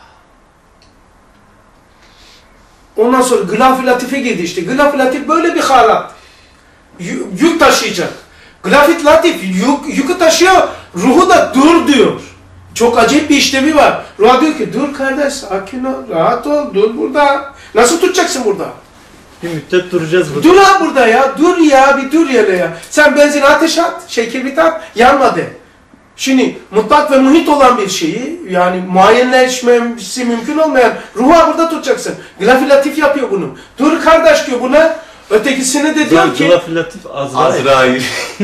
Ondan sonra Gılaf-ı Latif'e girdi işte. Gılaf-ı Latif böyle bir halat. Yük, yük taşıyacak. Gılaf-ı Latif yük, yükü taşıyor. Ruhu da dur diyor. Çok acayip bir işlevi var. Ruh diyor ki dur kardeş sakin ol, rahat ol, dur burada. Nasıl tutacaksın burada? Bir müddet duracağız burada. Dur ha burada ya, dur ya, bir dur hele ya. Sen benzin ateş at, şey kibrit at, yanma de. Şimdi mutlak ve muhit olan bir şeyi, yani muayyenleşmesi mümkün olmayan ruhu burada tutacaksın. Gılaf-ı Latif yapıyor bunu. Dur kardeş diyor buna, ötekisine de diyor ki, Gılaf-ı Latif Azrail. Azrail.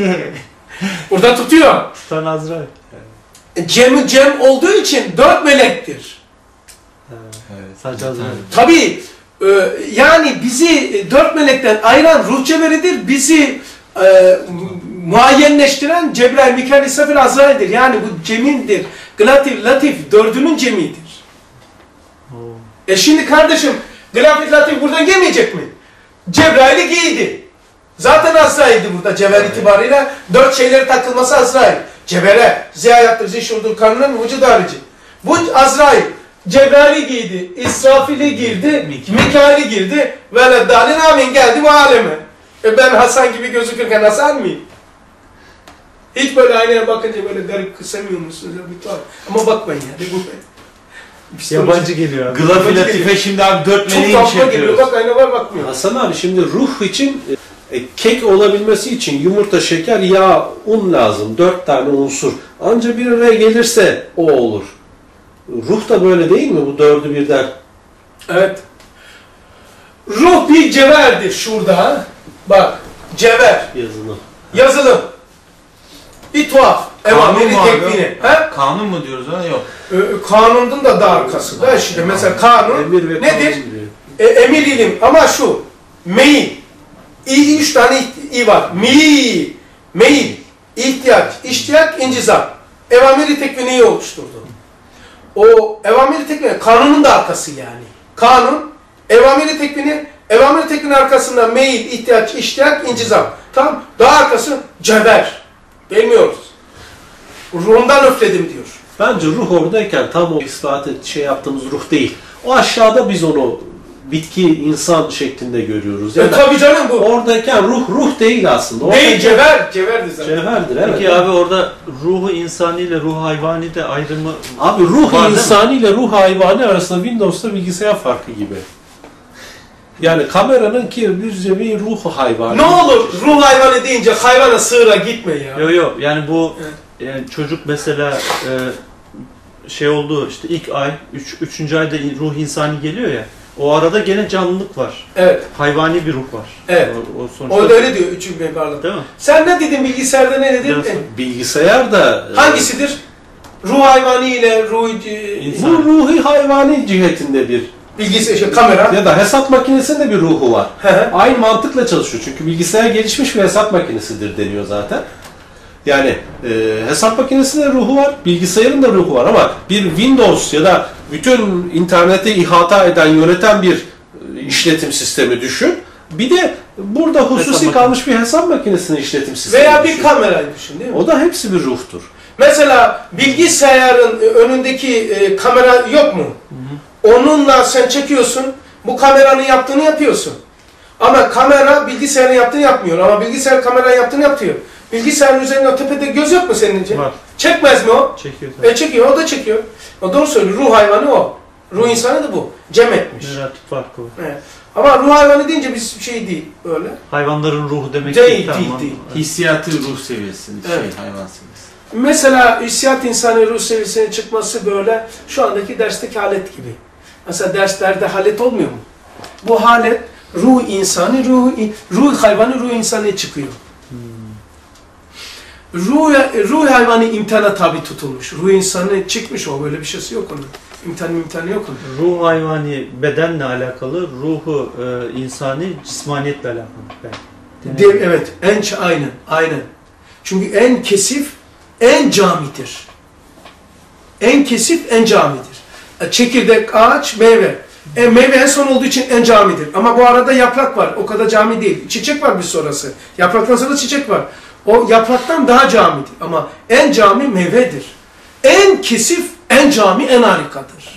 burada tutuyor. Tutan Azrail. Cem, cem olduğu için dört melektir. Evet. Sadece Azrail. Tabii, e, yani bizi dört melekten ayıran ruh cevheridir, bizi e, muayyenleştiren Cebrail, Mikail, İsrafil, Azrail'dir. Yani bu cemindir. Gılaf-ı Latif dördünün cemidir. Oo. E şimdi kardeşim, Gılaf-ı Latif buradan gelmeyecek mi? Cebrail'i giydi. Zaten Azrail'di burada cevher itibarıyla. Dört şeylere takılması Azrail. Cevhere, ziyayattır, zişurdur, karnının vücud harici. Bu Azrail. Cebrail'i giydi, İsrafil'i girdi, Mikail'i girdi. Veleddâlin amin geldi bu aleme. E ben Hasan gibi gözükürken Hasan mıyım? Hiç böyle aynaya bakınca böyle garip kısamıyor musunuz? Bir tuhaf. Ama bakmayın ya. Bu Yabancı geliyor abi. Gılaf-ı Latife şimdi abi dört çok meleğin tatlı geliyor. çekiyoruz. Bak ayna var bakmıyor. Hasan abi şimdi ruh için e, kek olabilmesi için yumurta, şeker, yağ, un lazım. Dört tane unsur. Anca bir araya gelirse o olur. Ruh da böyle değil mi? Bu dördü birden. Evet. Ruh bir cevherdir şurada. Bak. Cevher. Yazılı. Yazılı. Bir tuhaf. Kanun Emameli mu abi? tekvini. He? Kanun mu diyoruz ona? Yok. Ee, kanunun da da arkası da işte mesela kanun Emir ve nedir? kanun diyor. E, emir ilim ama şu meyil. İ, üç tane i var. Mi, meyil, ihtiyaç, iştiyak, incizam. Evamiri tekviniyi oluşturdu. O evamiri tekvini, kanunun da arkası yani. Kanun, evamiri tekvini, evamiri tekvini arkasında meyil, ihtiyaç, iştiyak, incizam. Tamam. Daha arkası cevher. Bilmiyoruz. Ruhumdan öfledim diyor. Bence ruh oradayken tam o ispat et, şey yaptığımız ruh değil. O aşağıda biz onu bitki, insan şeklinde görüyoruz. E Yani tabii canım bu. oradayken ruh, ruh değil aslında. Değil, Oradaki- cevher. Cevherdir zaten. Cevherdir, evet. Peki abi orada ruhu insani ile ruhu hayvani de ayrımı Abi ruh var değil mi? insani ile ruh hayvani arasında Windows'ta bilgisayar farkı gibi. Yani kameranın ki bir bir ruh hayvanı. Ne olur ruh hayvanı deyince hayvana sığıra gitme ya. Yok yok yani bu yani çocuk mesela e, şey oldu işte ilk ay, üç, üçüncü ayda ruh insani geliyor ya. O arada gene canlılık var. Evet. Hayvani bir ruh var. Evet. O, o sonuçta, O da öyle diyor üçüncü mevkarda. değil mi? Sen ne dedin bilgisayarda ne dedin? Biraz- E, Bilgisayar da Hangisidir? Ruh hayvanı ile ruh bu ruhi hayvani cihetinde bir bilgisayar, şey, kamera. ya da hesap makinesinde bir ruhu var. Hı hı. Aynı mantıkla çalışıyor. Çünkü bilgisayar gelişmiş bir hesap makinesidir deniyor zaten. Yani e, hesap makinesinde ruhu var, bilgisayarın da ruhu var ama bir Windows ya da bütün interneti ihata eden, yöneten bir e, işletim sistemi düşün. Bir de burada hususi Hesap kalmış bir hesap makinesinin işletim sistemi Veya bir düşün. kamerayı düşün değil mi? O da hepsi bir ruhtur. Mesela bilgisayarın önündeki e, kamera yok mu? Onunla sen çekiyorsun, bu kameranın yaptığını yapıyorsun. Ama kamera bilgisayarın yaptığını yapmıyor. Ama bilgisayar kameranın yaptığını yapıyor. Bilgisayarın üzerinde tepede göz yok mu senin için? Var. Çekmez mi o? Çekiyor tabii. E çekiyor, o da çekiyor. O doğru söylüyor, ruh hayvanı o. Ruh insanı da bu. Cem etmiş. Relatif farkı var. Evet. Ama ruh hayvanı deyince biz şey değil, öyle. Hayvanların ruhu demek Değil, değil. değil, tamam. değil. Hissiyatı ruh seviyesinde, Evet. şey, hayvan seviyesi. Mesela hissiyat insanı ruh seviyesine çıkması böyle şu andaki dersteki halet gibi. Mesela derslerde halet olmuyor mu? Bu halet ruh insanı, ruh, ruh hayvanı, ruh insanı çıkıyor. Ruh, ruh hayvanı imtihana tabi tutulmuş. Ruh insanı çıkmış o, böyle bir şeysi yok onun. İmtihanı imtihanı yok onun. Ruh hayvani bedenle alakalı, ruhu e, insani cismaniyetle alakalı belki. De, evet, en ç- aynen, aynen. Çünkü en kesif, en camidir. En kesif, en camidir. E, Çekirdek, ağaç, meyve. E, meyve en son olduğu için en camidir. Ama bu arada yaprak var, o kadar cami değil. Çiçek var bir sonrası. Yapraktan sonra çiçek var. O yapraktan daha camidir. Ama en cami meyvedir. En kesif, en cami, en harikadır.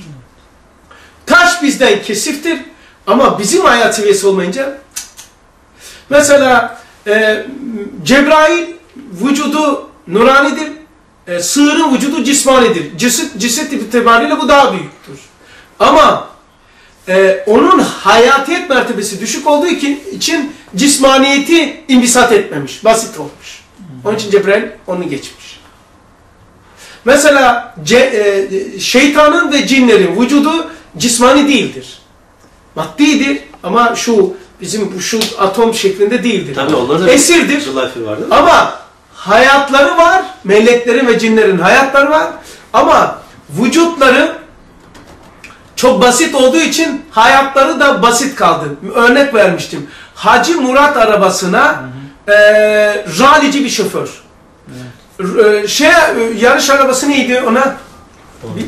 Taş bizden kesiftir ama bizim hayat seviyesi olmayınca cık cık. Mesela e, Cebrail vücudu nuranidir, e, sığırın vücudu cismanidir. Cisit, cisit itibariyle bu daha büyüktür. Ama e, onun hayatiyet mertebesi düşük olduğu için cismaniyeti imbisat etmemiş, basit olmuş. Onun için Cebrail onu geçmiş. Mesela ce, e, şeytanın ve cinlerin vücudu cismani değildir. Maddidir ama şu bizim şu atom şeklinde değildir. Tabii onlarda esirdir. zılafir var değil mi? Ama hayatları var, meleklerin ve cinlerin hayatları var ama vücutları çok basit olduğu için hayatları da basit kaldı. Örnek vermiştim. Hacı Murat arabasına e, ralici bir şoför. E, şey, yarış arabası neydi ona? Bir,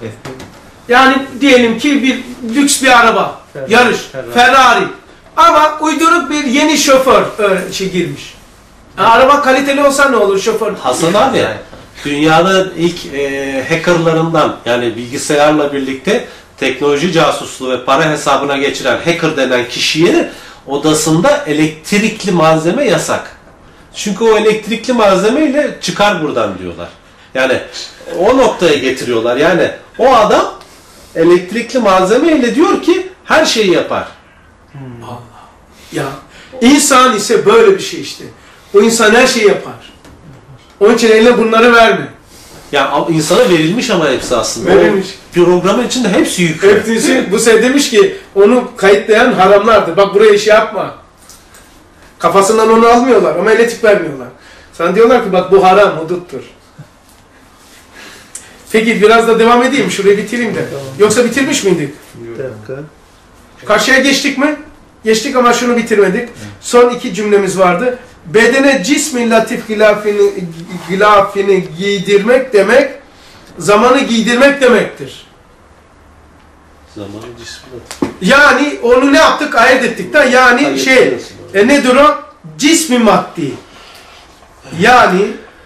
yani diyelim ki bir lüks bir araba. Ferrari. Yarış. Ferrari. Ferrari. Ama uyduruk bir yeni şoför e, şey girmiş. Yani araba kaliteli olsa ne olur şoför? Hasan abi, dünyanın ilk e, hackerlarından yani bilgisayarla birlikte teknoloji casusluğu ve para hesabına geçiren hacker denen kişiye odasında elektrikli malzeme yasak. Çünkü o elektrikli malzemeyle çıkar buradan diyorlar. Yani o noktaya getiriyorlar. Yani o adam elektrikli malzemeyle diyor ki her şeyi yapar. Allah. Ya insan ise böyle bir şey işte. O insan her şeyi yapar. Onun için eline bunları verme. Yani insana verilmiş ama hepsi aslında. Verilmiş. O programın içinde hepsi yüklü. Hepsi bu sefer demiş ki onu kayıtlayan haramlardır. Bak buraya iş yapma. Kafasından onu almıyorlar ama elektrik vermiyorlar. Sana diyorlar ki bak bu haram, huduttur. Peki biraz da devam edeyim. Şurayı bitireyim de. Yoksa bitirmiş miydik? Bir dakika. Karşıya geçtik mi? Geçtik ama şunu bitirmedik. Son iki cümlemiz vardı. Bedene cismin latif gilafini, gilafini giydirmek demek, zamanı giydirmek demektir. Zamanı cismi. Yani onu ne yaptık? Ayırt ettik de yani Ayırt şey, ediyorsun. e, nedir o? Cismi maddi. Yani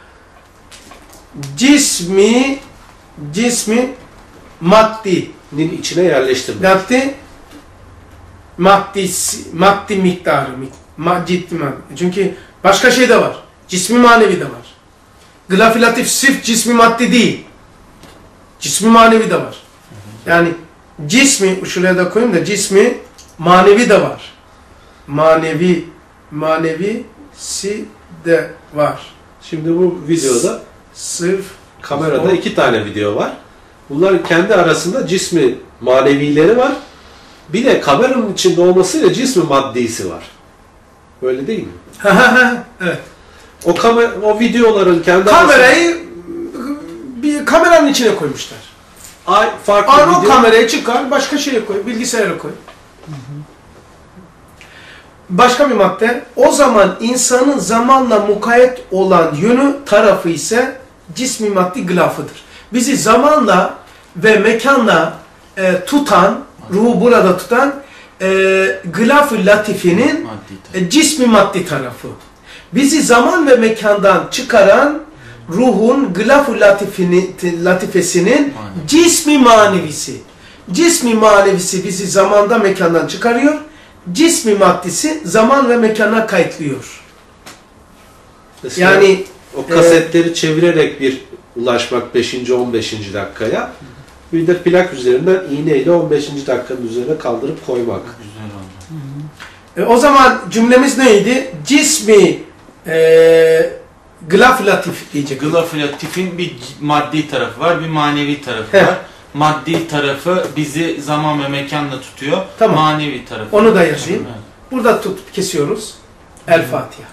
cismi, cismi maddinin içine yerleştirmek. maddi, maddisi, maddi miktarı, ma, ciddi maddi. Çünkü başka şey de var. Cismi manevi de var. Glafilatif sırf cismi maddi değil. Cismi manevi de var. Yani cismi, şuraya da koyayım da cismi manevi de var. Manevi, manevisi de var. Şimdi bu videoda Sırf kamerada iki tane video var. Bunlar kendi arasında cismi manevileri var. Bir de kameranın içinde olmasıyla cismi maddisi var. Öyle değil mi? evet. O kamer o videoların kendi Kamerayı bir kameranın içine koymuşlar. Ay, farklı An o video. kamerayı çıkar, başka şeye koy, bilgisayara koy. Başka bir madde, o zaman insanın zamanla mukayyet olan yönü tarafı ise cismi maddi gılafıdır. Bizi zamanla ve mekanla e, tutan, ruhu burada tutan e, gılaf-ı latifinin e, cismi maddi tarafı. Bizi zaman ve mekandan çıkaran ruhun gılaf-ı latifesinin cismi manevisi. Cismi manevisi bizi zamanda mekandan çıkarıyor. Cismi maddisi zaman ve mekana kayıtlıyor. Mesela Yani o kasetleri e, çevirerek bir ulaşmak beşinci on beşinci dakikaya. Bir de plak üzerinden iğneyle on beşinci dakikanın üzerine kaldırıp koymak. Güzel oldu. E, o zaman cümlemiz neydi? Cismi e, gılaf latif diyecek. Gılaf-ı latifin bir maddi tarafı var, bir manevi tarafı Heh. var. Maddi tarafı bizi zaman ve mekanla tutuyor. Tamam. Manevi tarafı. Onu da yazayım. Evet. Burada tutup kesiyoruz. El Fatiha.